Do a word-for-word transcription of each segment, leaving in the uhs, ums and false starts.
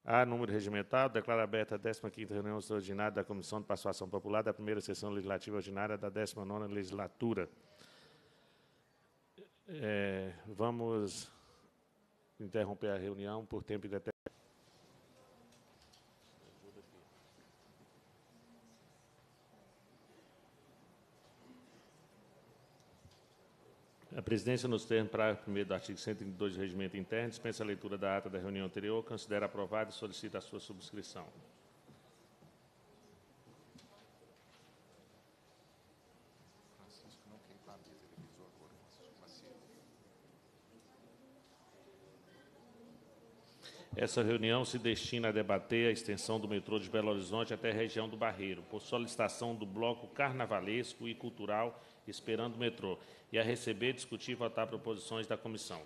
A, número regimental, declara aberta a décima quinta reunião extraordinária da Comissão de Participação Popular da primeira sessão legislativa ordinária da décima nona legislatura. É, vamos interromper a reunião por tempo indeterminado. A presidência, nos termos do parágrafo primeiro do artigo cento e trinta e dois do Regimento Interno, dispensa a leitura da ata da reunião anterior, considera aprovada e solicita a sua subscrição. Essa reunião se destina a debater a extensão do metrô de Belo Horizonte até a região do Barreiro, por solicitação do Bloco Carnavalesco e Cultural Esperando o Metrô, e a receber, discutir e votar proposições da comissão.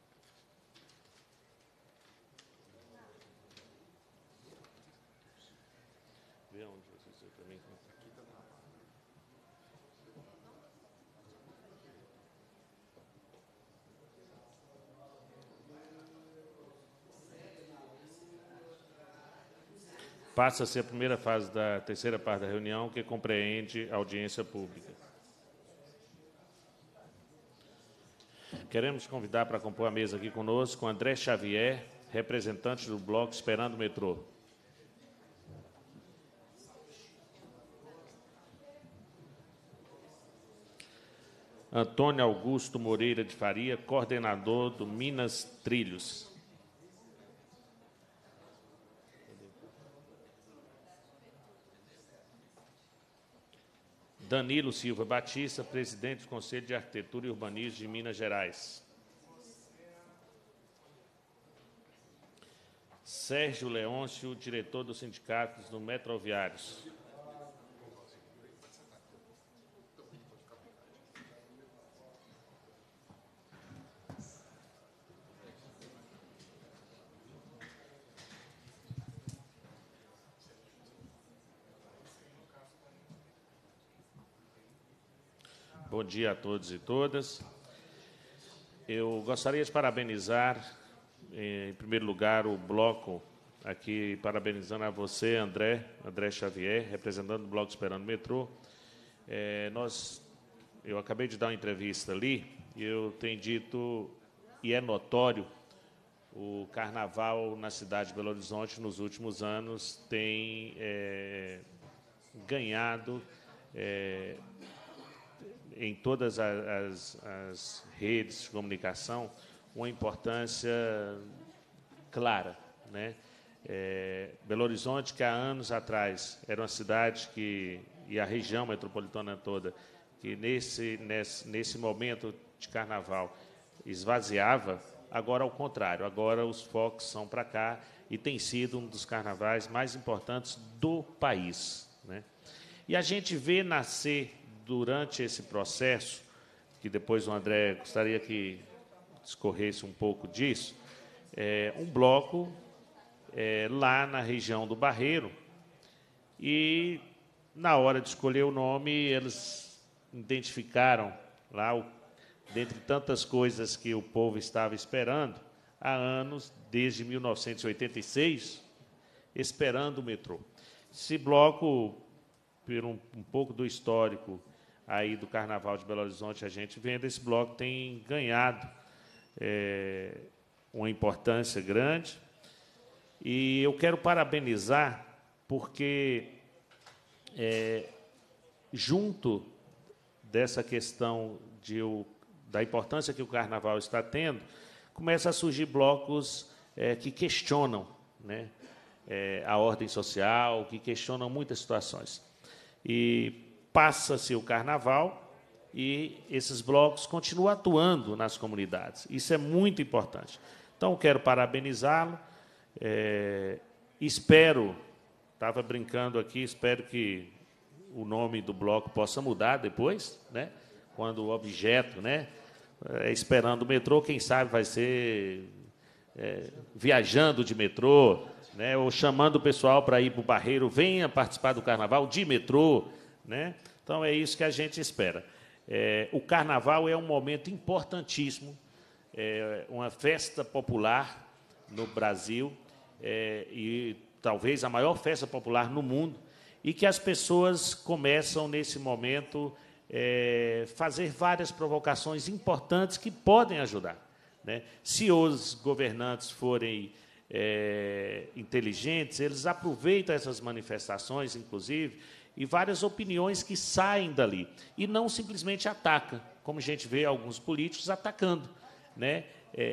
Vê onde vocês também. Passa-se a primeira fase da terceira parte da reunião, que compreende a audiência pública. Queremos convidar para compor a mesa aqui conosco André Xavier, representante do Bloco Esperando o Metrô. Antônio Augusto Moreira de Faria, coordenador do Minas Trilhos. Danilo Silva Batista, presidente do Conselho de Arquitetura e Urbanismo de Minas Gerais. Sérgio Leôncio, diretor dos sindicatos do Metroviários. Bom dia a todos e todas. Eu gostaria de parabenizar, em primeiro lugar, o bloco, aqui parabenizando a você, André, André Xavier, representando o Bloco Esperando o Metrô. É, nós, eu acabei de dar uma entrevista ali, e eu tenho dito, e é notório, o carnaval na cidade de Belo Horizonte, nos últimos anos, tem é, ganhado é, em todas as, as redes de comunicação, uma importância clara, né? É, Belo Horizonte, que há anos atrás era uma cidade que, e a região metropolitana toda, que nesse, nesse, nesse momento de carnaval esvaziava, agora ao contrário, agora os focos são para cá e tem sido um dos carnavais mais importantes do país, né? E a gente vê nascer, durante esse processo, que depois o André gostaria que discorresse um pouco disso, é, um bloco é, lá na região do Barreiro, e, na hora de escolher o nome, eles identificaram lá, o, dentre tantas coisas que o povo estava esperando, há anos, desde mil novecentos e oitenta e seis, esperando o metrô. Esse bloco, por um, um pouco do histórico aí do Carnaval de Belo Horizonte, a gente vendo, esse bloco tem ganhado é, uma importância grande. E eu quero parabenizar, porque, é, junto dessa questão de o, da importância que o Carnaval está tendo, começa a surgir blocos é, que questionam, né, é, a ordem social, que questionam muitas situações. E passa-se o Carnaval e esses blocos continuam atuando nas comunidades. Isso é muito importante. Então, quero parabenizá-lo. É, espero, estava brincando aqui, espero que o nome do bloco possa mudar depois, né, quando o objeto, né, é, esperando o metrô, quem sabe vai ser é, viajando de metrô, né, ou chamando o pessoal para ir para o Barreiro, venha participar do Carnaval de metrô, né? Então, é isso que a gente espera. É, o Carnaval é um momento importantíssimo, é uma festa popular no Brasil, é, e talvez a maior festa popular no mundo, e que as pessoas começam, nesse momento, é, fazer várias provocações importantes que podem ajudar, né? Se os governantes forem é, inteligentes, eles aproveitam essas manifestações, inclusive, e várias opiniões que saem dali, e não simplesmente atacam, como a gente vê alguns políticos atacando, né?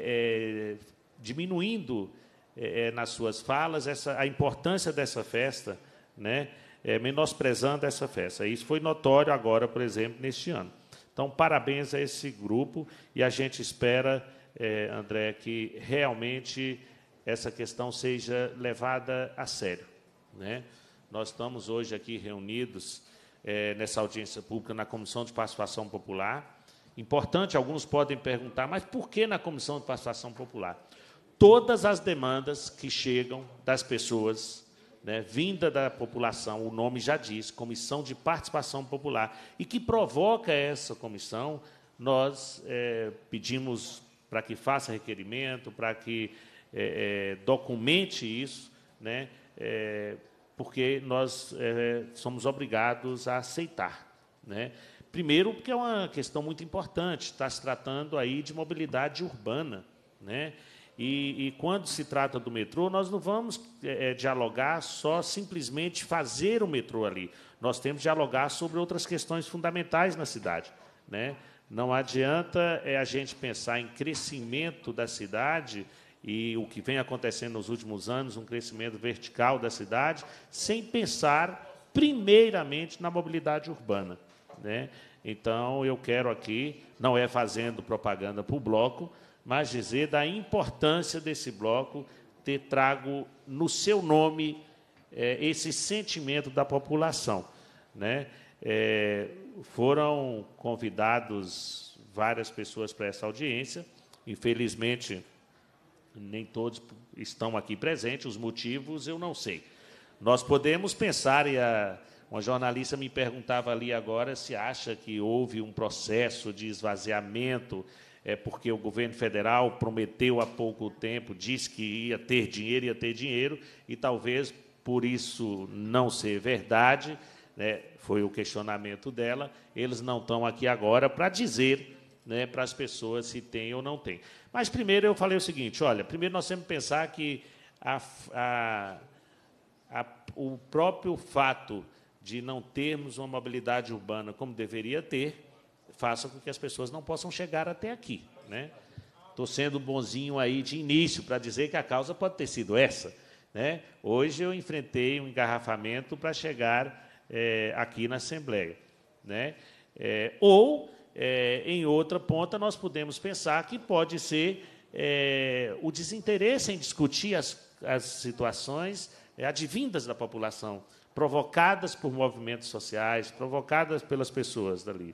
É, é, diminuindo é, nas suas falas essa, a importância dessa festa, né? É, menosprezando essa festa. Isso foi notório agora, por exemplo, neste ano. Então, parabéns a esse grupo, e a gente espera, é, André, que realmente essa questão seja levada a sério, né? Nós estamos hoje aqui reunidos é, nessa audiência pública na Comissão de Participação Popular. Importante, alguns podem perguntar, mas por que na Comissão de Participação Popular? Todas as demandas que chegam das pessoas, né, vinda da população, o nome já diz, Comissão de Participação Popular, e que provoca essa comissão, nós é, pedimos para que faça requerimento, para que é, é, documente isso, né, é, porque nós é, somos obrigados a aceitar, né? Primeiro, porque é uma questão muito importante, está se tratando aí de mobilidade urbana, né? E, e, quando se trata do metrô, nós não vamos é, dialogar só simplesmente fazer o metrô ali. Nós temos que dialogar sobre outras questões fundamentais na cidade, né? Não adianta é, a gente pensar em crescimento da cidade, e o que vem acontecendo nos últimos anos, um crescimento vertical da cidade, sem pensar, primeiramente, na mobilidade urbana, né? Então, eu quero aqui, não é fazendo propaganda para o bloco, mas dizer da importância desse bloco ter trago no seu nome é, esse sentimento da população, né? É, foram convidados várias pessoas para essa audiência, infelizmente, nem todos estão aqui presentes, os motivos eu não sei. Nós podemos pensar, e a, uma jornalista me perguntava ali agora se acha que houve um processo de esvaziamento, é porque o governo federal prometeu há pouco tempo, disse que ia ter dinheiro, ia ter dinheiro, e talvez por isso não ser verdade, né, foi o questionamento dela, eles não estão aqui agora para dizer, né, para as pessoas se tem ou não tem. Mas, primeiro, eu falei o seguinte, olha, primeiro nós temos que pensar que a, a, a, o próprio fato de não termos uma mobilidade urbana como deveria ter, faça com que as pessoas não possam chegar até aqui, né? Estou sendo bonzinho aí de início para dizer que a causa pode ter sido essa, né? Hoje eu enfrentei um engarrafamento para chegar é, aqui na Assembleia, né? É, ou É, em outra ponta, nós podemos pensar que pode ser é, o desinteresse em discutir as, as situações é, advindas da população, provocadas por movimentos sociais, provocadas pelas pessoas dali.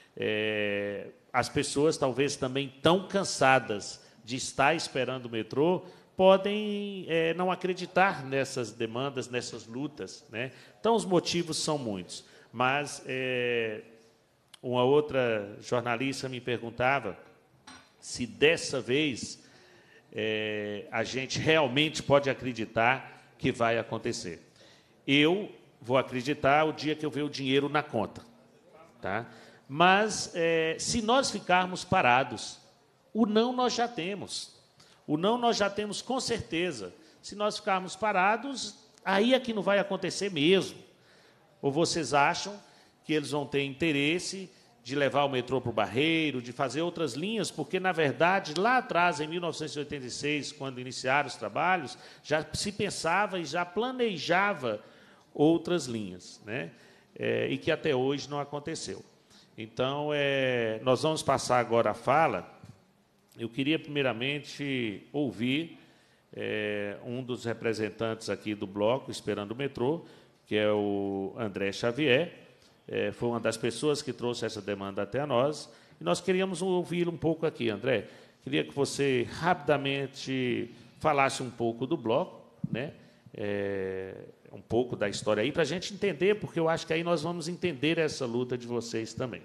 É, as pessoas, talvez, também tão cansadas de estar esperando o metrô, podem é, não acreditar nessas demandas, nessas lutas, né? Então, os motivos são muitos, mas... É, uma outra jornalista me perguntava se, dessa vez, é, a gente realmente pode acreditar que vai acontecer. Eu vou acreditar o dia que eu ver o dinheiro na conta, tá? Mas, é, se nós ficarmos parados, o não nós já temos. O não nós já temos com certeza. Se nós ficarmos parados, aí é que não vai acontecer mesmo. Ou vocês acham que eles vão ter interesse de levar o metrô para o Barreiro, de fazer outras linhas, porque, na verdade, lá atrás, em mil novecentos e oitenta e seis, quando iniciaram os trabalhos, já se pensava e já planejava outras linhas, né? É, e que até hoje não aconteceu. Então, é, nós vamos passar agora a fala. Eu queria, primeiramente, ouvir é, um dos representantes aqui do bloco, Esperando o Metrô, que é o André Xavier. É, foi uma das pessoas que trouxe essa demanda até a nós, e nós queríamos ouvi-lo um pouco aqui, André. Queria que você, rapidamente, falasse um pouco do bloco, né? É, um pouco da história aí, para a gente entender, porque eu acho que aí nós vamos entender essa luta de vocês também.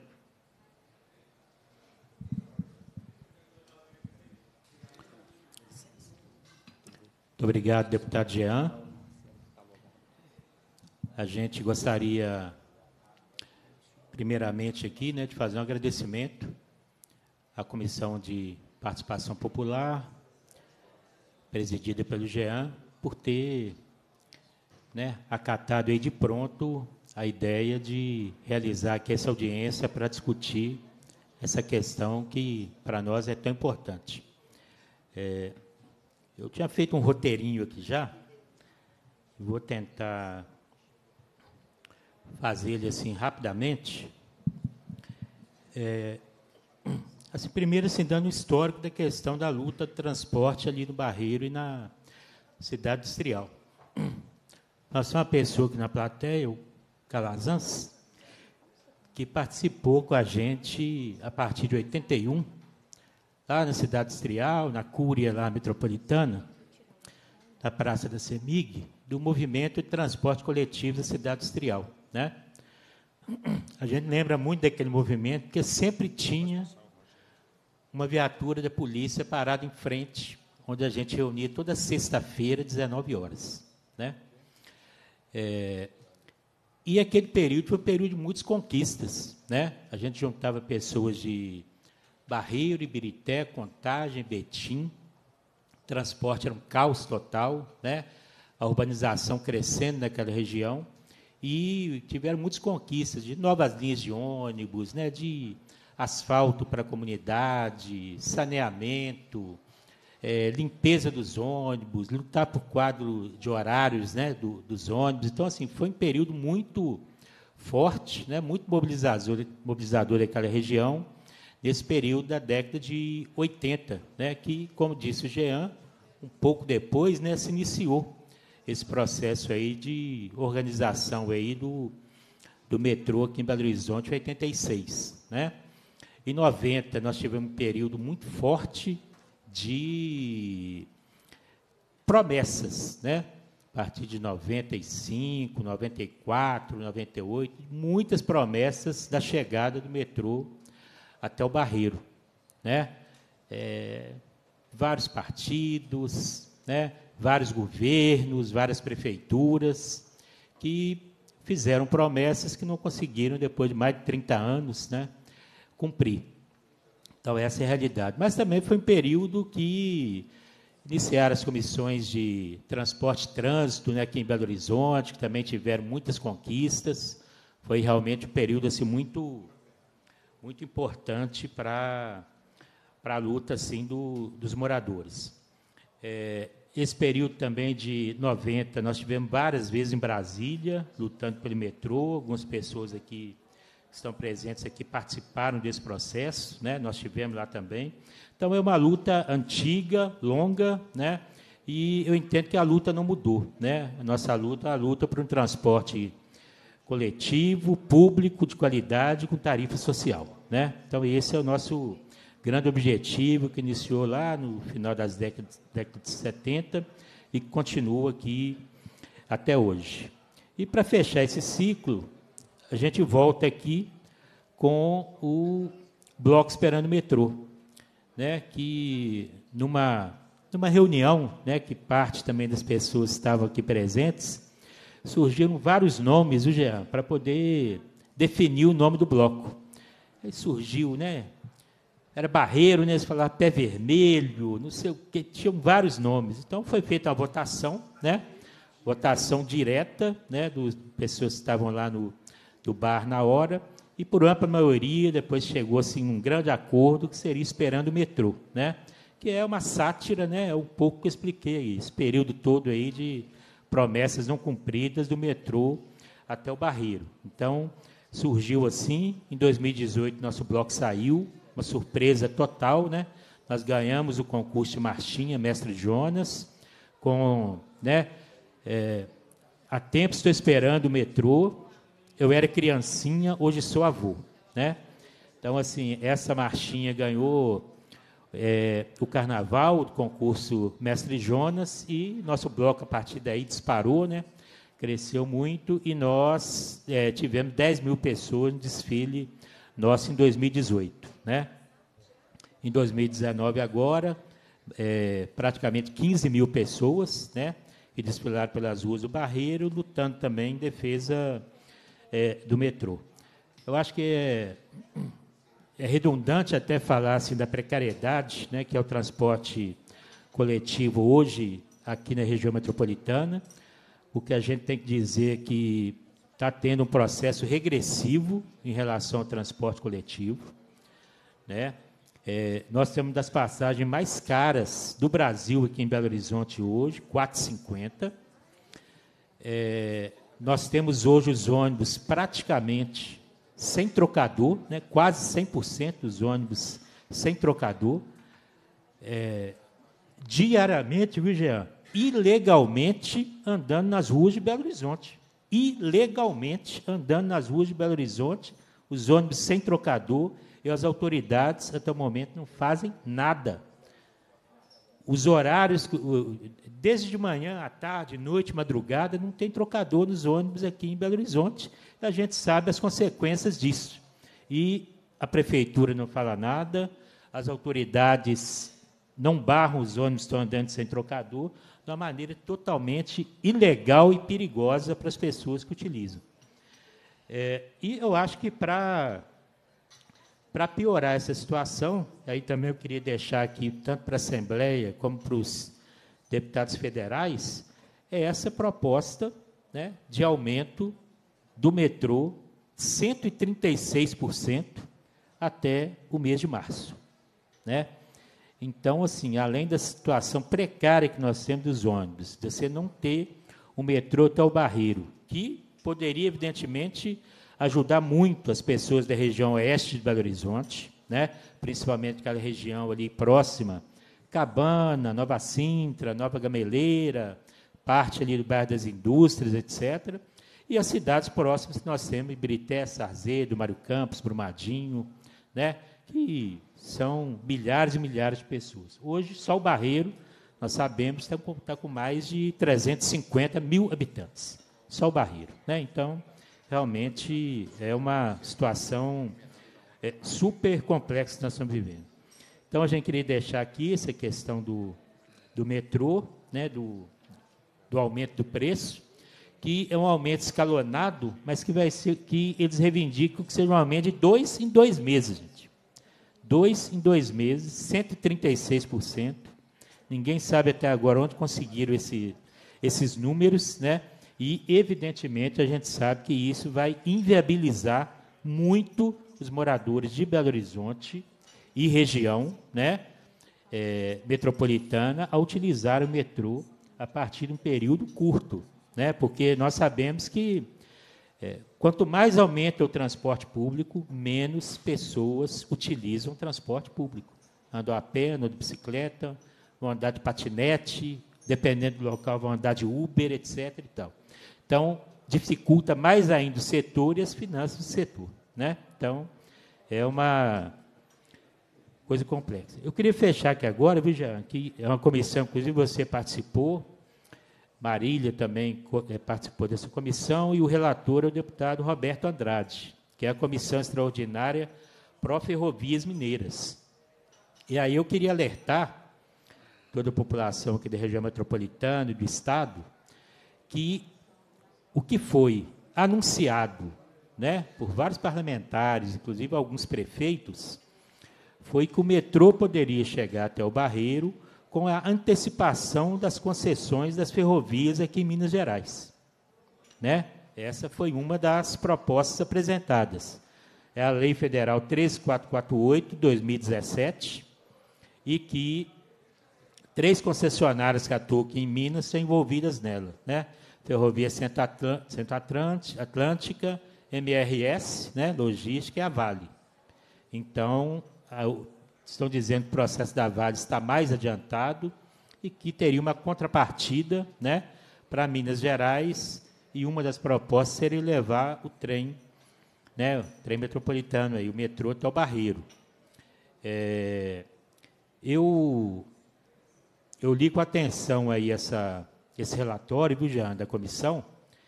Muito obrigado, deputado Jean. A gente gostaria, primeiramente aqui, né, de fazer um agradecimento à Comissão de Participação Popular, presidida pelo Jean, por ter, né, acatado aí de pronto a ideia de realizar aqui essa audiência para discutir essa questão que, para nós, é tão importante. É, eu tinha feito um roteirinho aqui já, vou tentar fazer ele assim rapidamente. É, assim, primeiro, assim, dando um histórico da questão da luta de transporte ali no Barreiro e na cidade industrial. Nós temos uma pessoa aqui na plateia, o Calazans, que participou com a gente a partir de oitenta e um, lá na cidade industrial, na Cúria lá metropolitana, na Praça da CEMIG, do movimento de transporte coletivo da cidade industrial, né? A gente lembra muito daquele movimento, porque sempre tinha uma viatura da polícia parada em frente, onde a gente reunia toda sexta-feira, dezenove horas, né? É, e aquele período foi um período de muitas conquistas, né? A gente juntava pessoas de Barreiro, Ibirité, Contagem, Betim, o transporte era um caos total, né? A urbanização crescendo naquela região, e tiveram muitas conquistas de novas linhas de ônibus, né? De asfalto para a comunidade, saneamento, é, limpeza dos ônibus, lutar por quadro de horários, né, do, dos ônibus. Então, assim, foi um período muito forte, né, muito mobilizador, mobilizador daquela região, nesse período da década de oitenta, né, que, como disse o Jean, um pouco depois, né, se iniciou esse processo aí de organização aí do, do metrô aqui em Belo Horizonte, em oitenta e seis. Né? Em noventa, nós tivemos um período muito forte de promessas, né? A partir de noventa e cinco, noventa e quatro, noventa e oito, muitas promessas da chegada do metrô até o Barreiro, né? É, vários partidos, né? Vários governos, várias prefeituras que fizeram promessas que não conseguiram, depois de mais de trinta anos, né, cumprir. Então, essa é a realidade. Mas também foi um período que iniciaram as comissões de transporte e trânsito, né, aqui em Belo Horizonte, que também tiveram muitas conquistas. Foi realmente um período assim, muito, muito importante para, para a luta assim, do, dos moradores. É, esse período também de noventa, nós tivemos várias vezes em Brasília, lutando pelo metrô. Algumas pessoas aqui que estão presentes aqui participaram desse processo, né? Nós tivemos lá também. Então, é uma luta antiga, longa, né? E eu entendo que a luta não mudou, né? A nossa luta é a luta por um transporte coletivo, público, de qualidade, com tarifa social, né? Então, esse é o nosso grande objetivo, que iniciou lá no final das décadas, décadas de setenta e que continua aqui até hoje. E, para fechar esse ciclo, a gente volta aqui com o Bloco Esperando o Metrô, né, que, numa, numa reunião, né, que parte também das pessoas estavam aqui presentes, surgiram vários nomes, o Jean, para poder definir o nome do bloco. Aí surgiu, né, era Barreiro, né, eles falavam Pé Vermelho, não sei o quê, tinham vários nomes. Então, foi feita a votação, né, votação direta, né, das pessoas que estavam lá no, no bar na hora, e, por ampla maioria, depois chegou assim, um grande acordo, que seria Esperando o Metrô, né, que é uma sátira, né, um pouco que eu expliquei aí, esse período todo aí de promessas não cumpridas do metrô até o Barreiro. Então, surgiu assim, em dois mil e dezoito, nosso bloco saiu, uma surpresa total, né? Nós ganhamos o concurso de marchinha, Mestre Jonas, com, né, é, há tempo estou esperando o metrô, eu era criancinha, hoje sou avô, né? Então, assim, essa marchinha ganhou é, o carnaval, o concurso Mestre Jonas, e nosso bloco, a partir daí, disparou, né? Cresceu muito, e nós é, tivemos dez mil pessoas no desfile nosso em dois mil e dezoito. Né? Em dois mil e dezenove, agora, é, praticamente quinze mil pessoas, né, que desfilaram pelas ruas do Barreiro, lutando também em defesa é, do metrô. Eu acho que é, é redundante até falar assim, da precariedade, né, que é o transporte coletivo hoje aqui na região metropolitana. O que a gente tem que dizer é que está tendo um processo regressivo em relação ao transporte coletivo, né? É, nós temos das passagens mais caras do Brasil aqui em Belo Horizonte hoje, quatro reais e cinquenta centavos. É, nós temos hoje os ônibus praticamente sem trocador, né? Quase cem por cento dos ônibus sem trocador. É, diariamente, viu, Jean? Ilegalmente andando nas ruas de Belo Horizonte. Ilegalmente andando nas ruas de Belo Horizonte, os ônibus sem trocador, e as autoridades, até o momento, não fazem nada. Os horários, desde de manhã, à tarde, noite, madrugada, não tem trocador nos ônibus aqui em Belo Horizonte. A gente sabe as consequências disso. E a prefeitura não fala nada, as autoridades não barram os ônibus que estão andando sem trocador, de uma maneira totalmente ilegal e perigosa para as pessoas que utilizam. É, e eu acho que, para para piorar essa situação, aí também eu queria deixar aqui, tanto para a Assembleia como para os deputados federais, é essa proposta, né, de aumento do metrô cento e trinta e seis por cento até o mês de março, né? Então, assim, além da situação precária que nós temos dos ônibus, de você não ter o metrô até o Barreiro, que poderia, evidentemente, ajudar muito as pessoas da região oeste de Belo Horizonte, né? Principalmente aquela região ali próxima, Cabana, Nova Sintra, Nova Gameleira, parte ali do bairro das Indústrias, etcétera. E as cidades próximas que nós temos, Ibirité, Sarzedo, Mário Campos, Brumadinho, né? Que são milhares e milhares de pessoas. Hoje, só o Barreiro, nós sabemos, está com, está com mais de trezentos e cinquenta mil habitantes. Só o Barreiro, né? Então, realmente, é uma situação é, super complexa que nós estamos vivendo. Então, a gente queria deixar aqui essa questão do, do metrô, né, do, do aumento do preço, que é um aumento escalonado, mas que, vai ser, que eles reivindicam que seja um aumento de dois em dois meses, gente. Dois em dois meses, cento e trinta e seis por cento. Ninguém sabe até agora onde conseguiram esse, esses números, né? E, evidentemente, a gente sabe que isso vai inviabilizar muito os moradores de Belo Horizonte e região, né, é, metropolitana a utilizar o metrô a partir de um período curto, né? Porque nós sabemos que É, quanto mais aumenta o transporte público, menos pessoas utilizam o transporte público. Andam a pé, andam de bicicleta, vão andar de patinete, dependendo do local, vão andar de Uber, etcétera. E tal. Então, dificulta mais ainda o setor e as finanças do setor, né? Então, é uma coisa complexa. Eu queria fechar aqui agora, viu, Jean, que é uma comissão, inclusive você participou, Marília também participou dessa comissão, e o relator é o deputado Roberto Andrade, que é a Comissão Extraordinária Pró-Ferrovias Mineiras. E aí eu queria alertar toda a população aqui da região metropolitana e do Estado que o que foi anunciado, né, por vários parlamentares, inclusive alguns prefeitos, foi que o metrô poderia chegar até o Barreiro com a antecipação das concessões das ferrovias aqui em Minas Gerais, né? Essa foi uma das propostas apresentadas. É a Lei Federal treze mil quatrocentos e quarenta e oito, de dois mil e dezessete, e que três concessionárias que atuam aqui em Minas são envolvidas nela, né? Ferrovia Centro-Atlântica, M R S, né? Logística, e a Vale. Então, a, estão dizendo que o processo da Vale está mais adiantado e que teria uma contrapartida, né, para Minas Gerais, e uma das propostas seria levar o trem, né, o trem metropolitano, aí, o metrô até o Barreiro. É, eu, eu li com atenção aí essa, esse relatório, viu, Jean, da comissão,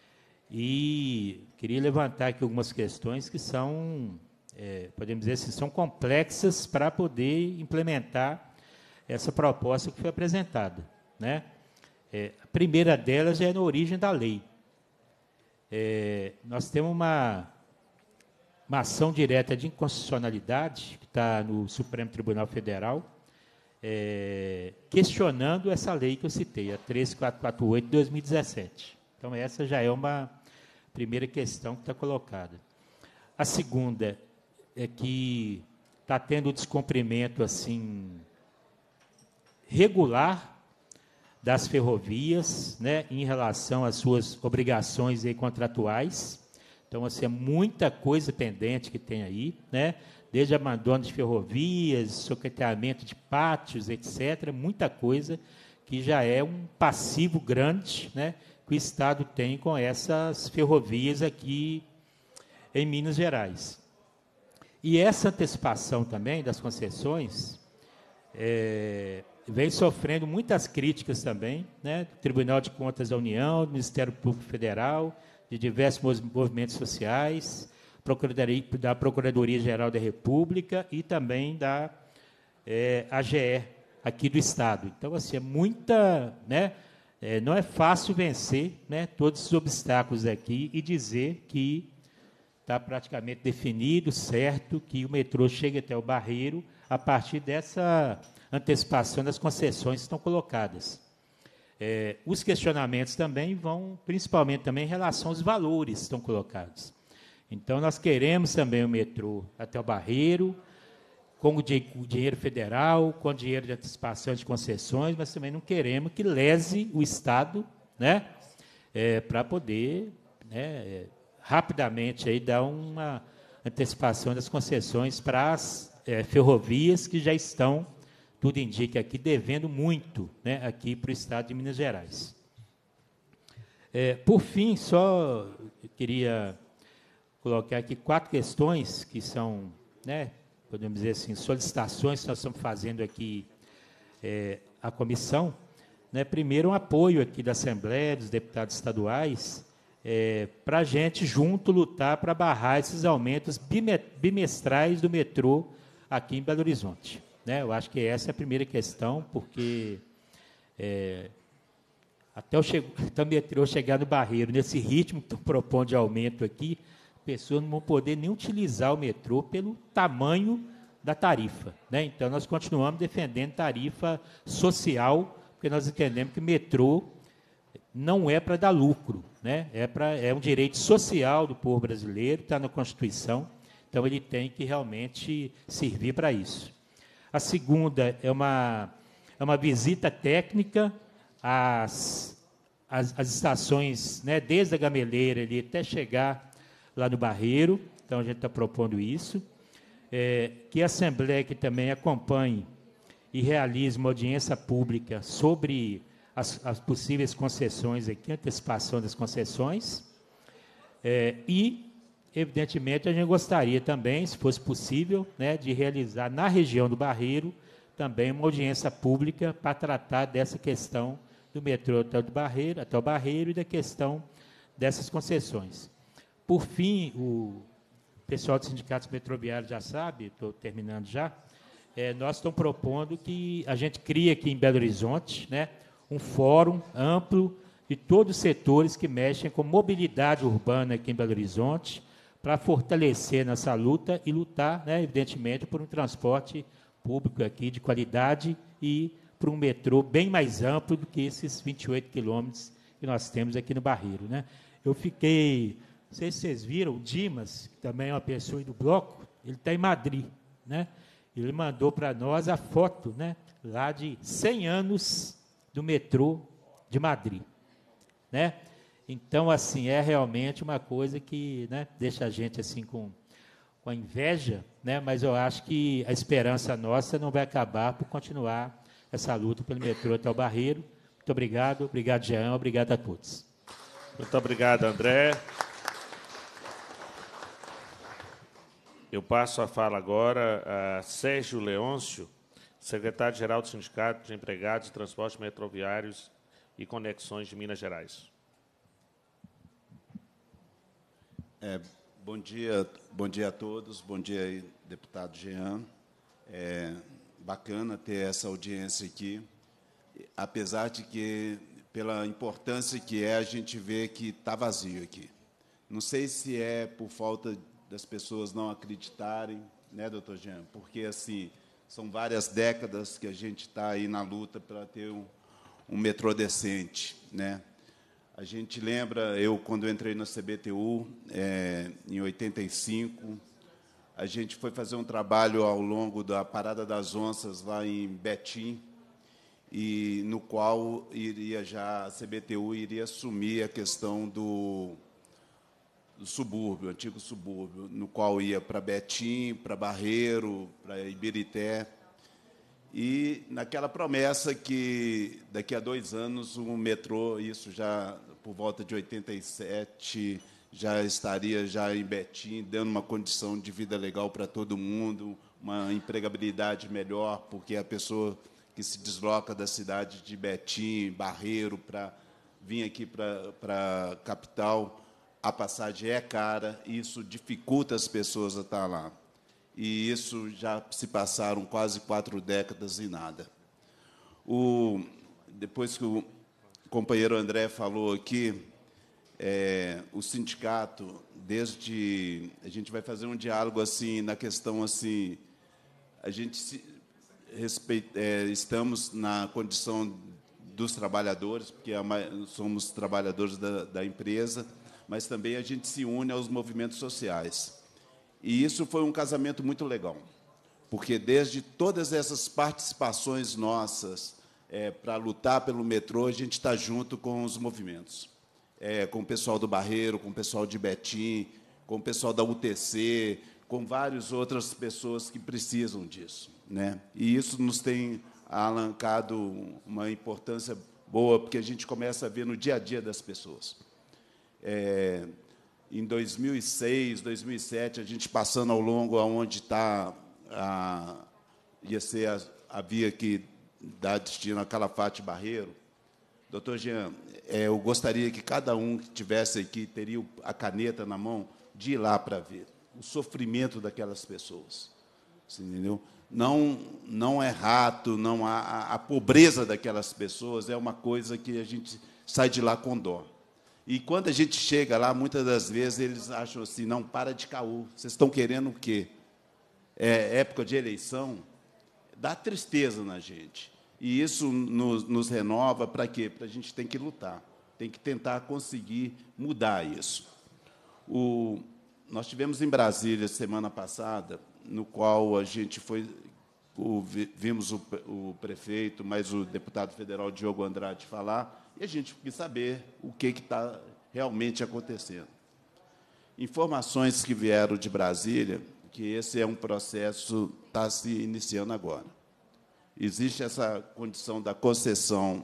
e queria levantar aqui algumas questões que são... É, podemos dizer assim, são complexas para poder implementar essa proposta que foi apresentada, né? É, a primeira delas é na origem da lei. É, nós temos uma, uma ação direta de inconstitucionalidade, que está no Supremo Tribunal Federal, é, questionando essa lei que eu citei, a treze mil quatrocentos e quarenta e oito de dois mil e dezessete. Então, essa já é uma primeira questão que está colocada. A segunda é que está tendo descumprimento assim, regular das ferrovias, né, em relação às suas obrigações aí contratuais. Então, assim, é muita coisa pendente que tem aí, né, desde abandono de ferrovias, socateamento de pátios, etcétera, muita coisa que já é um passivo grande, né, que o Estado tem com essas ferrovias aqui em Minas Gerais. E essa antecipação também das concessões é, vem sofrendo muitas críticas também, né, do Tribunal de Contas da União, do Ministério Público Federal, de diversos movimentos sociais, Procuradoria, da Procuradoria-Geral da República e também da é, A G E aqui do Estado. Então, assim, é muita, né, é, não é fácil vencer, né, todos esses obstáculos aqui e dizer que está praticamente definido, certo, que o metrô chegue até o Barreiro a partir dessa antecipação das concessões que estão colocadas. É, os questionamentos também vão, principalmente também em relação aos valores que estão colocados. Então, nós queremos também o metrô até o Barreiro, com o dinheiro federal, com o dinheiro de antecipação de concessões, mas também não queremos que lese o Estado, né, é, para poder, né, é, rapidamente aí dar uma antecipação das concessões para as é, ferrovias que já estão, tudo indica aqui, devendo muito, né, aqui para o Estado de Minas Gerais. É, por fim, só queria colocar aqui quatro questões que são, né, podemos dizer assim, solicitações que nós estamos fazendo aqui é, à comissão. Né, primeiro, um apoio aqui da Assembleia, dos deputados estaduais, é, para a gente, junto, lutar para barrar esses aumentos bimestrais do metrô aqui em Belo Horizonte. Né, eu acho que essa é a primeira questão, porque é, até, o até o metrô chegar no Barreiro, nesse ritmo que estão propondo de aumento aqui, pessoas não vão poder nem utilizar o metrô pelo tamanho da tarifa. Né? Então, nós continuamos defendendo tarifa social, porque nós entendemos que o metrô não é para dar lucro, né? é, pra, é um direito social do povo brasileiro, está na Constituição, então ele tem que realmente servir para isso. A segunda é uma, é uma visita técnica às, às, às estações, né, desde a Gameleira ali até chegar lá no Barreiro, então a gente está propondo isso, é, que a Assembleia que também acompanhe e realize uma audiência pública sobre as, as possíveis concessões aqui, antecipação das concessões, é, e, evidentemente, a gente gostaria também, se fosse possível, né, de realizar na região do Barreiro também uma audiência pública para tratar dessa questão do metrô até o Barreiro, até o Barreiro e da questão dessas concessões. Por fim, o pessoal dos sindicatos metroviários já sabe, estou terminando já, é, nós estamos propondo que a gente crie aqui em Belo Horizonte, né, um fórum amplo de todos os setores que mexem com mobilidade urbana aqui em Belo Horizonte, para fortalecer nessa luta e lutar, né, evidentemente, por um transporte público aqui de qualidade e por um metrô bem mais amplo do que esses vinte e oito quilômetros que nós temos aqui no Barreiro. Né? Eu fiquei... Não sei se vocês viram, o Dimas, que também é uma pessoa do bloco, ele está em Madrid. Né? Ele mandou para nós a foto, né, lá de cem anos do metrô de Madrid. Né? Então, assim, é realmente uma coisa que, né, deixa a gente assim com, com inveja, né, mas eu acho que a esperança nossa não vai acabar por continuar essa luta pelo metrô até o Barreiro. Muito obrigado, obrigado, Jean, obrigado a todos. Muito obrigado, André. Eu passo a fala agora a Sérgio Leôncio, secretário-geral do Sindicato de Empregados de Transportes Metroviários e Conexões de Minas Gerais. É, bom dia, bom dia a todos, bom dia, aí, deputado Jean. É, bacana ter essa audiência aqui, apesar de que, pela importância que é, a gente vê que está vazio aqui. Não sei se é por falta das pessoas não acreditarem, né, doutor Jean? Porque, assim, são várias décadas que a gente está aí na luta para ter um, um metrô decente, né? A gente lembra, eu, quando entrei na C B T U, é, em oitenta e cinco, a gente foi fazer um trabalho ao longo da Parada das Onças, lá em Betim, e no qual iria já, a C B T U iria assumir a questão do, do subúrbio, antigo subúrbio, no qual ia para Betim, para Barreiro, para Ibirité, e naquela promessa que daqui a dois anos o metrô, isso já por volta de oitenta e sete, já estaria já em Betim, dando uma condição de vida legal para todo mundo, uma empregabilidade melhor, porque a pessoa que se desloca da cidade de Betim, Barreiro, para vir aqui para, para a capital, a passagem é cara, e isso dificulta as pessoas a estar lá. E isso já se passaram quase quatro décadas e nada. O, depois que o companheiro André falou aqui, é, o sindicato, desde... A gente vai fazer um diálogo assim, na questão assim... A gente se, respeita, é, estamos na condição dos trabalhadores, porque a, somos trabalhadores da, da empresa, mas também a gente se une aos movimentos sociais. E isso foi um casamento muito legal, porque desde todas essas participações nossas é, para lutar pelo metrô, a gente está junto com os movimentos, é, com o pessoal do Barreiro, com o pessoal de Betim, com o pessoal da U T C, com várias outras pessoas que precisam disso, né? E isso nos tem alavancado uma importância boa, porque a gente começa a ver no dia a dia das pessoas. É, em dois mil e seis, dois mil e sete, a gente passando ao longo aonde está a ia ser a, a via que dá destino a Calafate Barreiro. Doutor Jean, é, eu gostaria que cada um que tivesse aqui teria a caneta na mão de ir lá para ver o sofrimento daquelas pessoas. Você entendeu? Não, não é rato, não há, a, a pobreza daquelas pessoas é uma coisa que a gente sai de lá com dó. E, quando a gente chega lá, muitas das vezes, eles acham assim, não, para de caô, vocês estão querendo o quê? É época de eleição? Dá tristeza na gente. E isso nos, nos renova para quê? Para a gente tem que lutar, tem que tentar conseguir mudar isso. O, nós tivemos em Brasília, semana passada, no qual a gente foi, o, vimos o, o prefeito, mais o deputado federal Diogo Andrade falar, e a gente quis saber o que está realmente acontecendo. Informações que vieram de Brasília, que esse é um processo que está se iniciando agora. Existe essa condição da concessão,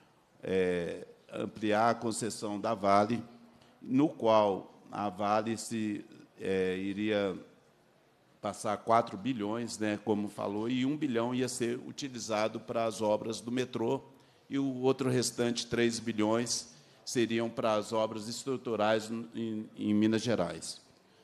é, ampliar a concessão da Vale, no qual a Vale se, é, iria passar quatro bilhões, né, como falou, e um bilhão ia ser utilizado para as obras do metrô, e o outro restante, três bilhões, seriam para as obras estruturais em, em Minas Gerais.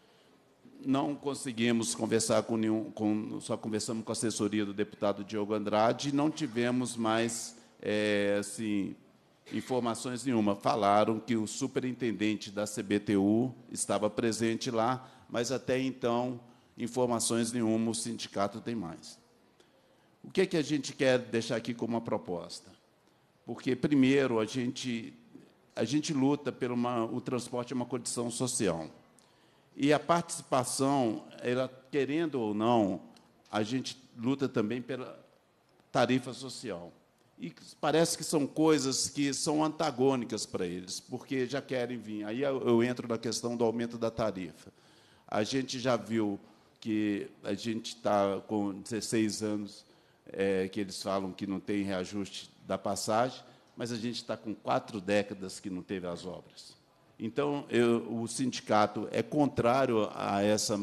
Não conseguimos conversar com nenhum, com, só conversamos com a assessoria do deputado Diogo Andrade, e não tivemos mais é, assim, informações nenhuma. Falaram que o superintendente da C B T U estava presente lá, mas, até então, informações nenhuma o sindicato tem mais. O que é que a gente quer deixar aqui como uma proposta? Porque, primeiro, a gente, a gente luta pelo uma, o transporte é uma condição social. E a participação, ela, querendo ou não, a gente luta também pela tarifa social. E parece que são coisas que são antagônicas para eles, porque já querem vir. Aí eu entro na questão do aumento da tarifa. A gente já viu que a gente está com dezesseis anos, é, que eles falam que não tem reajuste da passagem, mas a gente está com quatro décadas que não teve as obras. Então, eu, o sindicato é contrário a essa,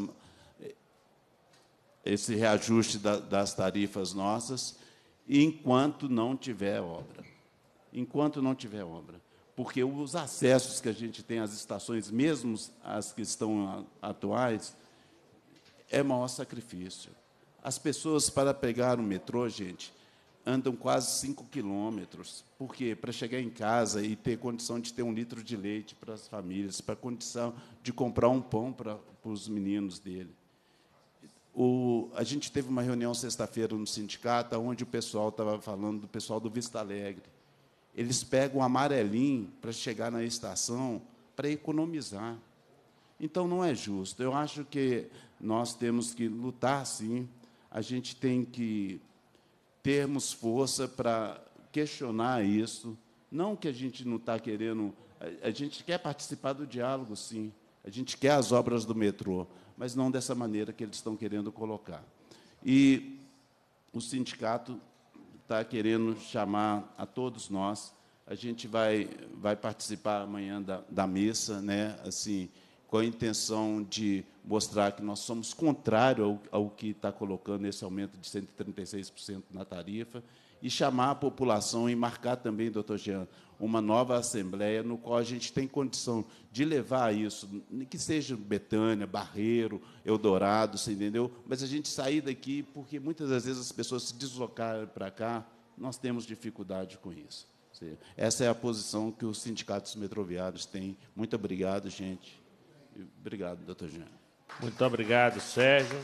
esse reajuste da, das tarifas nossas, enquanto não tiver obra. Enquanto não tiver obra. Porque os acessos que a gente tem às estações, mesmo as que estão atuais, é maior sacrifício. As pessoas, para pegar o metrô, gente, andam quase cinco quilômetros. Por quê? Para chegar em casa e ter condição de ter um litro de leite para as famílias, para a condição de comprar um pão para, para os meninos dele. O, a gente teve uma reunião sexta-feira no sindicato, onde o pessoal estava falando do pessoal do Vista Alegre. Eles pegam um amarelinho para chegar na estação para economizar. Então, não é justo. Eu acho que nós temos que lutar, sim. A gente tem que termos força para questionar isso. Não que a gente não está querendo... A gente quer participar do diálogo, sim. A gente quer as obras do metrô, mas não dessa maneira que eles estão querendo colocar. E o sindicato está querendo chamar a todos nós. A gente vai, vai participar amanhã da, da missa, né? Assim, com a intenção de mostrar que nós somos contrários ao, ao que está colocando esse aumento de cento e trinta e seis por cento na tarifa, e chamar a população e marcar também, doutor Jean, uma nova assembleia no qual a gente tem condição de levar isso, que seja Betânia, Barreiro, Eldorado, você entendeu? Mas a gente sair daqui, porque muitas das vezes as pessoas se deslocaram para cá, nós temos dificuldade com isso. Essa é a posição que os sindicatos metroviários têm. Muito obrigado, gente. Obrigado, doutor Jean. Muito obrigado, Sérgio.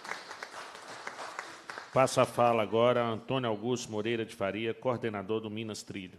Passa a fala agora a Antônio Augusto Moreira de Faria, coordenador do Minas Trilho.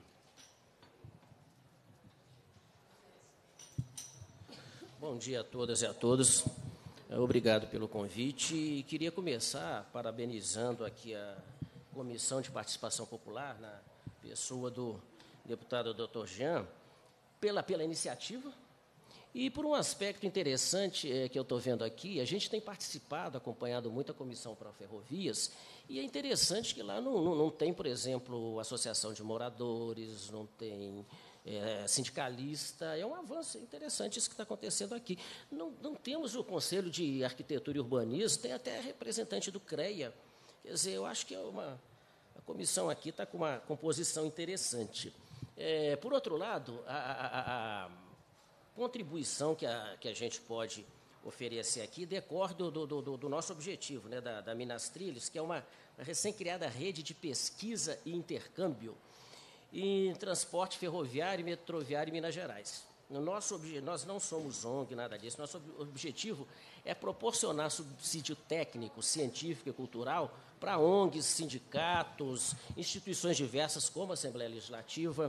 Bom dia a todas e a todos. Obrigado pelo convite. E queria começar parabenizando aqui a Comissão de Participação Popular, na pessoa do deputado doutor Jean, pela, pela iniciativa. E por um aspecto interessante é, que eu estou vendo aqui, a gente tem participado, acompanhado muito a Comissão para Ferrovias, e é interessante que lá não, não, não tem, por exemplo, associação de moradores, não tem é, sindicalista, é um avanço interessante isso que está acontecendo aqui. Não, não temos o Conselho de Arquitetura e Urbanismo, tem até representante do CREA. Quer dizer, eu acho que é uma, a comissão aqui está com uma composição interessante. É, por outro lado, a, a, a contribuição que a, que a gente pode oferecer aqui decorre do, do, do, do nosso objetivo, né, da, da Minas Trilhos, que é uma recém-criada rede de pesquisa e intercâmbio em transporte ferroviário e metroviário em Minas Gerais. No nosso, nós não somos O N G, nada disso. Nosso objetivo é proporcionar subsídio técnico, científico e cultural para O N Gs, sindicatos, instituições diversas, como a Assembleia Legislativa,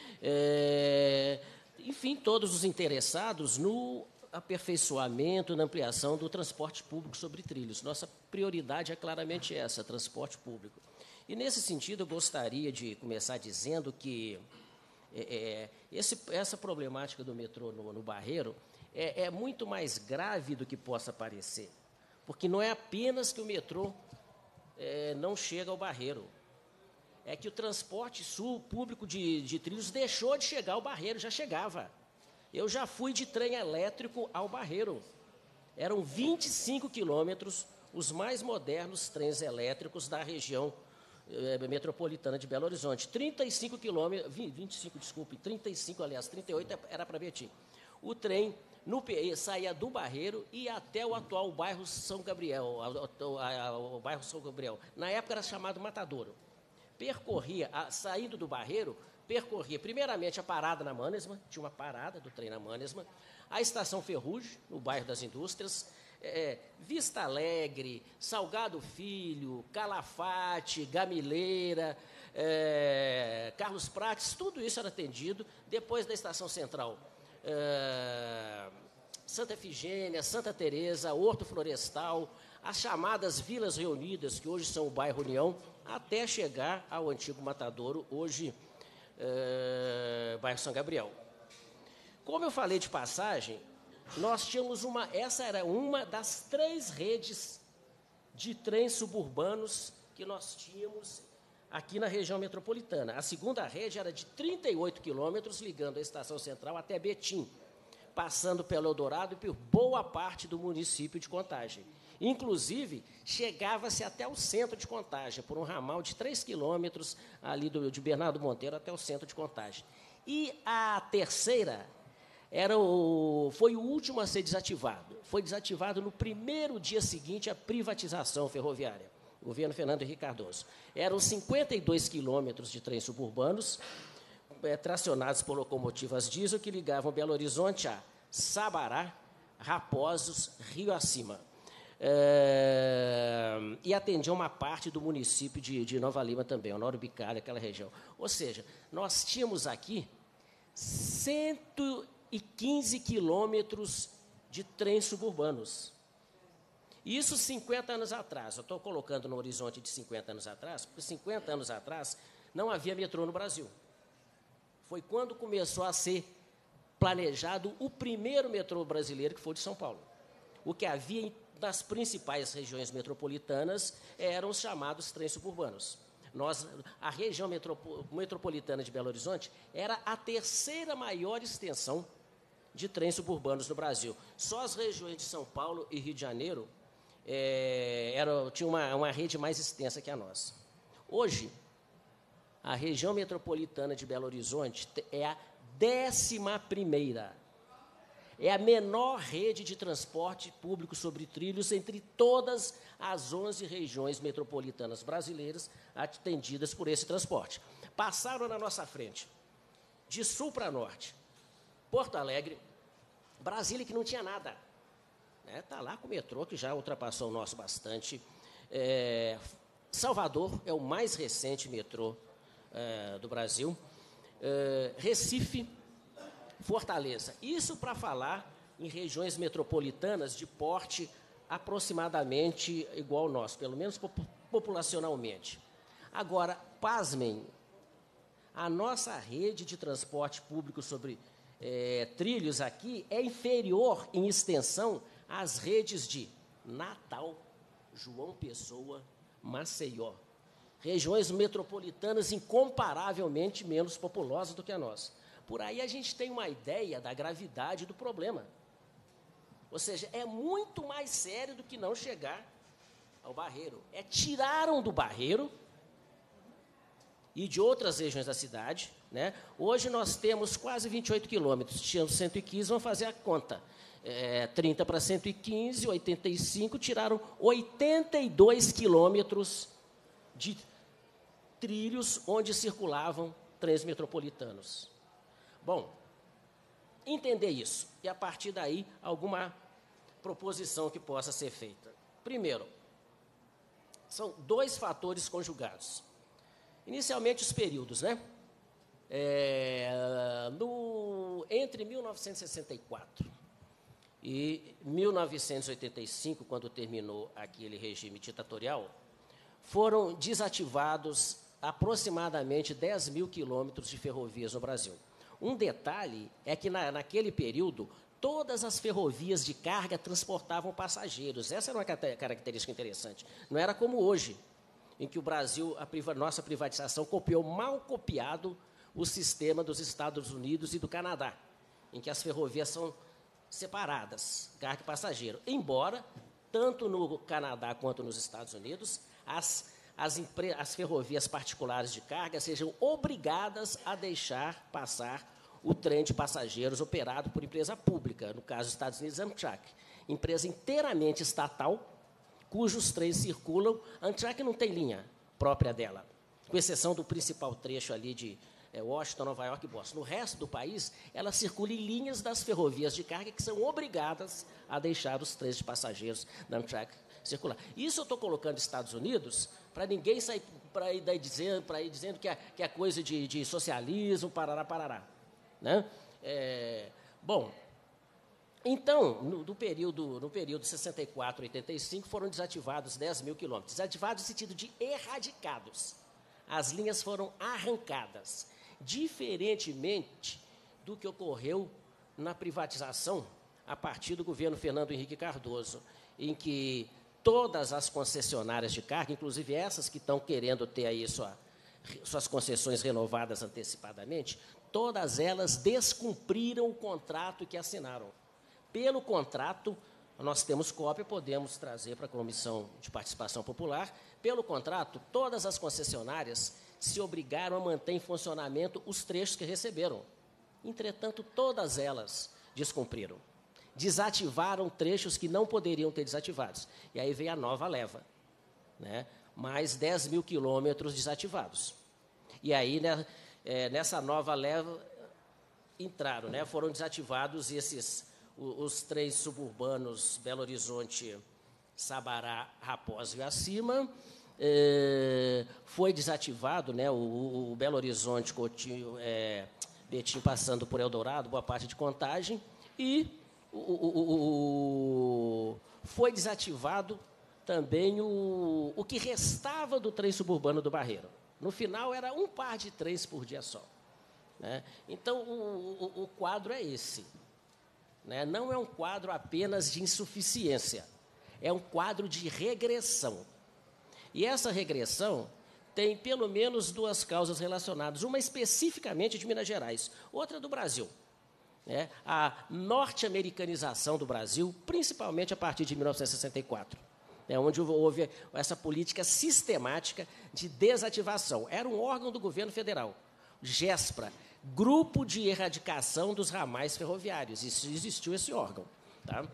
é, enfim, todos os interessados no aperfeiçoamento, na ampliação do transporte público sobre trilhos. Nossa prioridade é claramente essa, transporte público. E, nesse sentido, eu gostaria de começar dizendo que é, esse, essa problemática do metrô no, no Barreiro é, é muito mais grave do que possa parecer, porque não é apenas que o metrô é, não chega ao Barreiro, é que o transporte sul, público de, de trilhos deixou de chegar ao Barreiro, já chegava. Eu já fui de trem elétrico ao Barreiro. Eram vinte e cinco quilômetros, os mais modernos trens elétricos da região eh, metropolitana de Belo Horizonte. trinta e cinco quilômetros, vinte e cinco, desculpe, trinta e cinco, aliás, trinta e oito era para Betim. O trem no P E saía do Barreiro e até o atual bairro São Gabriel, o, a, a, o bairro São Gabriel. Na época era chamado Matadouro. Percorria, a, saindo do Barreiro, percorria primeiramente a parada na Manesma, tinha uma parada do trem na Manesma, a estação Ferrugem, no bairro das Indústrias, é, Vista Alegre, Salgado Filho, Calafate, Gamileira, é, Carlos Prates, tudo isso era atendido. Depois da estação central, é, Santa Efigênia, Santa Teresa, Horto Florestal, as chamadas Vilas Reunidas, que hoje são o bairro União, até chegar ao antigo Matadouro, hoje é, bairro São Gabriel. Como eu falei de passagem, nós tínhamos uma, essa era uma das três redes de trens suburbanos que nós tínhamos aqui na região metropolitana. A segunda rede era de trinta e oito quilômetros, ligando a Estação Central até Betim, passando pelo Eldorado e por boa parte do município de Contagem. Inclusive, chegava-se até o centro de Contagem, por um ramal de três quilômetros, ali do, de Bernardo Monteiro até o centro de Contagem. E a terceira era o, foi o último a ser desativado. Foi desativado no primeiro dia seguinte à privatização ferroviária. governo Fernando Henrique Cardoso. Eram cinquenta e dois quilômetros de trens suburbanos, é, tracionados por locomotivas diesel, que ligavam Belo Horizonte a Sabará, Raposos, Rio Acima. É, e atendiam uma parte do município de, de Nova Lima também, Honório Bicalho, aquela região. Ou seja, nós tínhamos aqui cento e quinze quilômetros de trens suburbanos. Isso cinquenta anos atrás. Eu estou colocando no horizonte de cinquenta anos atrás, porque cinquenta anos atrás não havia metrô no Brasil. Foi quando começou a ser planejado o primeiro metrô brasileiro, que foi de São Paulo. O que havia nas principais regiões metropolitanas eram os chamados trens suburbanos. Nós, a região metropolitana de Belo Horizonte era a terceira maior extensão de trens suburbanos no Brasil. Só as regiões de São Paulo e Rio de Janeiro é, era, tinham uma, uma rede mais extensa que a nossa. Hoje, a região metropolitana de Belo Horizonte é a décima primeira. É a menor rede de transporte público sobre trilhos entre todas as onze regiões metropolitanas brasileiras atendidas por esse transporte. Passaram na nossa frente, de sul para norte, Porto Alegre, Brasília, que não tinha nada. Está, né, lá com o metrô, que já ultrapassou o nosso bastante. É, Salvador é o mais recente metrô é, do Brasil. É, Recife, Fortaleza. Isso para falar em regiões metropolitanas de porte aproximadamente igual ao nosso, pelo menos populacionalmente. Agora, pasmem, a nossa rede de transporte público sobre é, trilhos aqui é inferior em extensão às redes de Natal, João Pessoa, Maceió. Regiões metropolitanas incomparavelmente menos populosas do que a nossa. Por aí a gente tem uma ideia da gravidade do problema. Ou seja, é muito mais sério do que não chegar ao Barreiro. É tiraram do Barreiro e de outras regiões da cidade, né? Hoje nós temos quase vinte e oito quilômetros, tínhamos cento e quinze, vamos fazer a conta. É, trinta para cento e quinze, oitenta e cinco, tiraram oitenta e dois quilômetros de trilhos onde circulavam trens metropolitanos. Bom, entender isso, e a partir daí, alguma proposição que possa ser feita. Primeiro, são dois fatores conjugados. Inicialmente, os períodos, né? É, no, entre mil novecentos e sessenta e quatro e mil novecentos e oitenta e cinco, quando terminou aquele regime ditatorial, foram desativados aproximadamente dez mil quilômetros de ferrovias no Brasil. Um detalhe é que, na, naquele período, todas as ferrovias de carga transportavam passageiros. Essa era uma característica interessante. Não era como hoje, em que o Brasil, a priva, nossa privatização, copiou, mal copiado, o sistema dos Estados Unidos e do Canadá, em que as ferrovias são separadas, carga e passageiro. Embora, tanto no Canadá quanto nos Estados Unidos, as As, as ferrovias particulares de carga sejam obrigadas a deixar passar o trem de passageiros operado por empresa pública, no caso dos Estados Unidos, Amtrak, empresa inteiramente estatal, cujos trens circulam. Amtrak não tem linha própria dela, com exceção do principal trecho ali de é, Washington, Nova York e Boston. No resto do país, ela circula em linhas das ferrovias de carga que são obrigadas a deixar os trens de passageiros da Amtrak circular. Isso eu estou colocando Estados Unidos para ninguém sair para ir, daí dizendo, para ir dizendo que é, que é coisa de, de socialismo, parará, parará. Né? É, bom, então, no, do período, no período sessenta e quatro a oitenta e cinco, foram desativados dez mil quilômetros. Desativados no sentido de erradicados. As linhas foram arrancadas. Diferentemente do que ocorreu na privatização a partir do governo Fernando Henrique Cardoso, em que todas as concessionárias de carga, inclusive essas que estão querendo ter aí sua, suas concessões renovadas antecipadamente, todas elas descumpriram o contrato que assinaram. Pelo contrato, nós temos cópia, podemos trazer para a Comissão de Participação Popular. Pelo contrato, todas as concessionárias se obrigaram a manter em funcionamento os trechos que receberam. Entretanto, todas elas descumpriram. Desativaram trechos que não poderiam ter desativados. E aí veio a nova leva, né? mais dez mil quilômetros desativados. E aí, né, é, nessa nova leva, entraram, né, foram desativados esses, os, os três suburbanos, Belo Horizonte, Sabará, Raposa e acima. É, foi desativado, né, o, o Belo Horizonte, Coutinho, é, Betim passando por Eldorado, boa parte de Contagem, e o, o, o, foi desativado também o, o que restava do trem suburbano do Barreiro. No final, era um par de trens por dia só. Né? Então, o, o, o quadro é esse. Né? Não é um quadro apenas de insuficiência, é um quadro de regressão. E essa regressão tem, pelo menos, duas causas relacionadas, uma especificamente de Minas Gerais, outra do Brasil. Né? A norte-americanização do Brasil, principalmente a partir de mil novecentos e sessenta e quatro, né? Onde houve essa política sistemática de desativação. Era um órgão do governo federal, GESPRA, Grupo de Erradicação dos Ramais Ferroviários. Isso, existiu esse órgão. Tá?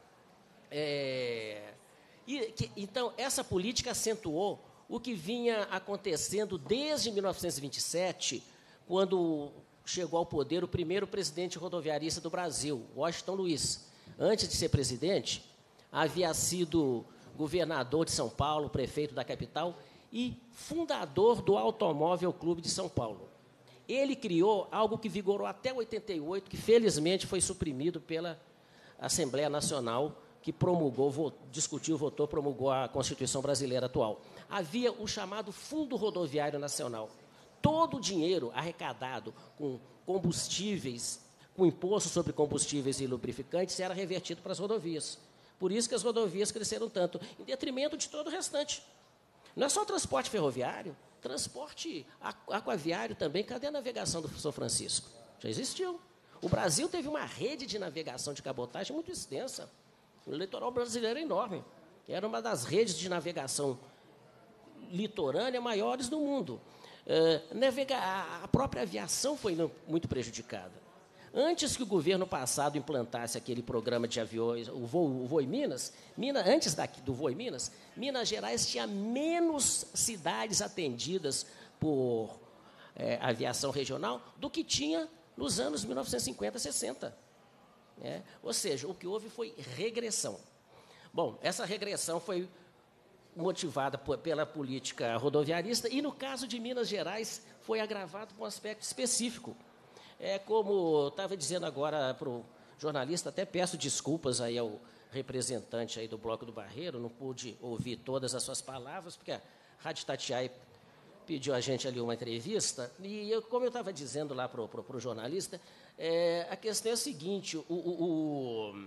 É... E, que, então, essa política acentuou o que vinha acontecendo desde mil novecentos e vinte e sete, quando chegou ao poder o primeiro presidente rodoviarista do Brasil, Washington Luiz. Antes de ser presidente, havia sido governador de São Paulo, prefeito da capital e fundador do Automóvel Clube de São Paulo. Ele criou algo que vigorou até oitenta e oito, que felizmente foi suprimido pela Assembleia Nacional, que promulgou, votou, discutiu, votou, promulgou a Constituição Brasileira atual. Havia o chamado Fundo Rodoviário Nacional. Todo o dinheiro arrecadado com combustíveis, com imposto sobre combustíveis e lubrificantes, era revertido para as rodovias. Por isso que as rodovias cresceram tanto, em detrimento de todo o restante. Não é só o transporte ferroviário, transporte aquaviário também. Cadê a navegação do São Francisco? Já existiu. O Brasil teve uma rede de navegação de cabotagem muito extensa. O litoral brasileiro é enorme. Era uma das redes de navegação litorânea maiores do mundo. Uh, navega a própria aviação foi muito prejudicada. Antes que o governo passado implantasse aquele programa de aviões, o Voo, o Voo em Minas, Minas antes da, do Voo em Minas, Minas Gerais tinha menos cidades atendidas por é, aviação regional do que tinha nos anos mil novecentos e cinquenta, sessenta. É, ou seja, o que houve foi regressão. Bom, essa regressão foi motivada por, pela política rodoviarista e, no caso de Minas Gerais, foi agravado por um aspecto específico. É como estava dizendo agora para o jornalista, até peço desculpas aí ao representante aí do Bloco do Barreiro, não pude ouvir todas as suas palavras, porque a Rádio Itatiaia pediu a gente ali uma entrevista, e eu, como eu estava dizendo lá para o jornalista, é, a questão é a seguinte, o, o, o,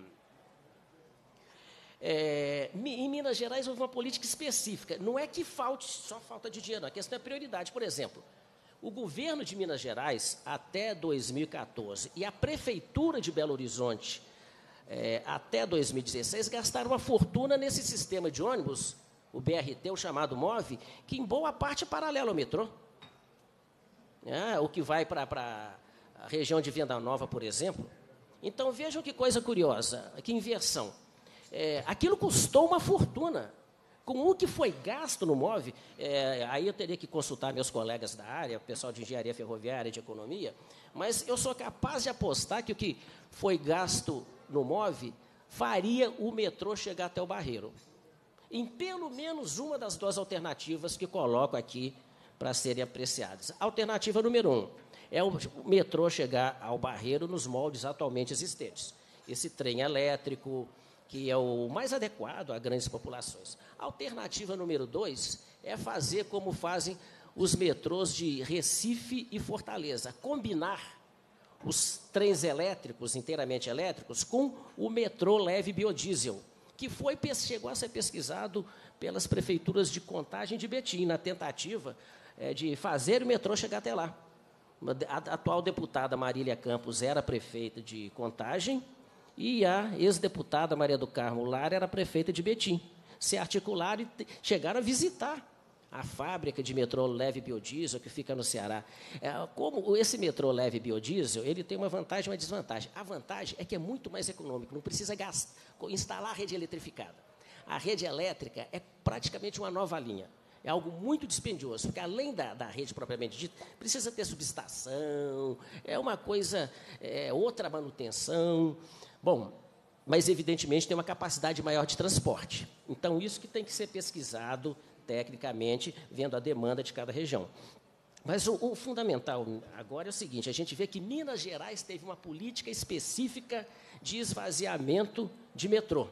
é, em Minas Gerais houve uma política específica, não é que falte só falta de dinheiro, a questão é prioridade. Por exemplo, o governo de Minas Gerais, até dois mil e quatorze, e a Prefeitura de Belo Horizonte, é, até dois mil e dezesseis, gastaram uma fortuna nesse sistema de ônibus, o B R T, o chamado MOVE, que em boa parte é paralelo ao metrô. É, o que vai para a região de Venda Nova, por exemplo. Então, vejam que coisa curiosa, que inversão. É, aquilo custou uma fortuna. Com o que foi gasto no MOVE, é, aí eu teria que consultar meus colegas da área, pessoal de engenharia ferroviária e de economia, mas eu sou capaz de apostar que o que foi gasto no MOVE faria o metrô chegar até o Barreiro. Em pelo menos uma das duas alternativas que coloco aqui para serem apreciadas. Alternativa número um é o metrô chegar ao Barreiro nos moldes atualmente existentes. Esse trem elétrico, que é o mais adequado a grandes populações. Alternativa número dois é fazer como fazem os metrôs de Recife e Fortaleza, combinar os trens elétricos, inteiramente elétricos, com o metrô leve biodiesel, que foi, chegou a ser pesquisado pelas prefeituras de Contagem e de Betim, na tentativa é, de fazer o metrô chegar até lá. A atual deputada Marília Campos era prefeita de Contagem e a ex-deputada Maria do Carmo Lara era prefeita de Betim. Se articularam e chegaram a visitar a fábrica de metrô leve biodiesel que fica no Ceará. É, como esse metrô leve biodiesel, ele tem uma vantagem e uma desvantagem. A vantagem é que é muito mais econômico, não precisa gastar, instalar a rede eletrificada. A rede elétrica é praticamente uma nova linha. É algo muito dispendioso, porque, além da, da rede propriamente dita, precisa ter subestação, é uma coisa, é, outra manutenção. Bom, mas, evidentemente, tem uma capacidade maior de transporte. Então, isso que tem que ser pesquisado tecnicamente, vendo a demanda de cada região. Mas o, o fundamental agora é o seguinte, a gente vê que Minas Gerais teve uma política específica de esvaziamento de metrô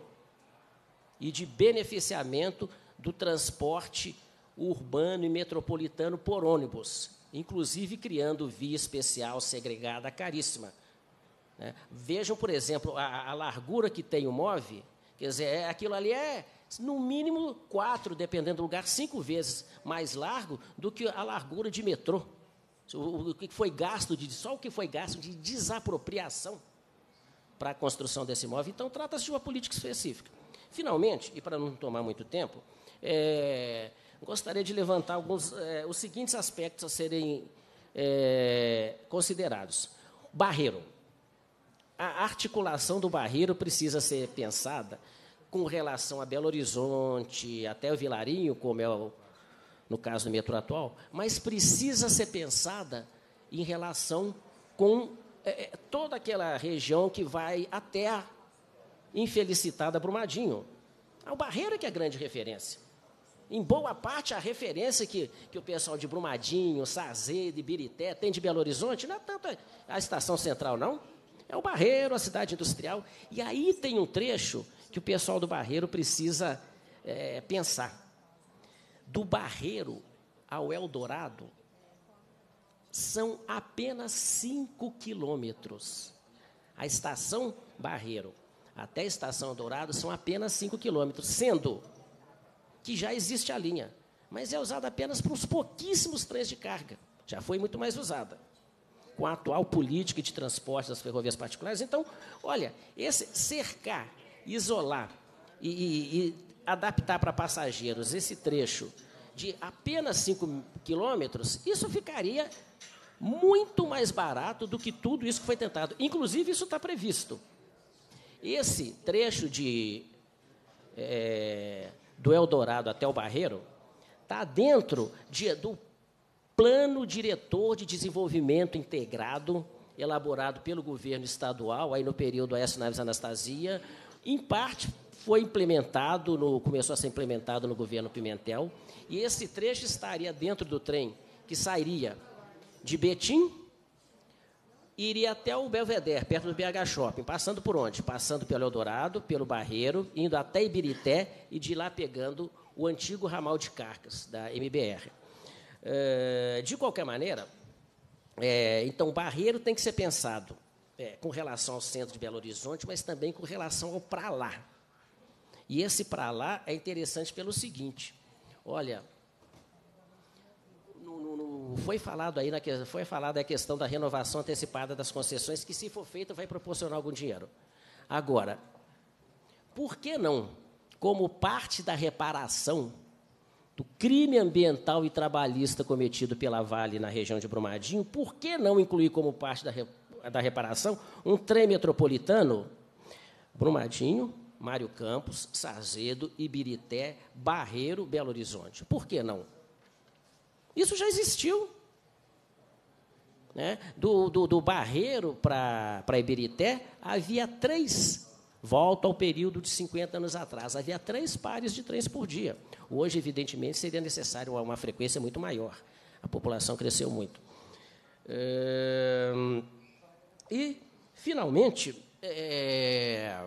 e de beneficiamento do transporte urbano e metropolitano por ônibus, inclusive criando via especial segregada caríssima. Né? Vejam, por exemplo, a, a largura que tem o MOVE, quer dizer, é, aquilo ali é, no mínimo, quatro, dependendo do lugar, cinco vezes mais largo do que a largura de metrô. O, o que foi gasto, de, só o que foi gasto de desapropriação para a construção desse MOVE. Então, trata-se de uma política específica. Finalmente, e para não tomar muito tempo, é, gostaria de levantar alguns, é, os seguintes aspectos a serem é, considerados. Barreiro. A articulação do Barreiro precisa ser pensada com relação a Belo Horizonte, até o Vilarinho, como é o, no caso do metrô atual, mas precisa ser pensada em relação com é, toda aquela região que vai até a infelicitada Brumadinho. O Barreiro é que é a grande referência. Em boa parte, a referência que, que o pessoal de Brumadinho, Sazedo, Ibirité tem de Belo Horizonte não é tanto a estação central, não. É o Barreiro, a cidade industrial. E aí tem um trecho que o pessoal do Barreiro precisa é, pensar. Do Barreiro ao Eldorado são apenas cinco quilômetros. A estação Barreiro até a estação Eldorado são apenas cinco quilômetros, sendo que já existe a linha, mas é usada apenas para uns pouquíssimos trens de carga. Já foi muito mais usada com a atual política de transporte das ferrovias particulares. Então, olha, esse cercar, isolar e, e, e adaptar para passageiros esse trecho de apenas cinco quilômetros, isso ficaria muito mais barato do que tudo isso que foi tentado. Inclusive, isso está previsto. Esse trecho de, é, do Eldorado até o Barreiro está dentro de, do Plano Diretor de Desenvolvimento Integrado, elaborado pelo governo estadual, aí no período Aécio Neves Anastasia. Em parte, foi implementado, no, começou a ser implementado no governo Pimentel, e esse trecho estaria dentro do trem que sairia de Betim e iria até o Belvedere, perto do B H Shopping, passando por onde? Passando pelo Eldorado, pelo Barreiro, indo até Ibirité e de lá pegando o antigo ramal de Carcas, da M B R. É, de qualquer maneira, é, então, o Barreiro tem que ser pensado é, com relação ao centro de Belo Horizonte, mas também com relação ao para lá. E esse para lá é interessante pelo seguinte, olha, no, no, no, foi falado aí na, foi falado a questão da renovação antecipada das concessões, que, se for feita, vai proporcionar algum dinheiro. Agora, por que não, como parte da reparação do crime ambiental e trabalhista cometido pela Vale na região de Brumadinho, por que não incluir como parte da, da reparação um trem metropolitano? Brumadinho, Mário Campos, Sazedo, Ibirité, Barreiro, Belo Horizonte. Por que não? Isso já existiu. Né? Do, do, do Barreiro para Ibirité, havia três, volta ao período de cinquenta anos atrás, havia três pares de trens por dia. Hoje, evidentemente, seria necessário uma, uma frequência muito maior. A população cresceu muito. É, e, finalmente, é,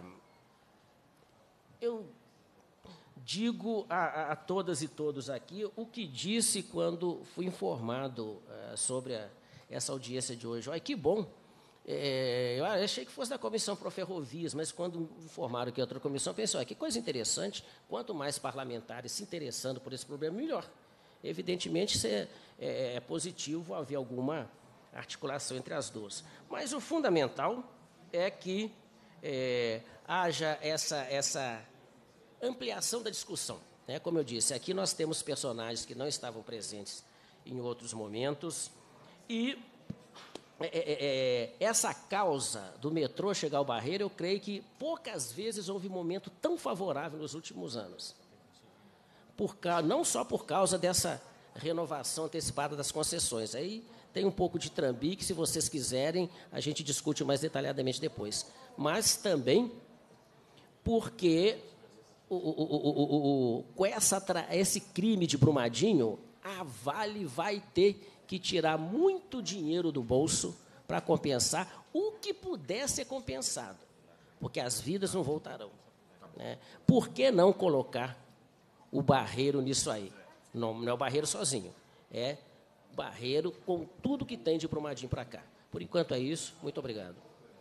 eu digo a, a, a todas e todos aqui o que disse quando fui informado uh, sobre a, essa audiência de hoje. Olha, que bom! É, eu achei que fosse da Comissão Pro Ferrovias, mas quando informaram que outra comissão, pensei, olha, que coisa interessante, quanto mais parlamentares se interessando por esse problema, melhor. Evidentemente, isso é, é, é positivo haver alguma articulação entre as duas. Mas o fundamental é que é, haja essa, essa ampliação da discussão. Né? Como eu disse, aqui nós temos personagens que não estavam presentes em outros momentos, e É, é, é, essa causa do metrô chegar ao Barreiro, eu creio que poucas vezes houve momento tão favorável nos últimos anos. por, não só por causa dessa renovação antecipada das concessões. Aí tem um pouco de trambique, se vocês quiserem, a gente discute mais detalhadamente depois. Mas também porque o, o, o, o, o, com essa, esse crime de Brumadinho, a Vale vai ter que tirar muito dinheiro do bolso para compensar o que puder ser compensado, porque as vidas não voltarão. Né? Por que não colocar o Barreiro nisso aí? Não, não é o Barreiro sozinho, é o Barreiro com tudo que tem de Brumadinho para cá. Por enquanto é isso. Muito obrigado.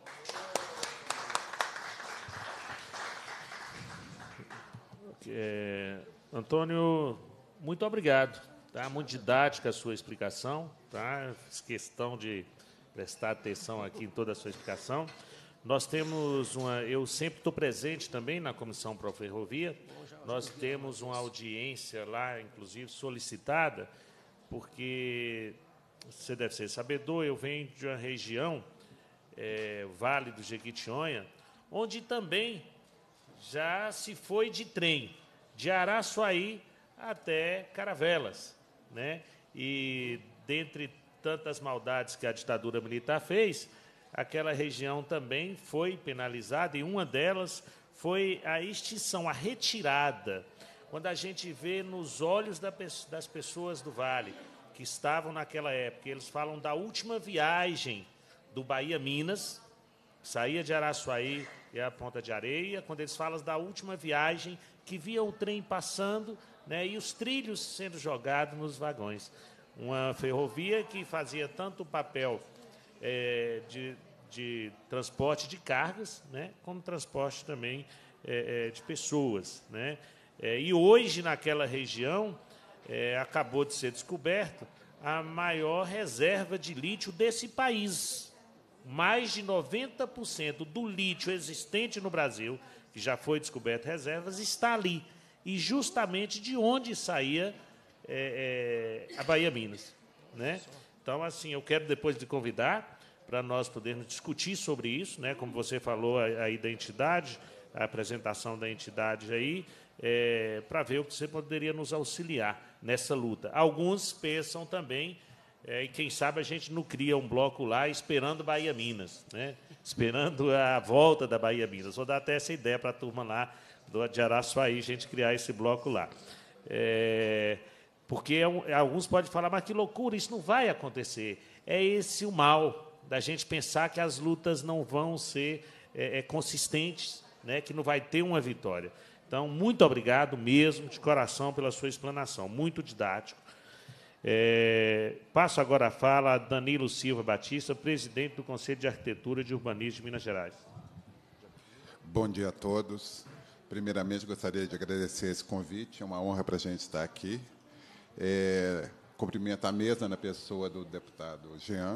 É, Antônio, muito obrigado. Tá? Muito didática a sua explicação. Tá? Fiz questão de prestar atenção aqui em toda a sua explicação. Nós temos uma... Eu sempre estou presente também na Comissão Pro Ferrovia. Nós temos uma audiência lá, inclusive, solicitada, porque, você deve ser sabedor, eu venho de uma região, é, Vale do Jequitinhonha, onde também já se foi de trem, de Araçuaí até Caravelas, né? E, dentre tantas maldades que a ditadura militar fez, aquela região também foi penalizada, e uma delas foi a extinção, a retirada. Quando a gente vê nos olhos das pessoas do Vale, que estavam naquela época, eles falam da última viagem do Bahia-Minas, saía de Araçuaí e a Ponta de Areia, quando eles falam da última viagem, que via o trem passando, né, e os trilhos sendo jogados nos vagões. Uma ferrovia que fazia tanto o papel é, de, de transporte de cargas, né, como transporte também é, é, de pessoas. Né? É, e hoje, naquela região, é, acabou de ser descoberto a maior reserva de lítio desse país. Mais de noventa por cento do lítio existente no Brasil, que já foi descoberto reservas, está ali. E justamente de onde saía é, é, a Bahia-Minas. Né? Então, assim, eu quero depois te convidar para nós podermos discutir sobre isso, né? Como você falou aí da entidade, a apresentação da entidade aí, é, para ver o que você poderia nos auxiliar nessa luta. Alguns pensam também, é, e quem sabe a gente não cria um bloco lá esperando Bahia-Minas, né? Esperando a volta da Bahia-Minas. Vou dar até essa ideia para a turma lá do, de Araçuaí, a gente criar esse bloco lá. É, porque alguns podem falar, mas que loucura, isso não vai acontecer. É esse o mal da gente pensar que as lutas não vão ser é, é, consistentes, né, que não vai ter uma vitória. Então, muito obrigado mesmo, de coração, pela sua explanação. Muito didático. É, passo agora a fala a Danilo Silva Batista, presidente do Conselho de Arquitetura e de Urbanismo de Minas Gerais. Bom dia a todos. Primeiramente, gostaria de agradecer esse convite. É uma honra para a gente estar aqui. É, cumprimento a mesa na pessoa do deputado Jean.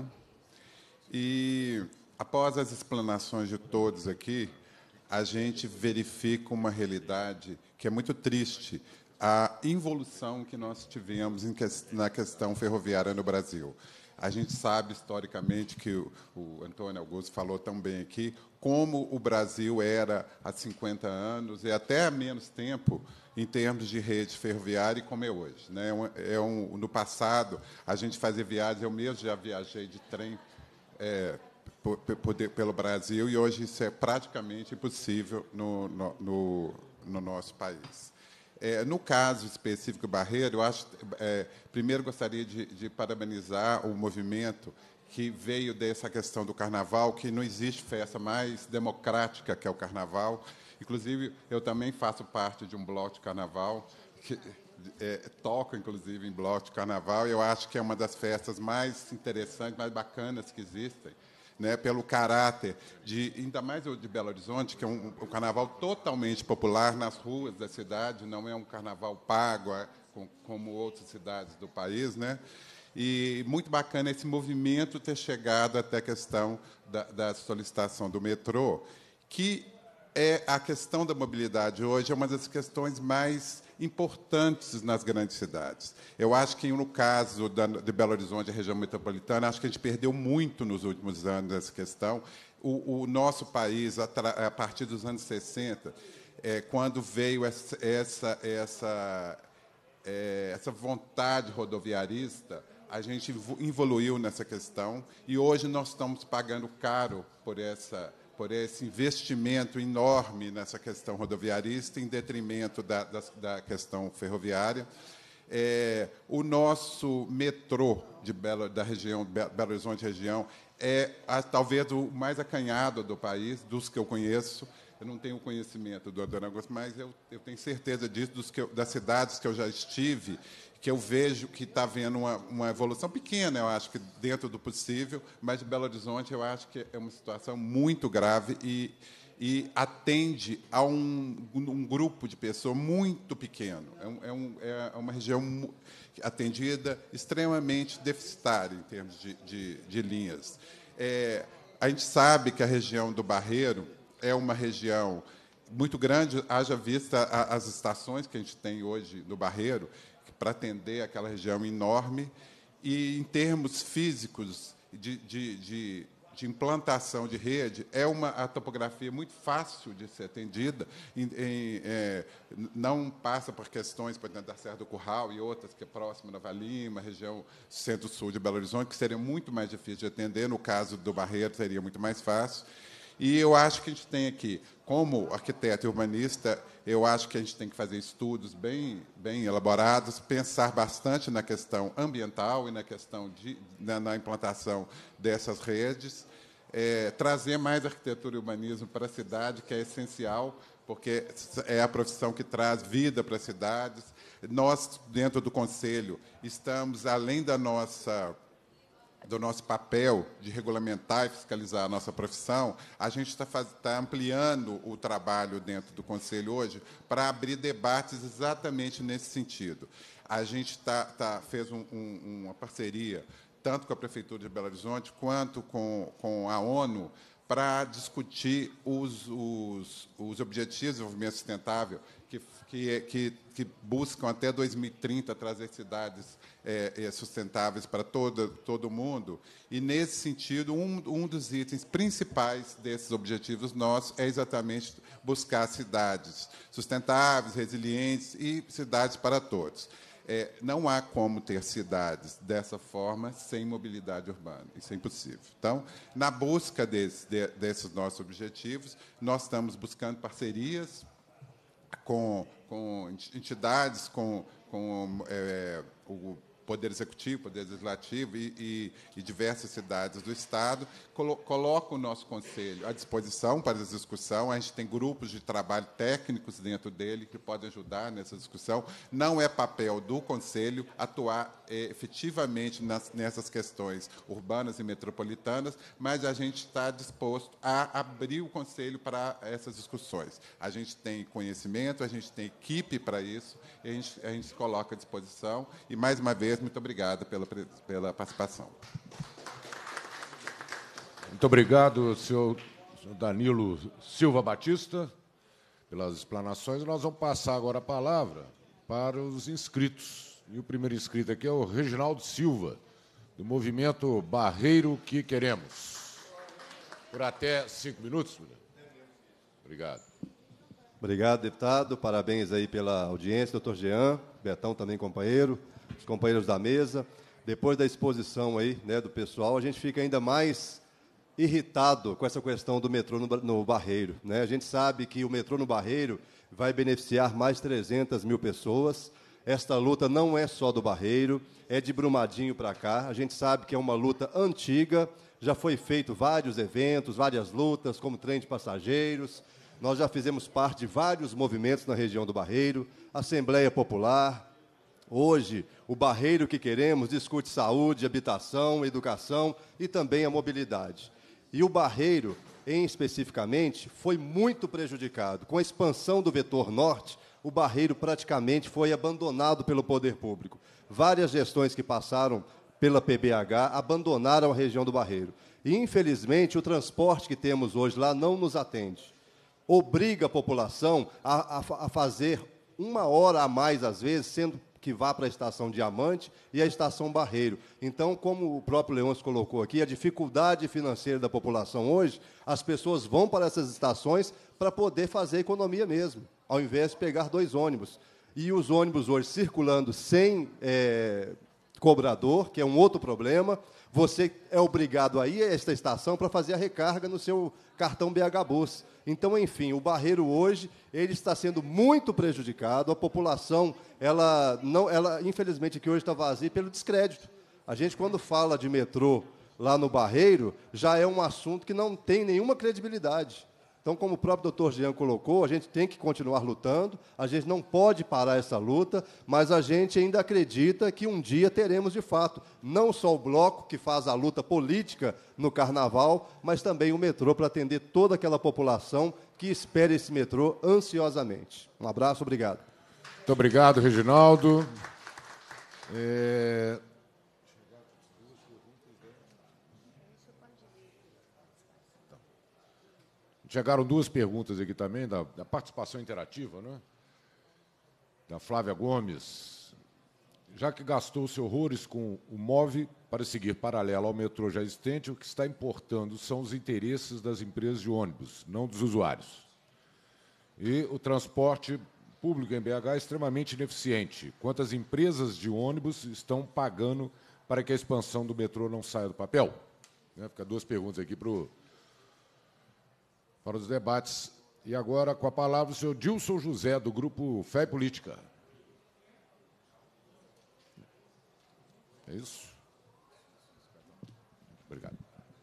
E, após as explanações de todos aqui, a gente verifica uma realidade que é muito triste, a involução que nós tivemos em que, na questão ferroviária no Brasil. A gente sabe, historicamente, que o, o Antônio Augusto falou também aqui, como o Brasil era há cinquenta anos, e até há menos tempo, em termos de rede ferroviária, e como é hoje. Né? É um, no passado, a gente fazia viagens, eu mesmo já viajei de trem é, por, por, pelo Brasil, e hoje isso é praticamente impossível no, no, no, no nosso país. É, no caso específico Barreiro, eu acho, é, primeiro gostaria de, de parabenizar o movimento que veio dessa questão do Carnaval, que não existe festa mais democrática que é o Carnaval. Inclusive, eu também faço parte de um bloco de Carnaval, que é, toco, inclusive, em bloco de Carnaval, e eu acho que é uma das festas mais interessantes, mais bacanas que existem, né, pelo caráter, de, ainda mais de Belo Horizonte, que é um, um carnaval totalmente popular nas ruas da cidade, não é um carnaval pago, é, com, como outras cidades do país. Né? E muito bacana esse movimento ter chegado até a questão da, da solicitação do metrô, que é a questão da mobilidade hoje é uma das questões mais importantes nas grandes cidades. Eu acho que, no caso da, de Belo Horizonte, a região metropolitana, acho que a gente perdeu muito nos últimos anos essa questão. O, o nosso país, a, a partir dos anos sessenta, é, quando veio essa, essa, essa, é, essa vontade rodoviarista, a gente evoluiu nessa questão e hoje nós estamos pagando caro por essa por esse investimento enorme nessa questão rodoviarista em detrimento da, da, da questão ferroviária. É, o nosso metrô de Belo, da região Belo Horizonte região é a, talvez o mais acanhado do país, dos que eu conheço. Eu não tenho conhecimento do Dona Augusto, mas eu, eu tenho certeza disso, dos que eu, das cidades que eu já estive, que eu vejo que está havendo uma, uma evolução pequena, eu acho que dentro do possível, mas de Belo Horizonte eu acho que é uma situação muito grave e, e atende a um, um grupo de pessoas muito pequeno. É, um, é, um, é uma região atendida extremamente deficitária em termos de, de, de linhas. É, a gente sabe que a região do Barreiro é uma região muito grande, haja vista as estações que a gente tem hoje no Barreiro, para atender aquela região enorme, e, em termos físicos, de, de, de, de implantação de rede, é uma a topografia muito fácil de ser atendida, em, em, é, não passa por questões, por exemplo, da Serra do Curral e outras, que é próxima da Valima, região centro-sul de Belo Horizonte, que seria muito mais difícil de atender, no caso do Barreiro, seria muito mais fácil. E eu acho que a gente tem aqui, como arquiteto e urbanista, eu acho que a gente tem que fazer estudos bem, bem elaborados, pensar bastante na questão ambiental e na questão de, na, na implantação dessas redes, é, trazer mais arquitetura e urbanismo para a cidade, que é essencial, porque é a profissão que traz vida para as cidades. Nós, dentro do Conselho, estamos, além da nossa... do nosso papel de regulamentar e fiscalizar a nossa profissão, a gente está tá ampliando o trabalho dentro do Conselho hoje para abrir debates exatamente nesse sentido. A gente tá, tá, fez um, um, uma parceria, tanto com a Prefeitura de Belo Horizonte, quanto com, com a ONU, para discutir os, os, os Objetivos de Desenvolvimento Sustentável, que, que, que, que buscam, até dois mil e trinta, trazer cidades É, sustentáveis para todo, todo mundo. E, nesse sentido, um, um dos itens principais desses objetivos nossos é exatamente buscar cidades sustentáveis, resilientes e cidades para todos. É, não há como ter cidades dessa forma sem mobilidade urbana. Isso é impossível. Então, na busca desse, de, desses nossos objetivos, nós estamos buscando parcerias com, com entidades, com, com é, o Poder Executivo, Poder Legislativo e, e, e diversas cidades do Estado, colo coloca o nosso Conselho à disposição para essa discussão. A gente tem grupos de trabalho técnicos dentro dele que podem ajudar nessa discussão. Não é papel do Conselho atuar é, efetivamente nas, nessas questões urbanas e metropolitanas, mas a gente está disposto a abrir o Conselho para essas discussões. A gente tem conhecimento, a gente tem equipe para isso, e a gente, a gente se coloca à disposição. E, mais uma vez, muito obrigado pela, pela participação. Muito obrigado, senhor Danilo Silva Batista, pelas explanações. Nós vamos passar agora a palavra para os inscritos. E o primeiro inscrito aqui é o Reginaldo Silva, do movimento Barreiro que Queremos. Por até cinco minutos. Obrigado. Obrigado, deputado. Parabéns aí pela audiência, doutor Jean, Betão também companheiro, os companheiros da mesa. Depois da exposição aí, né, do pessoal, a gente fica ainda mais irritado com essa questão do metrô no, no Barreiro, né? A gente sabe que o metrô no Barreiro vai beneficiar mais de trezentas mil pessoas. Esta luta não é só do Barreiro, é de Brumadinho para cá. A gente sabe que é uma luta antiga, já foi feito vários eventos, várias lutas, como trem de passageiros. Nós já fizemos parte de vários movimentos na região do Barreiro, Assembleia Popular. Hoje, o Barreiro que Queremos discute saúde, habitação, educação e também a mobilidade. E o Barreiro, em especificamente, foi muito prejudicado. Com a expansão do vetor norte, o Barreiro praticamente foi abandonado pelo poder público. Várias gestões que passaram pela P B H abandonaram a região do Barreiro. E, infelizmente, o transporte que temos hoje lá não nos atende. Obriga a população a, a, a fazer uma hora a mais, às vezes, sendo que vá para a estação Diamante e a estação Barreiro. Então, como o próprio Leôncio colocou aqui, a dificuldade financeira da população hoje, as pessoas vão para essas estações para poder fazer economia mesmo, ao invés de pegar dois ônibus. e os ônibus hoje circulando sem é, cobrador, que é um outro problema. Você é obrigado a ir a esta estação para fazer a recarga no seu cartão B H Bus. Então, enfim, o Barreiro hoje ele está sendo muito prejudicado. A população, ela, não, ela infelizmente, aqui hoje está vazia pelo descrédito. A gente, quando fala de metrô lá no Barreiro, já é um assunto que não tem nenhuma credibilidade. Então, como o próprio doutor Jean colocou, a gente tem que continuar lutando, a gente não pode parar essa luta, mas a gente ainda acredita que um dia teremos, de fato, não só o bloco que faz a luta política no Carnaval, mas também o metrô para atender toda aquela população que espera esse metrô ansiosamente. Um abraço, obrigado. Muito obrigado, Reginaldo. É... Chegaram duas perguntas aqui também, da, da participação interativa, né? Da Flávia Gomes. Já que gastou-se horrores com o MOVE para seguir paralelo ao metrô já existente, o que está importando são os interesses das empresas de ônibus, não dos usuários. E o transporte público em B H é extremamente ineficiente. Quantas empresas de ônibus estão pagando para que a expansão do metrô não saia do papel? Né? Fica duas perguntas aqui para o... para os debates. E agora, com a palavra, o senhor Dilson José, do Grupo Fé e Política. É isso? Obrigado.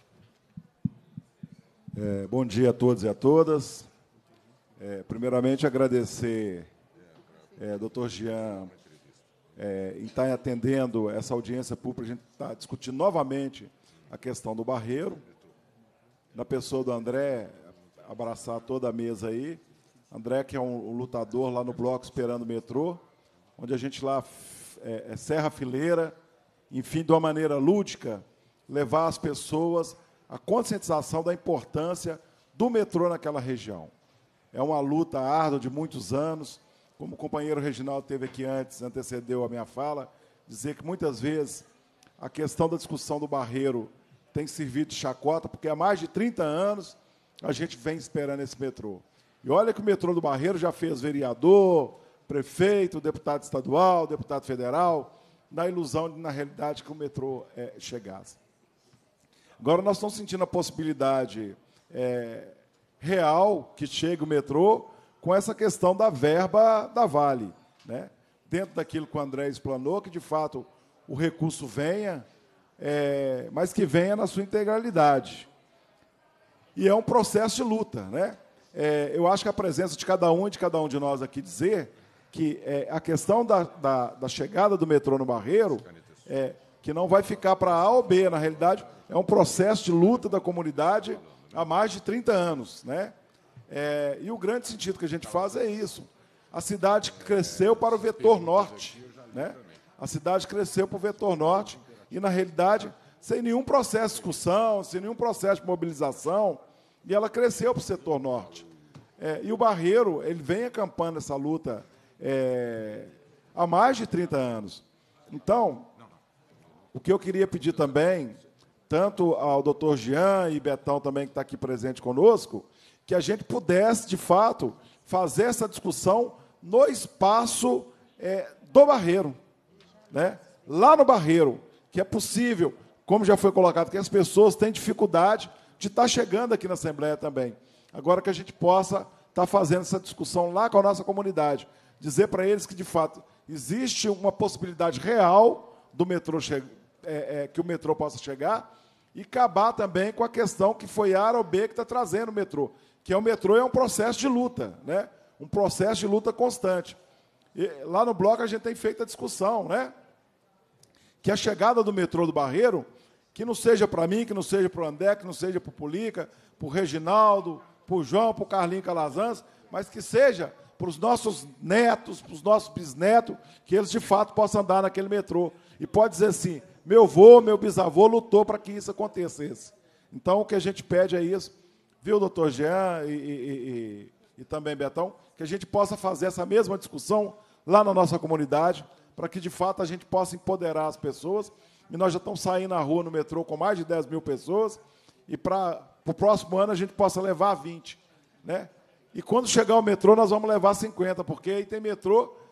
É, bom dia a todos e a todas. É, primeiramente, agradecer é, doutor Jean é, em estar atendendo essa audiência pública. A gente está discutindo novamente a questão do Barreiro, na pessoa do André, abraçar toda a mesa aí. André, que é um, um lutador lá no bloco esperando o metrô, onde a gente lá é, é, serra a fileira, enfim, de uma maneira lúdica, levar as pessoas a conscientização da importância do metrô naquela região. É uma luta árdua de muitos anos, como o companheiro Reginaldo teve aqui antes, antecedeu a minha fala, dizer que muitas vezes a questão da discussão do Barreiro tem servido de chacota, porque há mais de trinta anos a gente vem esperando esse metrô. E olha que o metrô do Barreiro já fez vereador, prefeito, deputado estadual, deputado federal, na ilusão de, na realidade, que o metrô é, chegasse. Agora, nós estamos sentindo a possibilidade é, real que chegue o metrô com essa questão da verba da Vale, né? Dentro daquilo que o André explanou, que, de fato, o recurso venha, é, mas que venha na sua integralidade. E é um processo de luta, né? É, eu acho que a presença de cada um e de cada um de nós aqui dizer que é, a questão da, da, da chegada do metrô no Barreiro, é, que não vai ficar para A ou B, na realidade, é um processo de luta da comunidade há mais de trinta anos, né? É, e o grande sentido que a gente faz é isso. A cidade cresceu para o vetor norte, né? A cidade cresceu para o vetor norte e, na realidade, sem nenhum processo de discussão, sem nenhum processo de mobilização, e ela cresceu para o setor norte. É, e o Barreiro, ele vem acampando essa luta é, há mais de trinta anos. Então, o que eu queria pedir também, tanto ao doutor Jean e Betão também, que está aqui presente conosco, que a gente pudesse, de fato, fazer essa discussão no espaço é, do Barreiro, né? Lá no Barreiro, que é possível, como já foi colocado, que as pessoas têm dificuldade de estar chegando aqui na Assembleia também. Agora que a gente possa estar fazendo essa discussão lá com a nossa comunidade, dizer para eles que, de fato, existe uma possibilidade real do metrô che- é, é, que o metrô possa chegar e acabar também com a questão que foi A ou B que está trazendo o metrô, que é o metrô é um processo de luta, né? Um processo de luta constante. E lá no bloco a gente tem feito a discussão, né? Que a chegada do metrô do Barreiro, que não seja para mim, que não seja para o André, que não seja para o Pulica, para o Reginaldo, para o João, para o Carlinhos Calazans, mas que seja para os nossos netos, para os nossos bisnetos, que eles, de fato, possam andar naquele metrô. E pode dizer assim, meu avô, meu bisavô lutou para que isso acontecesse. Então, o que a gente pede é isso, viu, doutor Jean e, e, e, e também Betão, que a gente possa fazer essa mesma discussão lá na nossa comunidade, para que, de fato, a gente possa empoderar as pessoas. E nós já estamos saindo na rua, no metrô, com mais de dez mil pessoas, e para o próximo ano a gente possa levar vinte. Né? E quando chegar o metrô, nós vamos levar cinquenta, porque aí tem metrô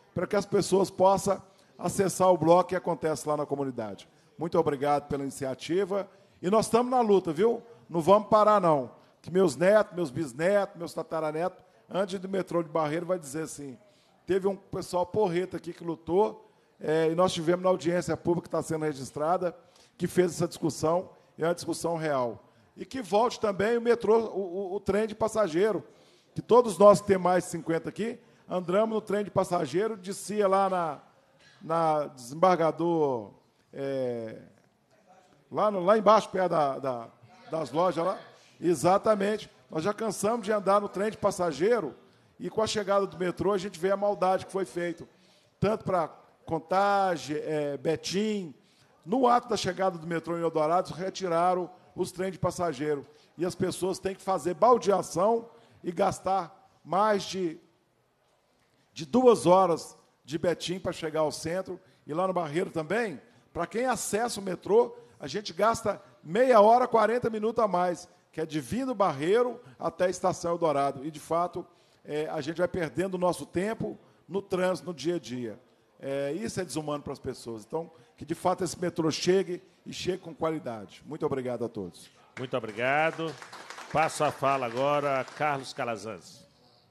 para que as pessoas possam acessar o bloco que acontece lá na comunidade. Muito obrigado pela iniciativa. E nós estamos na luta, viu? Não vamos parar, não. Que meus netos, meus bisnetos, meus tataranetos, antes do metrô de Barreiro, vai dizer assim, teve um pessoal porreta aqui que lutou, é, e nós tivemos na audiência pública que está sendo registrada, que fez essa discussão, é uma discussão real. E que volte também o metrô, o, o, o trem de passageiro, que todos nós que temos mais de cinquenta aqui, andamos no trem de passageiro, descia lá na, na desembargador, é, lá, no, lá embaixo, perto da, da, das lojas lá. Exatamente. Nós já cansamos de andar no trem de passageiro e com a chegada do metrô a gente vê a maldade que foi feita, tanto para Contagem, é, Betim. No ato da chegada do metrô em Eldorado, retiraram os trens de passageiro. E as pessoas têm que fazer baldeação e gastar mais de, de duas horas de Betim para chegar ao centro. E lá no Barreiro também, para quem acessa o metrô, a gente gasta meia hora, quarenta minutos a mais, que é de vir do Barreiro até a Estação Eldorado. E, de fato, é, a gente vai perdendo o nosso tempo no trânsito, no dia a dia. É, isso é desumano para as pessoas. Então, que, de fato, esse metrô chegue e chegue com qualidade. Muito obrigado a todos. Muito obrigado. Passo a fala agora a Carlos Calazans.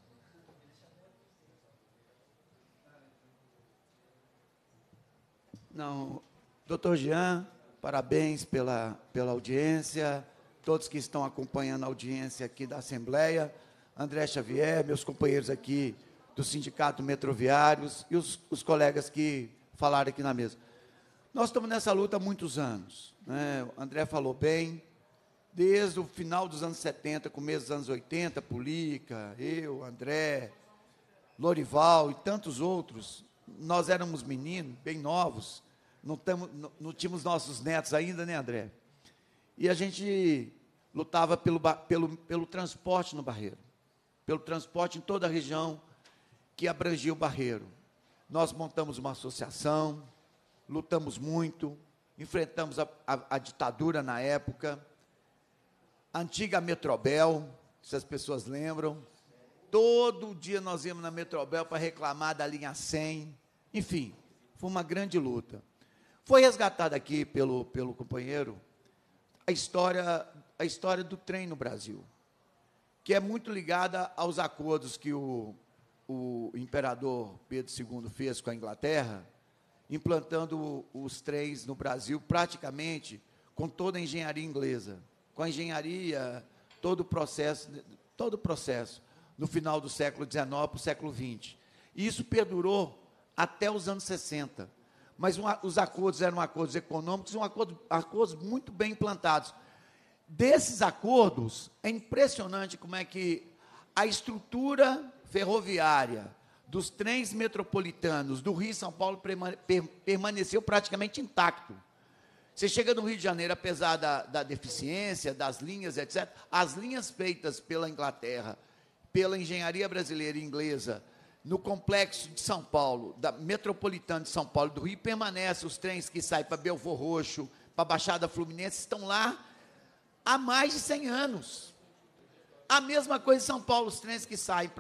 Não, doutor Jean, parabéns pela, pela audiência, todos que estão acompanhando a audiência aqui da Assembleia, André Xavier, meus companheiros aqui do Sindicato Metroviários e os, os colegas que falaram aqui na mesa. Nós estamos nessa luta há muitos anos, né? O André falou bem, desde o final dos anos setenta, começo dos anos oitenta, Pulica, eu, André, Lorival e tantos outros, nós éramos meninos, bem novos, não, tamo, não, não tínhamos nossos netos ainda, né, André? E a gente lutava pelo, pelo, pelo transporte no Barreiro, pelo transporte em toda a região que abrangia o Barreiro. Nós montamos uma associação, lutamos muito, enfrentamos a, a, a ditadura na época, a antiga Metrobel, se as pessoas lembram, todo dia nós íamos na Metrobel para reclamar da linha cem, enfim, foi uma grande luta. Foi resgatada aqui pelo, pelo companheiro a história, a história do trem no Brasil, que é muito ligada aos acordos que o, o imperador Pedro segundo fez com a Inglaterra, implantando os trens no Brasil praticamente com toda a engenharia inglesa, com a engenharia, todo o processo, todo o processo, no final do século dezenove para o século vinte. E isso perdurou até os anos sessenta. Mas um, os acordos eram acordos econômicos, um acordo, acordos muito bem implantados. Desses acordos, é impressionante como é que a estrutura ferroviária dos trens metropolitanos do Rio e São Paulo permaneceu praticamente intacto. Você chega no Rio de Janeiro, apesar da, da deficiência, das linhas, etcétera, as linhas feitas pela Inglaterra, pela engenharia brasileira e inglesa, no complexo de São Paulo, da metropolitana de São Paulo do Rio, permanecem os trens que saem para Belfor Roxo, para a Baixada Fluminense, estão lá há mais de cem anos. A mesma coisa em São Paulo, os trens que saem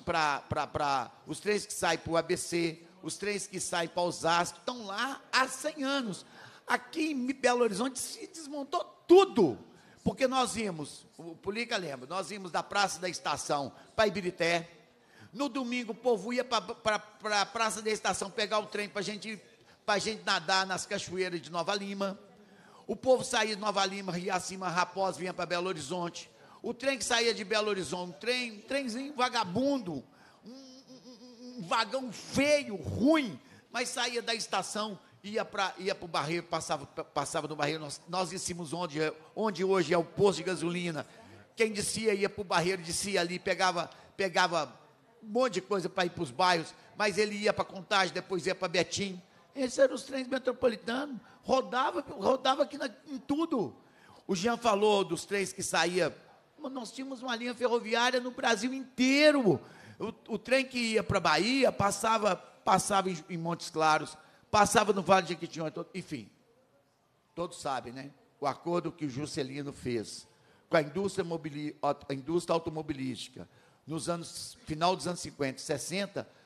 para os trens que saem para o A B C, os trens que saem para Osasco, estão lá há cem anos. Aqui em Belo Horizonte se desmontou tudo, porque nós íamos, o Pulica lembra, nós íamos da Praça da Estação para Ibirité. No domingo o povo ia para pra, a Praça da Estação pegar o trem para gente, a gente nadar nas cachoeiras de Nova Lima. O povo saía de Nova Lima, Rio Acima, Raposa, vinha para Belo Horizonte. O trem que saía de Belo Horizonte, um trem, um trenzinho vagabundo, um, um, um vagão feio, ruim, mas saía da estação, ia para ia o Barreiro, passava, passava no Barreiro. Nós, nós descíamos onde, onde hoje é o posto de gasolina. Quem descia ia para o Barreiro, descia ali, pegava, pegava um monte de coisa para ir para os bairros, mas ele ia para Contagem, depois ia para Betim. Esses eram os trens metropolitanos, rodava, rodava aqui na, em tudo. O Jean falou dos trens que saía. Nós tínhamos uma linha ferroviária no Brasil inteiro. O, o trem que ia para a Bahia passava, passava em, em Montes Claros, passava no Vale de Jequitinhonha, enfim, todos sabem, né? O acordo que o Juscelino fez com a indústria, mobili, a indústria automobilística, nos anos, final dos anos cinquenta, sessenta,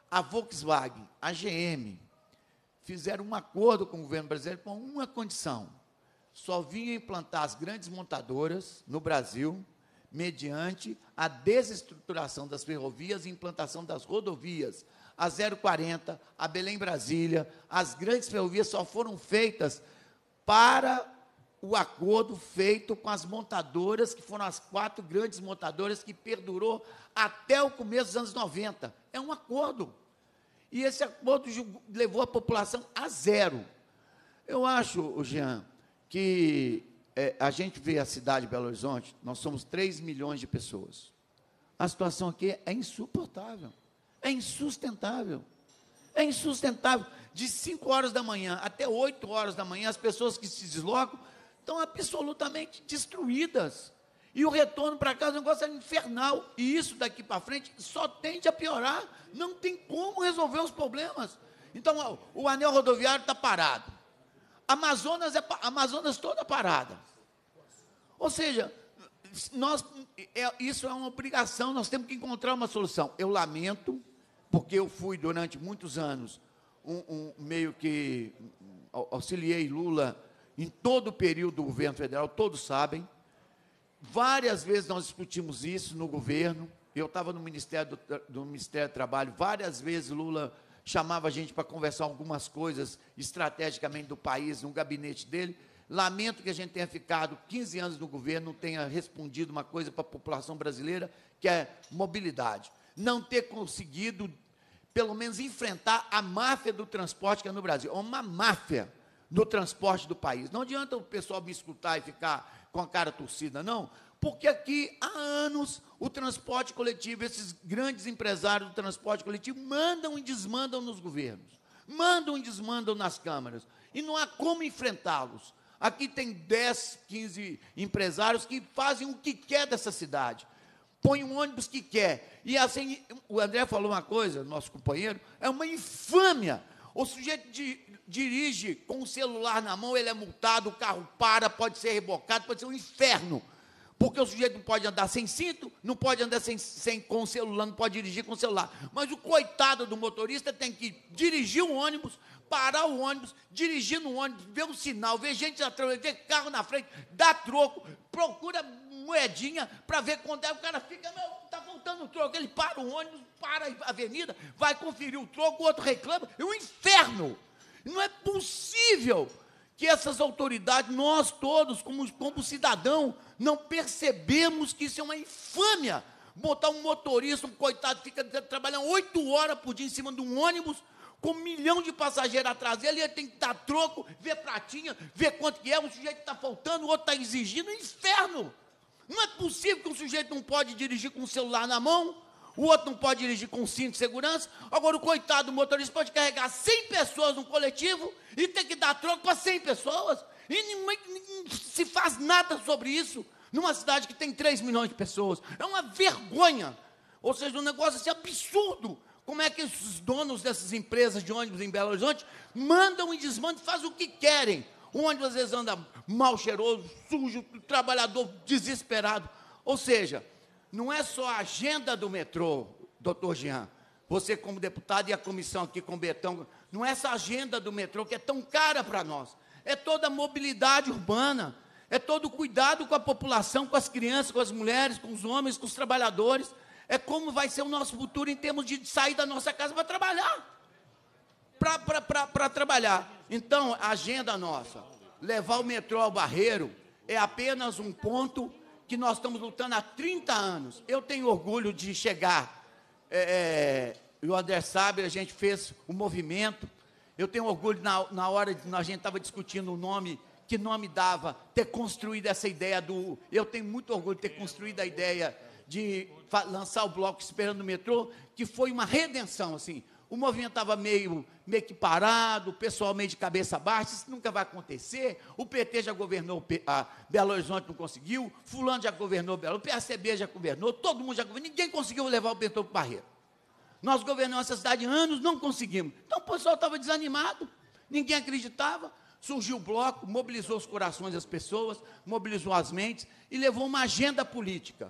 A Volkswagen, a G M, fizeram um acordo com o governo brasileiro com uma condição: só vinham implantar as grandes montadoras no Brasil mediante a desestruturação das ferrovias e implantação das rodovias. A zero quarenta, a Belém-Brasília, as grandes ferrovias só foram feitas para o acordo feito com as montadoras, que foram as quatro grandes montadoras que perdurou até o começo dos anos noventa. É um acordo. E esse acordo levou a população a zero. Eu acho, Jean, que é, a gente vê a cidade de Belo Horizonte, nós somos três milhões de pessoas. A situação aqui é insuportável, é insustentável. É insustentável. De cinco horas da manhã até oito horas da manhã, as pessoas que se deslocam estão absolutamente destruídas. E o retorno para casa é um negócio infernal. E isso daqui para frente só tende a piorar. Não tem como resolver os problemas. Então, o anel rodoviário está parado. Amazonas, é, Amazonas toda parada. Ou seja, nós, é, isso é uma obrigação, nós temos que encontrar uma solução. Eu lamento, porque eu fui, durante muitos anos, um, um meio que auxiliei Lula em todo o período do governo federal, todos sabem. Várias vezes nós discutimos isso no governo. Eu estava no Ministério do, do Ministério do Trabalho, várias vezes Lula chamava a gente para conversar algumas coisas estrategicamente do país, no gabinete dele. Lamento que a gente tenha ficado quinze anos no governo, não tenha respondido uma coisa para a população brasileira, que é mobilidade. Não ter conseguido, pelo menos, enfrentar a máfia do transporte que é no Brasil. É uma máfia do transporte do país. Não adianta o pessoal me escutar e ficar com a cara torcida, não, porque aqui há anos o transporte coletivo, esses grandes empresários do transporte coletivo mandam e desmandam nos governos, mandam e desmandam nas câmaras, e não há como enfrentá-los. Aqui tem dez, quinze empresários que fazem o que quer dessa cidade, põe um ônibus que quer, e assim, o André falou uma coisa, nosso companheiro, é uma infâmia. O sujeito de, dirige com o celular na mão, ele é multado, o carro para, pode ser rebocado, pode ser um inferno, porque o sujeito não pode andar sem cinto, não pode andar sem, sem, com o celular, não pode dirigir com o celular. Mas o coitado do motorista tem que dirigir um ônibus, parar o ônibus, dirigir no ônibus, ver o sinal, ver gente atrás, ver carro na frente, dá troco, procura moedinha para ver quando é, o cara fica, meu, está faltando troco, ele para o ônibus, para a avenida, vai conferir o troco, o outro reclama, é um inferno. Não é possível que essas autoridades, nós todos, como, como cidadão, não percebemos que isso é uma infâmia. Botar um motorista, um coitado, fica trabalhando oito horas por dia em cima de um ônibus, com um milhão de passageiros atrás dele, ele tem que dar troco, ver pratinha, ver quanto que é, um sujeito está faltando, o outro está exigindo, é um inferno. Não é possível que um sujeito não pode dirigir com o celular na mão, o outro não pode dirigir com cinto de segurança, agora o coitado do motorista pode carregar cem pessoas no coletivo e ter que dar troco para cem pessoas, e não se faz nada sobre isso, numa cidade que tem três milhões de pessoas. É uma vergonha, ou seja, um negócio assim absurdo. Como é que esses donos dessas empresas de ônibus em Belo Horizonte mandam e desmandam, fazem o que querem. O ônibus às vezes anda mal cheiroso, sujo, o trabalhador desesperado. Ou seja, não é só a agenda do metrô, doutor Jean, você como deputado e a comissão aqui com o Betão, não é essa agenda do metrô que é tão cara para nós, é toda a mobilidade urbana, é todo o cuidado com a população, com as crianças, com as mulheres, com os homens, com os trabalhadores, é como vai ser o nosso futuro em termos de sair da nossa casa para trabalhar, para trabalhar. Então, a agenda nossa, levar o metrô ao Barreiro, é apenas um ponto que nós estamos lutando há trinta anos. Eu tenho orgulho de chegar, é, e o André sabe, a gente fez o movimento, eu tenho orgulho, na, na hora que a gente estava discutindo o nome, que nome dava, ter construído essa ideia do... Eu tenho muito orgulho de ter construído a ideia de lançar o bloco Esperando o Metrô, que foi uma redenção, assim. O movimento estava meio, meio que parado, o pessoal meio de cabeça baixa, isso nunca vai acontecer, o P T já governou a Belo Horizonte, não conseguiu, fulano já governou Belo, o P S B já governou, todo mundo já governou, ninguém conseguiu levar o metrô para o Barreiro. Nós governamos essa cidade anos, não conseguimos. Então o pessoal estava desanimado, ninguém acreditava, surgiu o bloco, mobilizou os corações das pessoas, mobilizou as mentes e levou uma agenda política.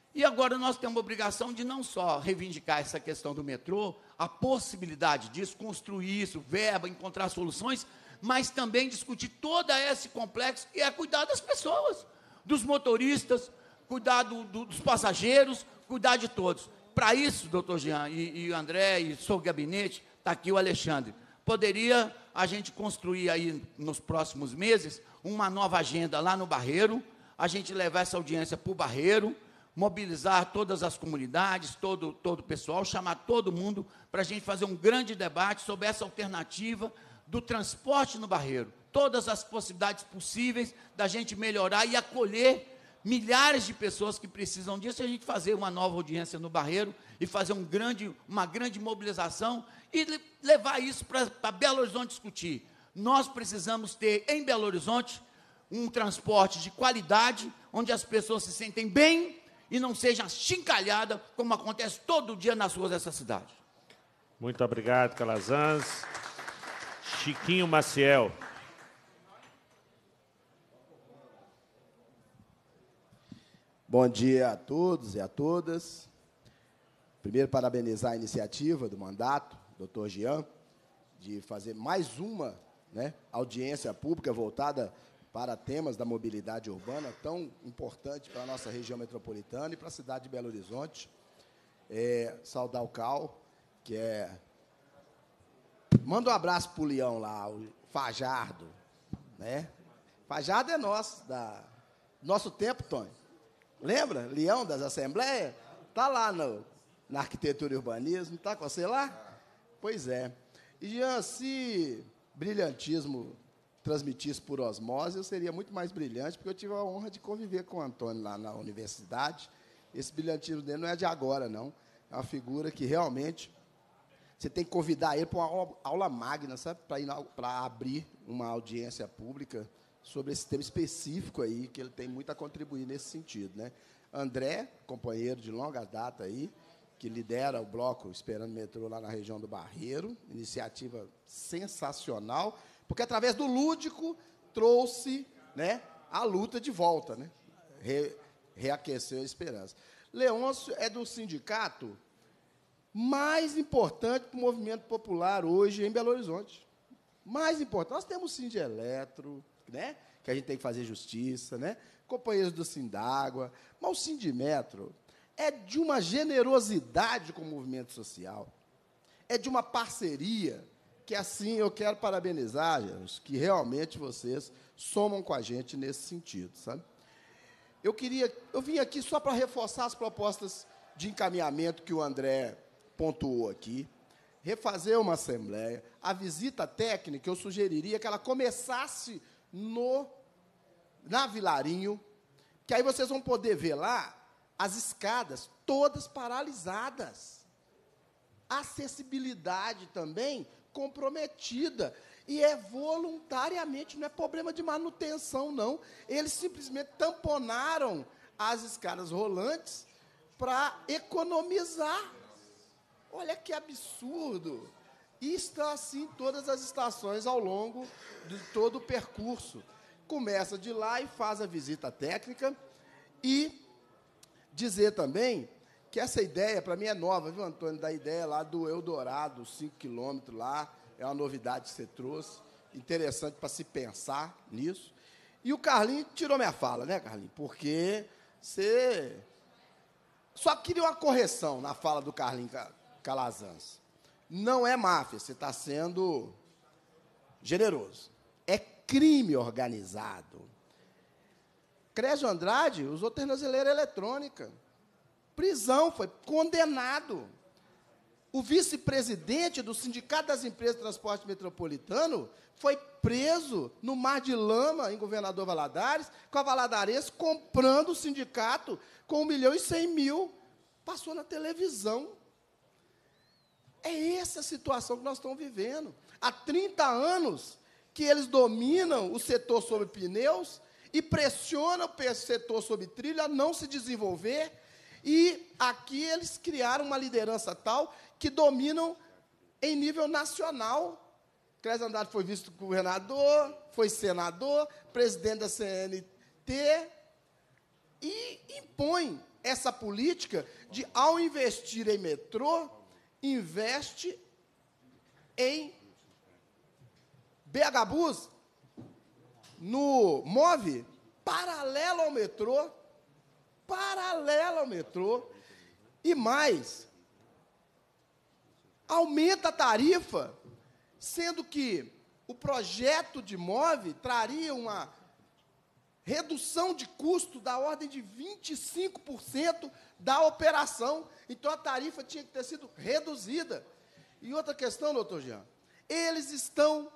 E agora nós temos a obrigação de não só reivindicar essa questão do metrô, a possibilidade disso, construir isso, verba, encontrar soluções, mas também discutir todo esse complexo que é cuidar das pessoas, dos motoristas, cuidar do, do, dos passageiros, cuidar de todos. Para isso, doutor Jean e, e o André, e seu gabinete, está aqui o Alexandre, poderia a gente construir aí nos próximos meses uma nova agenda lá no Barreiro, a gente levar essa audiência para o Barreiro, mobilizar todas as comunidades, todo, todo o pessoal, chamar todo mundo para a gente fazer um grande debate sobre essa alternativa do transporte no Barreiro, todas as possibilidades possíveis da gente melhorar e acolher milhares de pessoas que precisam disso, e a gente fazer uma nova audiência no Barreiro e fazer um grande, uma grande mobilização e levar isso para Belo Horizonte discutir. Nós precisamos ter em Belo Horizonte um transporte de qualidade, onde as pessoas se sentem bem e não sejam chincalhadas, como acontece todo dia nas ruas dessa cidade. Muito obrigado, Calazans. Chiquinho Maciel. Bom dia a todos e a todas. Primeiro, parabenizar a iniciativa do mandato, doutor Jean, de fazer mais uma, né, audiência pública voltada para temas da mobilidade urbana, tão importante para a nossa região metropolitana e para a cidade de Belo Horizonte. É, saudar o Cal, que é... Manda um abraço para o Leão lá, o Fajardo. Né? Fajardo é nosso, da... nosso tempo, Tony. Lembra? Leão das Assembleias? Está lá no, na arquitetura e urbanismo, está com você lá? Pois é. E, Jean, se brilhantismo transmitisse por osmose, eu seria muito mais brilhante, porque eu tive a honra de conviver com o Antônio lá na universidade. Esse brilhantismo dele não é de agora, não. É uma figura que realmente você tem que convidar ele para uma aula magna, sabe? Para abrir uma audiência pública sobre esse tema específico aí, que ele tem muito a contribuir nesse sentido, né? André, companheiro de longa data aí, que lidera o bloco Esperando Metrô lá na região do Barreiro, iniciativa sensacional, porque através do lúdico trouxe, né, a luta de volta, né? Re, reaqueceu a esperança. Leôncio é do sindicato mais importante para o movimento popular hoje em Belo Horizonte. Mais importante. Nós temos o Sindeletro, né, que a gente tem que fazer justiça, né? Companheiros do Sindágua, mas o Sindimetro é de uma generosidade com o movimento social, é de uma parceria que, assim, eu quero parabenizar, gente, que realmente vocês somam com a gente nesse sentido, sabe? Eu queria, eu vim aqui só para reforçar as propostas de encaminhamento que o André pontuou aqui, refazer uma assembleia, a visita técnica, eu sugeriria que ela começasse no, na Vilarinho, que aí vocês vão poder ver lá as escadas todas paralisadas. A acessibilidade também comprometida. E é voluntariamente, não é problema de manutenção, não. Eles simplesmente tamponaram as escadas rolantes para economizar. Olha que absurdo. E está assim todas as estações ao longo de todo o percurso. Começa de lá e faz a visita técnica. E dizer também que essa ideia, para mim, é nova, viu, Antônio? Da ideia lá do Eldorado, cinco quilômetros lá, é uma novidade que você trouxe, interessante para se pensar nisso. E o Carlinhos tirou minha fala, né, Carlinhos? Porque você só queria uma correção na fala do Carlinhos Calazans. Não é máfia, você está sendo generoso. É crime organizado. Crésio Andrade usou tornozeleira eletrônica. Prisão, foi condenado. O vice-presidente do Sindicato das Empresas de Transporte Metropolitano foi preso no Mar de Lama, em Governador Valadares, com a Valadarense comprando o sindicato com um milhão e cem mil. Passou na televisão. É essa a situação que nós estamos vivendo. Há trinta anos que eles dominam o setor sobre pneus e pressionam o setor sobre trilha a não se desenvolver. E aqui eles criaram uma liderança tal que dominam em nível nacional. Crésio Andrade foi vice-governador, foi senador, presidente da C N T, e impõe essa política de, ao investir em metrô, investe em B H Bus, no MOVE, paralelo ao metrô, paralelo ao metrô, e mais, aumenta a tarifa, sendo que o projeto de MOVE traria uma redução de custo da ordem de vinte e cinco por cento da operação. Então, a tarifa tinha que ter sido reduzida. E outra questão, doutor Jean, eles estão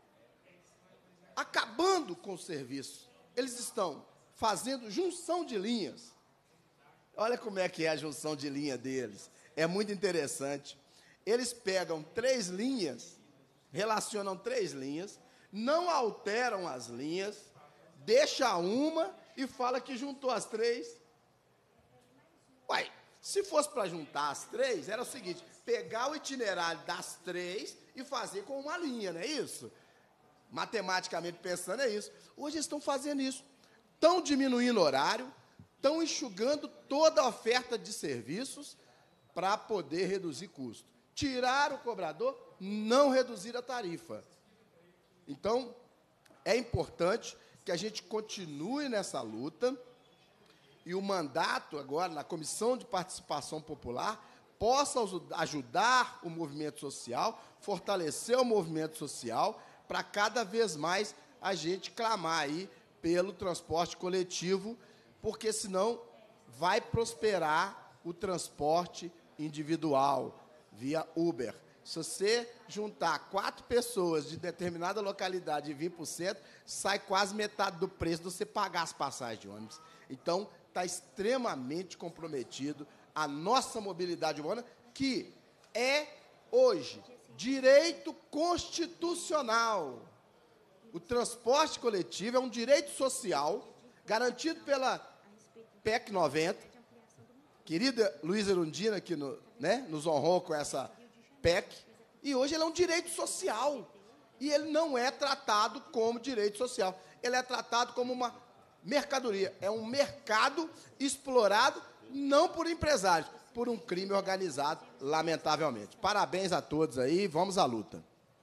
acabando com o serviço. Eles estão fazendo junção de linhas. Olha como é que é a junção de linha deles. É muito interessante. Eles pegam três linhas, relacionam três linhas, não alteram as linhas, deixa uma e fala que juntou as três. Uai, se fosse para juntar as três, era o seguinte, pegar o itinerário das três e fazer com uma linha, não é isso? Matematicamente pensando, é isso. Hoje eles estão fazendo isso. Estão diminuindo o horário, estão enxugando toda a oferta de serviços para poder reduzir custo. Tirar o cobrador, não reduzir a tarifa. Então, é importante que a gente continue nessa luta e o mandato agora, na Comissão de Participação Popular, possa ajudar o movimento social, fortalecer o movimento social, para cada vez mais a gente clamar aí pelo transporte coletivo, porque senão vai prosperar o transporte individual, via Uber. Se você juntar quatro pessoas de determinada localidade e vinte por cento, sai quase metade do preço de você pagar as passagens de ônibus. Então, está extremamente comprometido a nossa mobilidade urbana, que é, hoje, direito constitucional. O transporte coletivo é um direito social garantido pela P E C noventa. Querida Luísa Erundina, que no, né, nos honrou com essa P E C, e hoje ele é um direito social. E ele não é tratado como direito social. Ele é tratado como uma mercadoria. É um mercado explorado, não por empresários, por um crime organizado, lamentavelmente. Parabéns a todos aí, vamos à luta.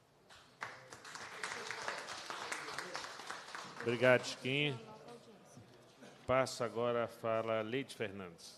Obrigado, Chiquinho. Passa agora a fala Leite Fernandes.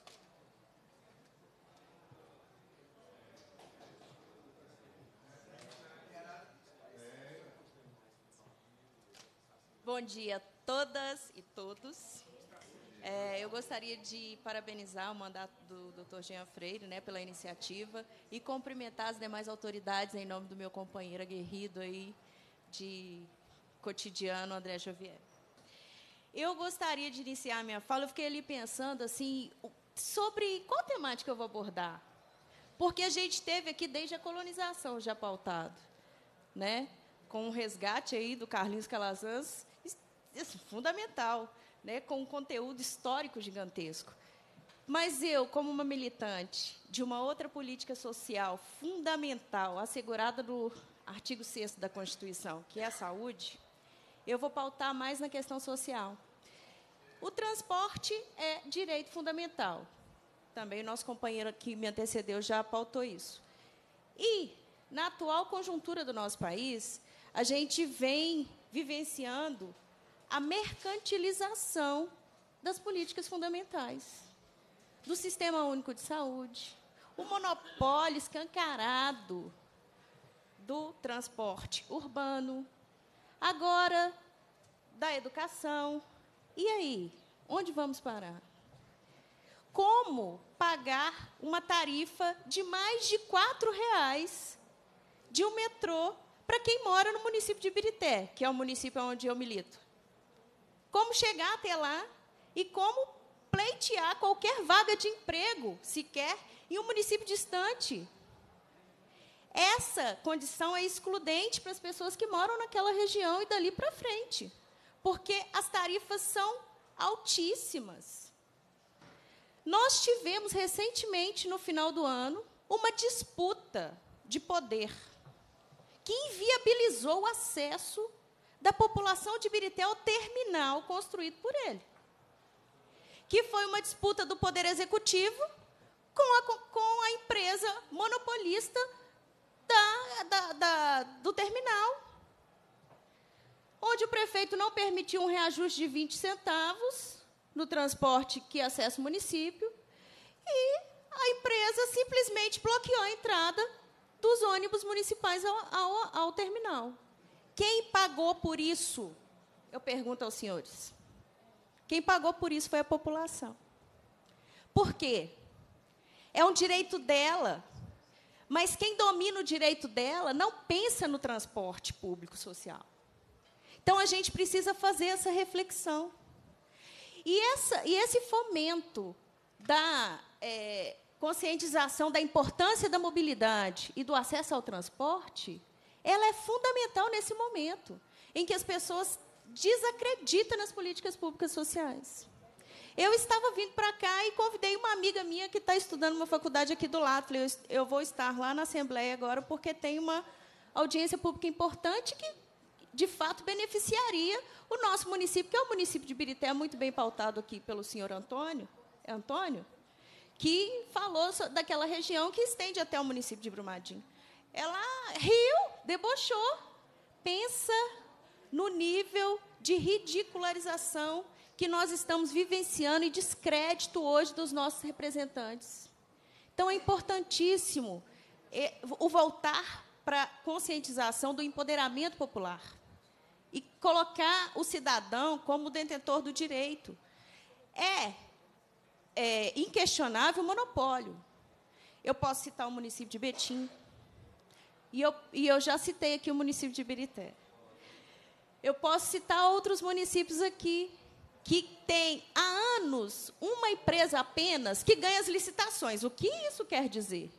Bom dia a todas e todos. É, eu gostaria de parabenizar o mandato do doutor Jean Freire, né, pela iniciativa e cumprimentar as demais autoridades em nome do meu companheiro aguerrido aí de cotidiano, André Xavier. Eu gostaria de iniciar a minha fala, eu fiquei ali pensando assim, sobre qual temática eu vou abordar. Porque a gente teve aqui desde a colonização já pautado, né, com o resgate aí do Carlinhos Calazans, isso, fundamental, né, com um conteúdo histórico gigantesco. Mas eu, como uma militante de uma outra política social fundamental, assegurada no artigo sexto da Constituição, que é a saúde, eu vou pautar mais na questão social. O transporte é direito fundamental. Também o nosso companheiro que me antecedeu já pautou isso. E, na atual conjuntura do nosso país, a gente vem vivenciando a mercantilização das políticas fundamentais, do Sistema Único de Saúde, o monopólio escancarado do transporte urbano, agora da educação. E aí, onde vamos parar? Como pagar uma tarifa de mais de quatro reais de um metrô para quem mora no município de Ibirité, que é o município onde eu milito? Como chegar até lá e como pleitear qualquer vaga de emprego, sequer, em um município distante? Essa condição é excludente para as pessoas que moram naquela região e dali para frente, porque as tarifas são altíssimas. Nós tivemos recentemente, no final do ano, uma disputa de poder que inviabilizou o acesso da população de Ibirité ao terminal construído por ele. que foi uma disputa do Poder Executivo com a, com a empresa monopolista da, da, da, do terminal, onde o prefeito não permitiu um reajuste de vinte centavos no transporte que acessa o município, e a empresa simplesmente bloqueou a entrada dos ônibus municipais ao, ao, ao terminal. Quem pagou por isso? Eu pergunto aos senhores. Quem pagou por isso foi a população. Por quê? É um direito dela, mas quem domina o direito dela não pensa no transporte público social. Então, a gente precisa fazer essa reflexão. E, essa, e esse fomento da é, conscientização da importância da mobilidade e do acesso ao transporte, ela é fundamental nesse momento, em que as pessoas desacreditam nas políticas públicas sociais. Eu estava vindo para cá e convidei uma amiga minha que está estudando uma faculdade aqui do lado. Falei, eu vou estar lá na Assembleia agora, porque tem uma audiência pública importante que, de fato, beneficiaria o nosso município, que é o município de Ibirité, muito bem pautado aqui pelo senhor Antônio, Antônio, que falou daquela região que estende até o município de Brumadinho. Ela riu, debochou. Pensa no nível de ridicularização que nós estamos vivenciando e descrédito hoje dos nossos representantes. Então, é importantíssimo o voltar para a conscientização do empoderamento popular e colocar o cidadão como detentor do direito. É, é inquestionável o monopólio. Eu posso citar o município de Betim, e eu, e eu já citei aqui o município de Ibirité. Eu posso citar outros municípios aqui, que tem há anos uma empresa apenas que ganha as licitações. O que isso quer dizer?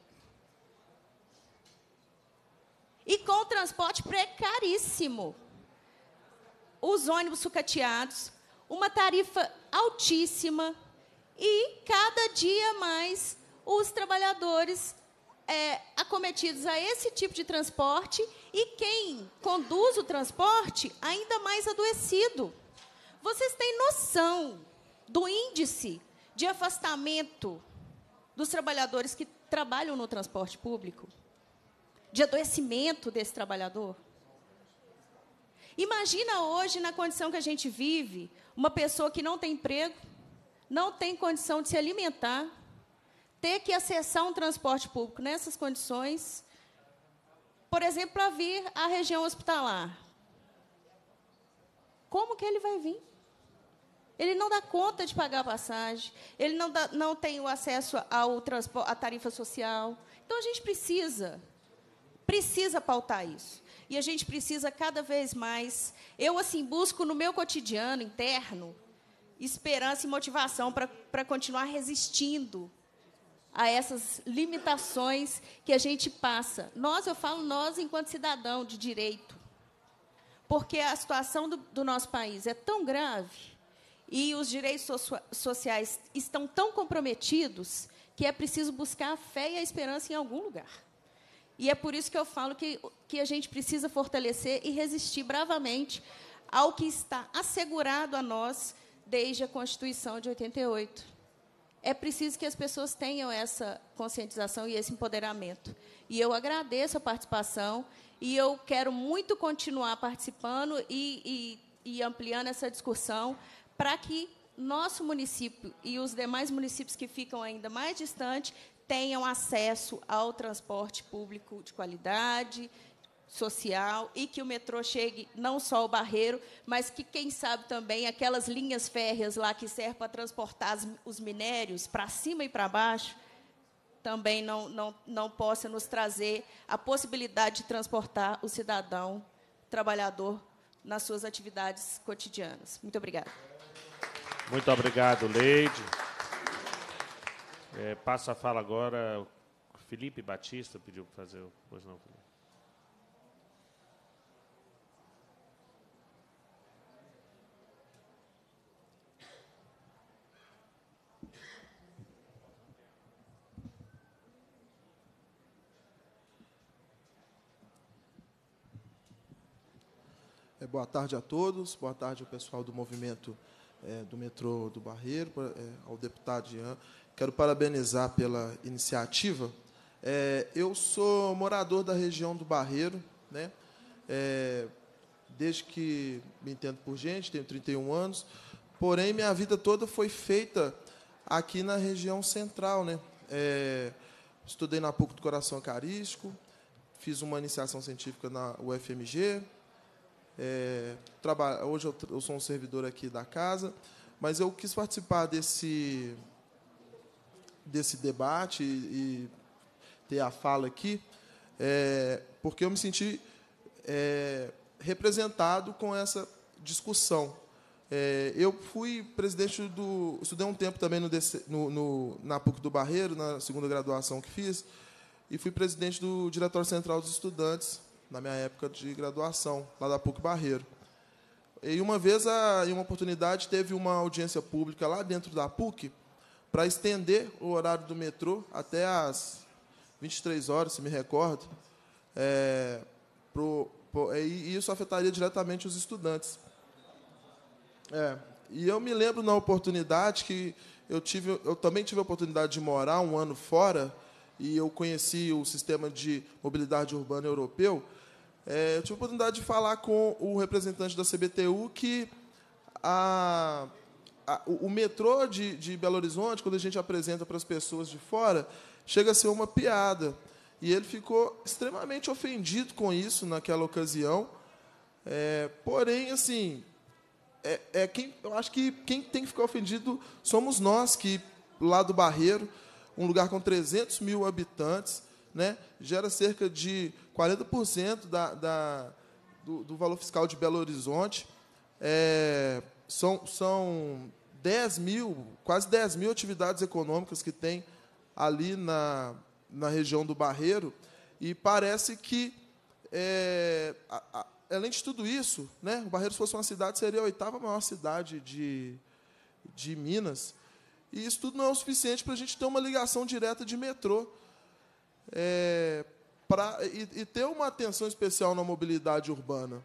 E com o transporte precaríssimo. Os ônibus sucateados, uma tarifa altíssima, e, cada dia mais, os trabalhadores é, acometidos a esse tipo de transporte, e quem conduz o transporte ainda mais adoecido. Vocês têm noção do índice de afastamento dos trabalhadores que trabalham no transporte público? De adoecimento desse trabalhador? Imagina hoje, na condição que a gente vive, uma pessoa que não tem emprego, não tem condição de se alimentar, ter que acessar um transporte público nessas condições, por exemplo, para vir à região hospitalar. Como que ele vai vir? Ele não dá conta de pagar a passagem, ele não, dá, não tem o acesso ao transporte, à tarifa social. Então, a gente precisa, precisa pautar isso. E a gente precisa, cada vez mais... Eu, assim, busco no meu cotidiano interno esperança e motivação para continuar resistindo a essas limitações que a gente passa. Nós, eu falo nós, enquanto cidadão de direito, porque a situação do, do nosso país é tão grave e os direitos so sociais estão tão comprometidos que é preciso buscar a fé e a esperança em algum lugar. E é por isso que eu falo que, que a gente precisa fortalecer e resistir bravamente ao que está assegurado a nós desde a Constituição de oitenta e oito. É preciso que as pessoas tenham essa conscientização e esse empoderamento. E eu agradeço a participação, e eu quero muito continuar participando e, e, e ampliando essa discussão para que nosso município e os demais municípios que ficam ainda mais distantes tenham acesso ao transporte público de qualidade, social, e que o metrô chegue não só ao Barreiro, mas que, quem sabe, também aquelas linhas férreas lá que servem para transportar as, os minérios para cima e para baixo, também não, não, não possa nos trazer a possibilidade de transportar o cidadão trabalhador nas suas atividades cotidianas. Muito obrigada. Muito obrigado, Leide. É, passa a fala agora o Felipe Batista, pediu para fazer o... Pois não, Felipe. Boa tarde a todos, boa tarde ao pessoal do Movimento é, do metrô do Barreiro, é, ao deputado Jean. Quero parabenizar pela iniciativa. É, eu sou morador da região do Barreiro, né? É, desde que me entendo por gente, tenho trinta e um anos, porém, minha vida toda foi feita aqui na região central, né? É, estudei na PUC do Coração Eucarístico, fiz uma iniciação científica na U F M G, é, trabalho, hoje eu, eu sou um servidor aqui da casa, mas eu quis participar desse, desse debate e, e ter a fala aqui, é, porque eu me senti é, representado com essa discussão. É, eu fui presidente do... Estudei um tempo também no, no, no, na PUC do Barreiro, na segunda graduação que fiz, e fui presidente do Diretório Central dos Estudantes, na minha época de graduação, lá da PUC Barreiro. E uma vez, a, em uma oportunidade, teve uma audiência pública lá dentro da PUC para estender o horário do metrô até às vinte e três horas, se me recordo, é, pro, pro, e isso afetaria diretamente os estudantes. É, e eu me lembro, na oportunidade, que eu, tive, eu também tive a oportunidade de morar um ano fora, e eu conheci o sistema de mobilidade urbana europeu. É, eu tive a oportunidade de falar com o representante da C B T U que a, a, o, o metrô de, de Belo Horizonte, quando a gente apresenta para as pessoas de fora, chega a ser uma piada. E ele ficou extremamente ofendido com isso naquela ocasião. É, porém, assim, é, é quem, eu acho que quem tem que ficar ofendido somos nós, que lá do Barreiro, um lugar com trezentos mil habitantes, né, gera cerca de quarenta por cento da, da, do, do valor fiscal de Belo Horizonte. É, são, são dez mil, quase dez mil atividades econômicas que tem ali na, na região do Barreiro, e parece que, é, a, a, além de tudo isso, né, o Barreiro, se fosse uma cidade, seria a oitava maior cidade de, de Minas, e isso tudo não é o suficiente para a gente ter uma ligação direta de metrô. É, pra, e, e ter uma atenção especial na mobilidade urbana.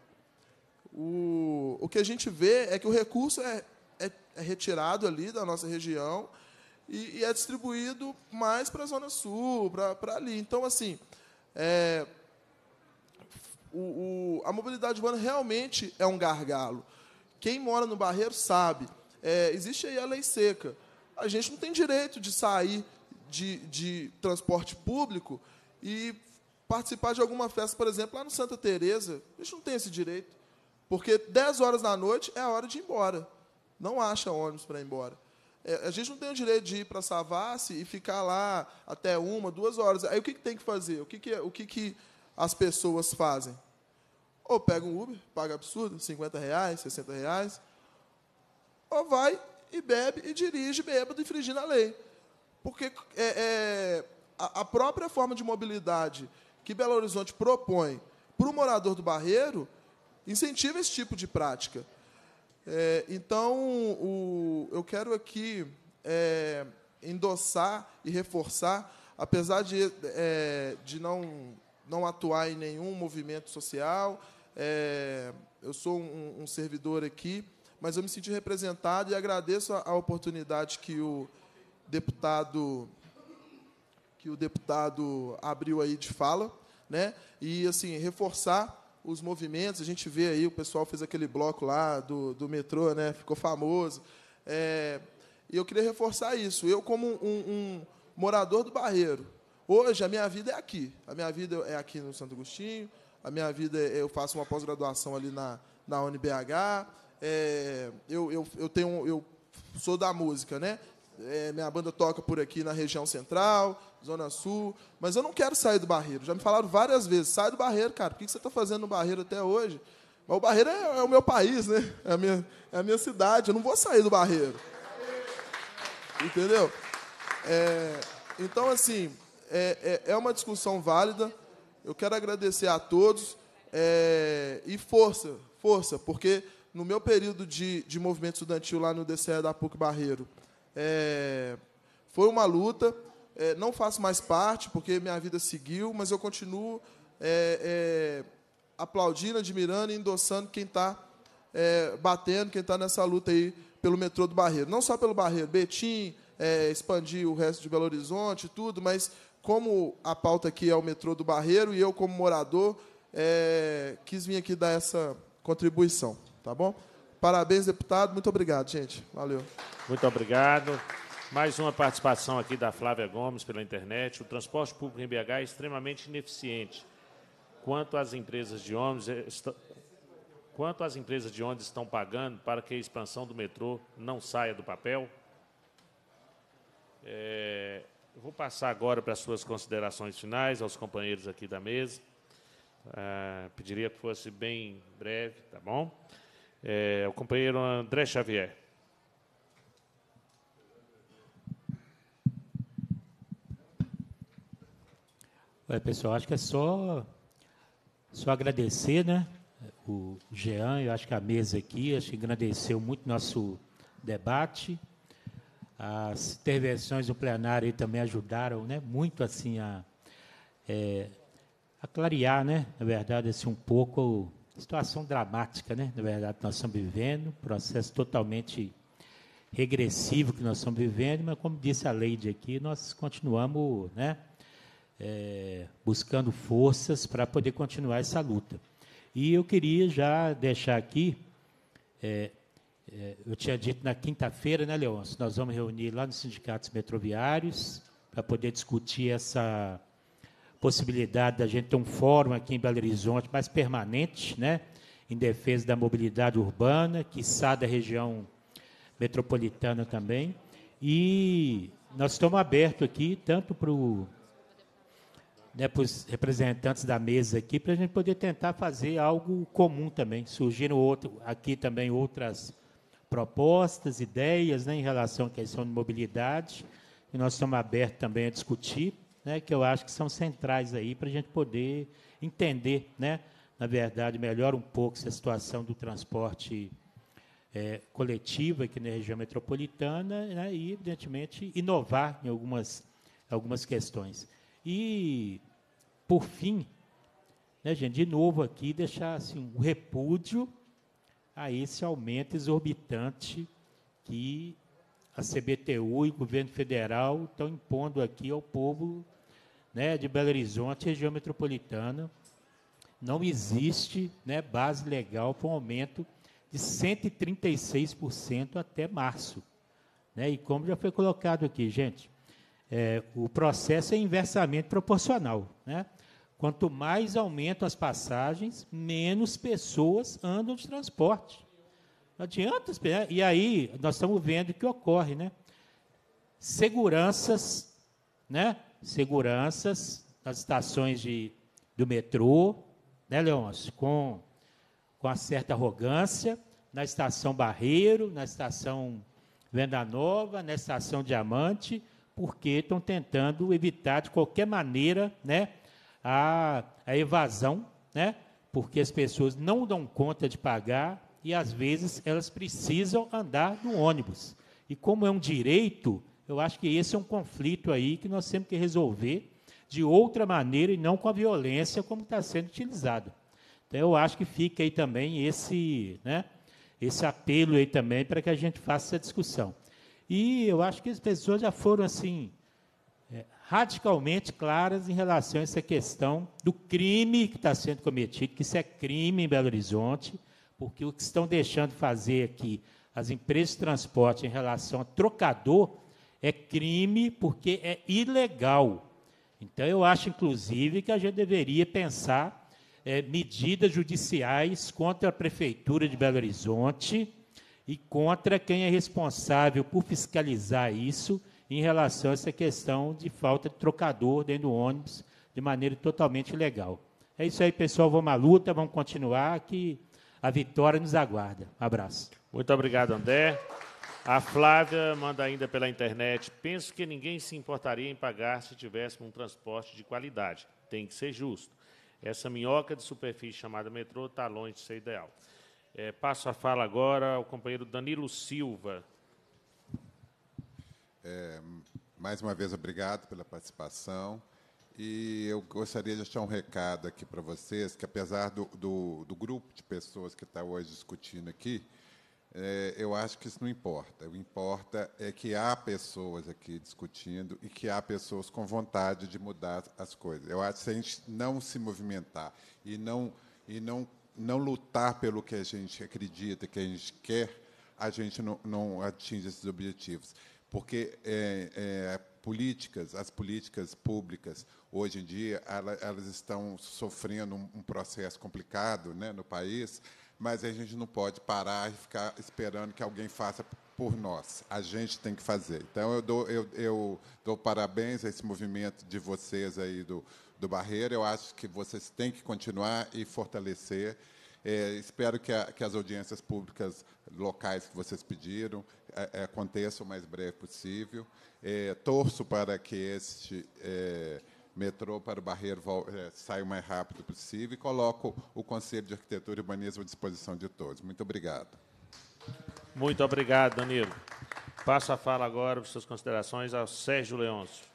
O, o que a gente vê é que o recurso é, é, é retirado ali da nossa região e, e é distribuído mais para a Zona Sul, para ali. Então, assim, é, o, o, a mobilidade urbana realmente é um gargalo. Quem mora no Barreiro sabe. É, existe aí a lei seca. A gente não tem direito de sair de, de transporte público e participar de alguma festa, por exemplo, lá no Santa Teresa. A gente não tem esse direito, porque dez horas da noite é a hora de ir embora. Não acha ônibus para ir embora. É, a gente não tem o direito de ir para Savassi e ficar lá até uma, duas horas. Aí o que, que tem que fazer? O que, que, o que, que as pessoas fazem? Ou pega um Uber, paga absurdo, cinquenta reais, sessenta reais, ou vai e bebe e dirige bêbado, infringindo a lei. Porque é, é, a, a própria forma de mobilidade que Belo Horizonte propõe para o morador do Barreiro incentiva esse tipo de prática. É, então, o, eu quero aqui é, endossar e reforçar, apesar de, é, de não, não atuar em nenhum movimento social, é, eu sou um, um servidor aqui, mas eu me senti representado e agradeço a, a oportunidade que o deputado que o deputado abriu aí de fala, né? E assim reforçar os movimentos. A gente vê aí o pessoal fez aquele bloco lá do, do metrô, né? Ficou famoso. É, e eu queria reforçar isso. Eu como um, um morador do Barreiro, hoje a minha vida é aqui. A minha vida é aqui no Santo Agostinho. A minha vida é, eu faço uma pós-graduação ali na na U N B H. É, eu, eu, eu, tenho, eu sou da música, né? É, minha banda toca por aqui na região central, Zona Sul, mas eu não quero sair do Barreiro. Já me falaram várias vezes, sai do Barreiro, cara, por que você está fazendo no Barreiro até hoje? Mas o Barreiro é, é o meu país, né? É a, minha, é a minha cidade, eu não vou sair do Barreiro. Entendeu? É, então, assim, é, é, é uma discussão válida. Eu quero agradecer a todos é, e força, força, porque no meu período de, de movimento estudantil lá no D C E da PUC Barreiro, é, foi uma luta. É, não faço mais parte, porque minha vida seguiu, mas eu continuo é, é, aplaudindo, admirando e endossando quem está é, batendo, quem está nessa luta aí pelo metrô do Barreiro. Não só pelo Barreiro, Betim, é, expandir o resto de Belo Horizonte, tudo, mas como a pauta aqui é o metrô do Barreiro e eu, como morador, é, quis vir aqui dar essa contribuição. Tá bom? Parabéns, deputado. Muito obrigado, gente. Valeu. Muito obrigado. Mais uma participação aqui da Flávia Gomes pela internet. O transporte público em B H é extremamente ineficiente. Quanto às empresas de ônibus, est... quanto às empresas de ônibus estão pagando para que a expansão do metrô não saia do papel? É... Eu vou passar agora para as suas considerações finais aos companheiros aqui da mesa. Ah, pediria que fosse bem breve, tá bom? É, o companheiro André Xavier. Ué, pessoal, acho que é só, só agradecer, né? O Jean, eu acho que a mesa aqui, acho que agradeceu muito nosso debate. As intervenções do plenário aí também ajudaram, né, muito assim a, é, a clarear, né, na verdade, assim, um pouco a situação dramática, né, na verdade, que nós estamos vivendo, processo totalmente regressivo que nós estamos vivendo, mas, como disse a Leide aqui, nós continuamos, né, é, buscando forças para poder continuar essa luta. E eu queria já deixar aqui, é, é, eu tinha dito na quinta-feira, né, Leôncio, nós vamos reunir lá nos sindicatos metroviários para poder discutir essa possibilidade da gente ter um fórum aqui em Belo Horizonte mais permanente, né, em defesa da mobilidade urbana, quiçá da região metropolitana também. E nós estamos abertos aqui, tanto para o Né, para os representantes da mesa aqui, para a gente poder tentar fazer algo comum também. Surgiram outro, aqui também outras propostas, ideias, né, em relação à questão de mobilidade, e nós estamos abertos também a discutir, né, que eu acho que são centrais aí para a gente poder entender, né, na verdade, melhor um pouco essa situação do transporte é, coletivo aqui na região metropolitana, né, e, evidentemente, inovar em algumas, algumas questões. E, por fim, né, gente, de novo aqui, deixar assim, um repúdio a esse aumento exorbitante que a C B T U e o governo federal estão impondo aqui ao povo, né, de Belo Horizonte, região metropolitana. Não existe, né, base legal para um aumento de cento e trinta e seis por cento até março. Né, e como já foi colocado aqui, gente, É, o processo é inversamente proporcional. Né? Quanto mais aumentam as passagens, menos pessoas andam de transporte. Não adianta. E aí, nós estamos vendo o que ocorre. Né? Seguranças, né? Seguranças nas estações de, do metrô, né, Leôncio? Com, com uma certa arrogância, na estação Barreiro, na estação Venda Nova, na estação Diamante, porque estão tentando evitar, de qualquer maneira, né, a, a evasão, né, porque as pessoas não dão conta de pagar e, às vezes, elas precisam andar no ônibus. E, como é um direito, eu acho que esse é um conflito aí que nós temos que resolver de outra maneira e não com a violência como está sendo utilizada. Então, eu acho que fica aí também esse, né, esse apelo aí também para que a gente faça essa discussão. E eu acho que as pessoas já foram, assim, é, radicalmente claras em relação a essa questão do crime que está sendo cometido, que isso é crime em Belo Horizonte, porque o que estão deixando de fazer aqui as empresas de transporte em relação a trocador é crime porque é ilegal. Então, eu acho, inclusive, que a gente deveria pensar é, medidas judiciais contra a Prefeitura de Belo Horizonte e contra quem é responsável por fiscalizar isso em relação a essa questão de falta de trocador dentro do ônibus de maneira totalmente ilegal. É isso aí, pessoal. Vamos à luta, vamos continuar, que a vitória nos aguarda. Um abraço. Muito obrigado, André. A Flávia manda ainda pela internet. Penso que ninguém se importaria em pagar se tivéssemos um transporte de qualidade. Tem que ser justo. Essa minhoca de superfície chamada metrô está longe de ser ideal. É, passo a fala agora ao companheiro Danilo Silva. É, mais uma vez, obrigado pela participação. E eu gostaria de deixar um recado aqui para vocês, que apesar do, do, do grupo de pessoas que está hoje discutindo aqui, É, eu acho que isso não importa. O que importa é que há pessoas aqui discutindo e que há pessoas com vontade de mudar as coisas. Eu acho que se a gente não se movimentar e não, e não, não lutar pelo que a gente acredita, que a gente quer, a gente não, não atinge esses objetivos. Porque é, é, políticas, as políticas públicas, hoje em dia, elas, elas estão sofrendo um, um processo complicado, né, no país, mas a gente não pode parar e ficar esperando que alguém faça por nós. A gente tem que fazer. Então, eu dou, eu, eu dou parabéns a esse movimento de vocês aí do, do Barreiro. Eu acho que vocês têm que continuar e fortalecer. É, espero que, a, que as audiências públicas locais que vocês pediram é, aconteçam o mais breve possível. É, torço para que este... É, metrô para o Barreiro é, sai o mais rápido possível e coloco o Conselho de Arquitetura e Urbanismo à disposição de todos. Muito obrigado. Muito obrigado, Danilo. Passo a fala agora, por suas considerações, ao Sérgio Leôncio.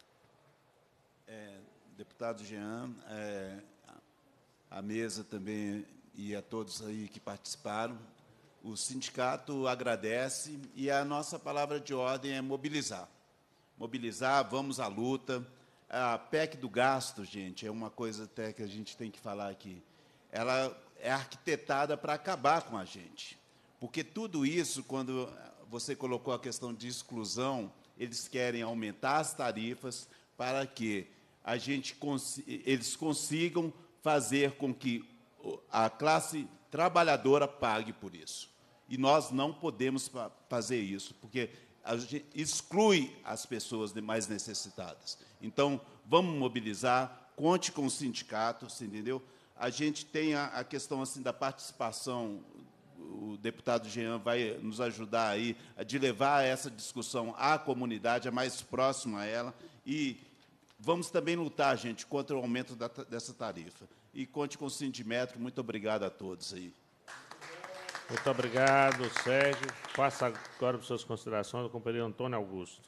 É, deputado Jean, é, a mesa também e a todos aí que participaram, o sindicato agradece e a nossa palavra de ordem é mobilizar. Mobilizar, vamos à luta. A P E C do gasto, gente, é uma coisa até que a gente tem que falar aqui. Ela é arquitetada para acabar com a gente. Porque tudo isso, quando você colocou a questão de exclusão, eles querem aumentar as tarifas para que a gente cons- eles consigam fazer com que a classe trabalhadora pague por isso. E nós não podemos fazer isso, porque a gente exclui as pessoas mais necessitadas. Então, vamos mobilizar, conte com os sindicatos, entendeu? A gente tem a, a questão assim, da participação, o deputado Jean vai nos ajudar aí, de levar essa discussão à comunidade, a mais próxima a ela, e vamos também lutar, gente, contra o aumento da, dessa tarifa. E conte com o Sindimetro. Muito obrigado a todos aí. Muito obrigado, Sérgio. Passa agora para suas considerações o companheiro Antônio Augusto.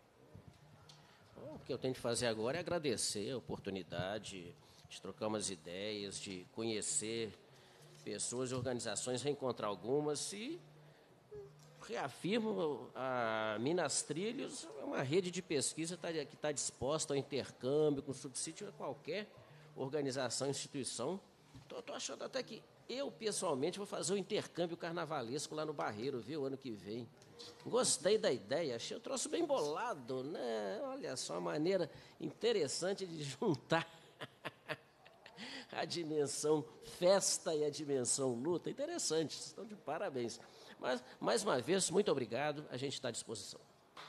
O que eu tenho de fazer agora é agradecer a oportunidade de trocar umas ideias, de conhecer pessoas e organizações, reencontrar algumas e reafirmo a Minas Trilhos é uma rede de pesquisa que está disposta ao intercâmbio, com subsídio a qualquer organização, instituição. Estou achando até que eu, pessoalmente, vou fazer o um intercâmbio carnavalesco lá no Barreiro, viu, ano que vem. Gostei da ideia, achei o troço bem bolado, né? Olha só, uma maneira interessante de juntar a dimensão festa e a dimensão luta. Interessante, estão de parabéns. Mas, mais uma vez, muito obrigado, a gente está à disposição.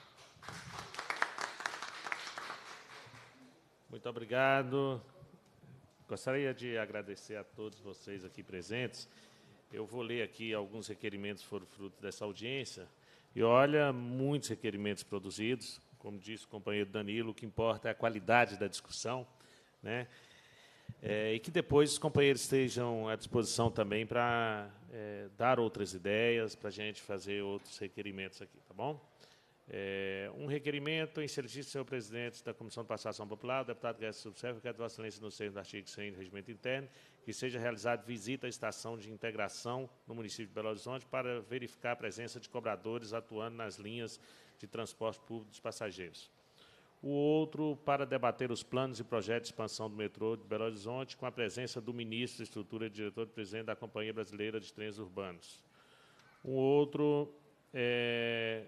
Muito obrigado. Gostaria de agradecer a todos vocês aqui presentes. Eu vou ler aqui alguns requerimentos que foram fruto dessa audiência. E olha, muitos requerimentos produzidos. Como disse o companheiro Danilo, o que importa é a qualidade da discussão, né? É, e que depois os companheiros estejam à disposição também para é, dar outras ideias, para a gente fazer outros requerimentos aqui, tá bom? É, um requerimento em exercício, senhor presidente da Comissão de Participação Popular, o deputado Guedes Subserve, que a Vossa Excelência no seio do artigo cem do Regimento Interno, que seja realizada visita à estação de integração no município de Belo Horizonte para verificar a presença de cobradores atuando nas linhas de transporte público dos passageiros. O outro, para debater os planos e projetos de expansão do metrô de Belo Horizonte, com a presença do ministro de Estrutura e diretor-presidente da Companhia Brasileira de Trens Urbanos. Um outro, é,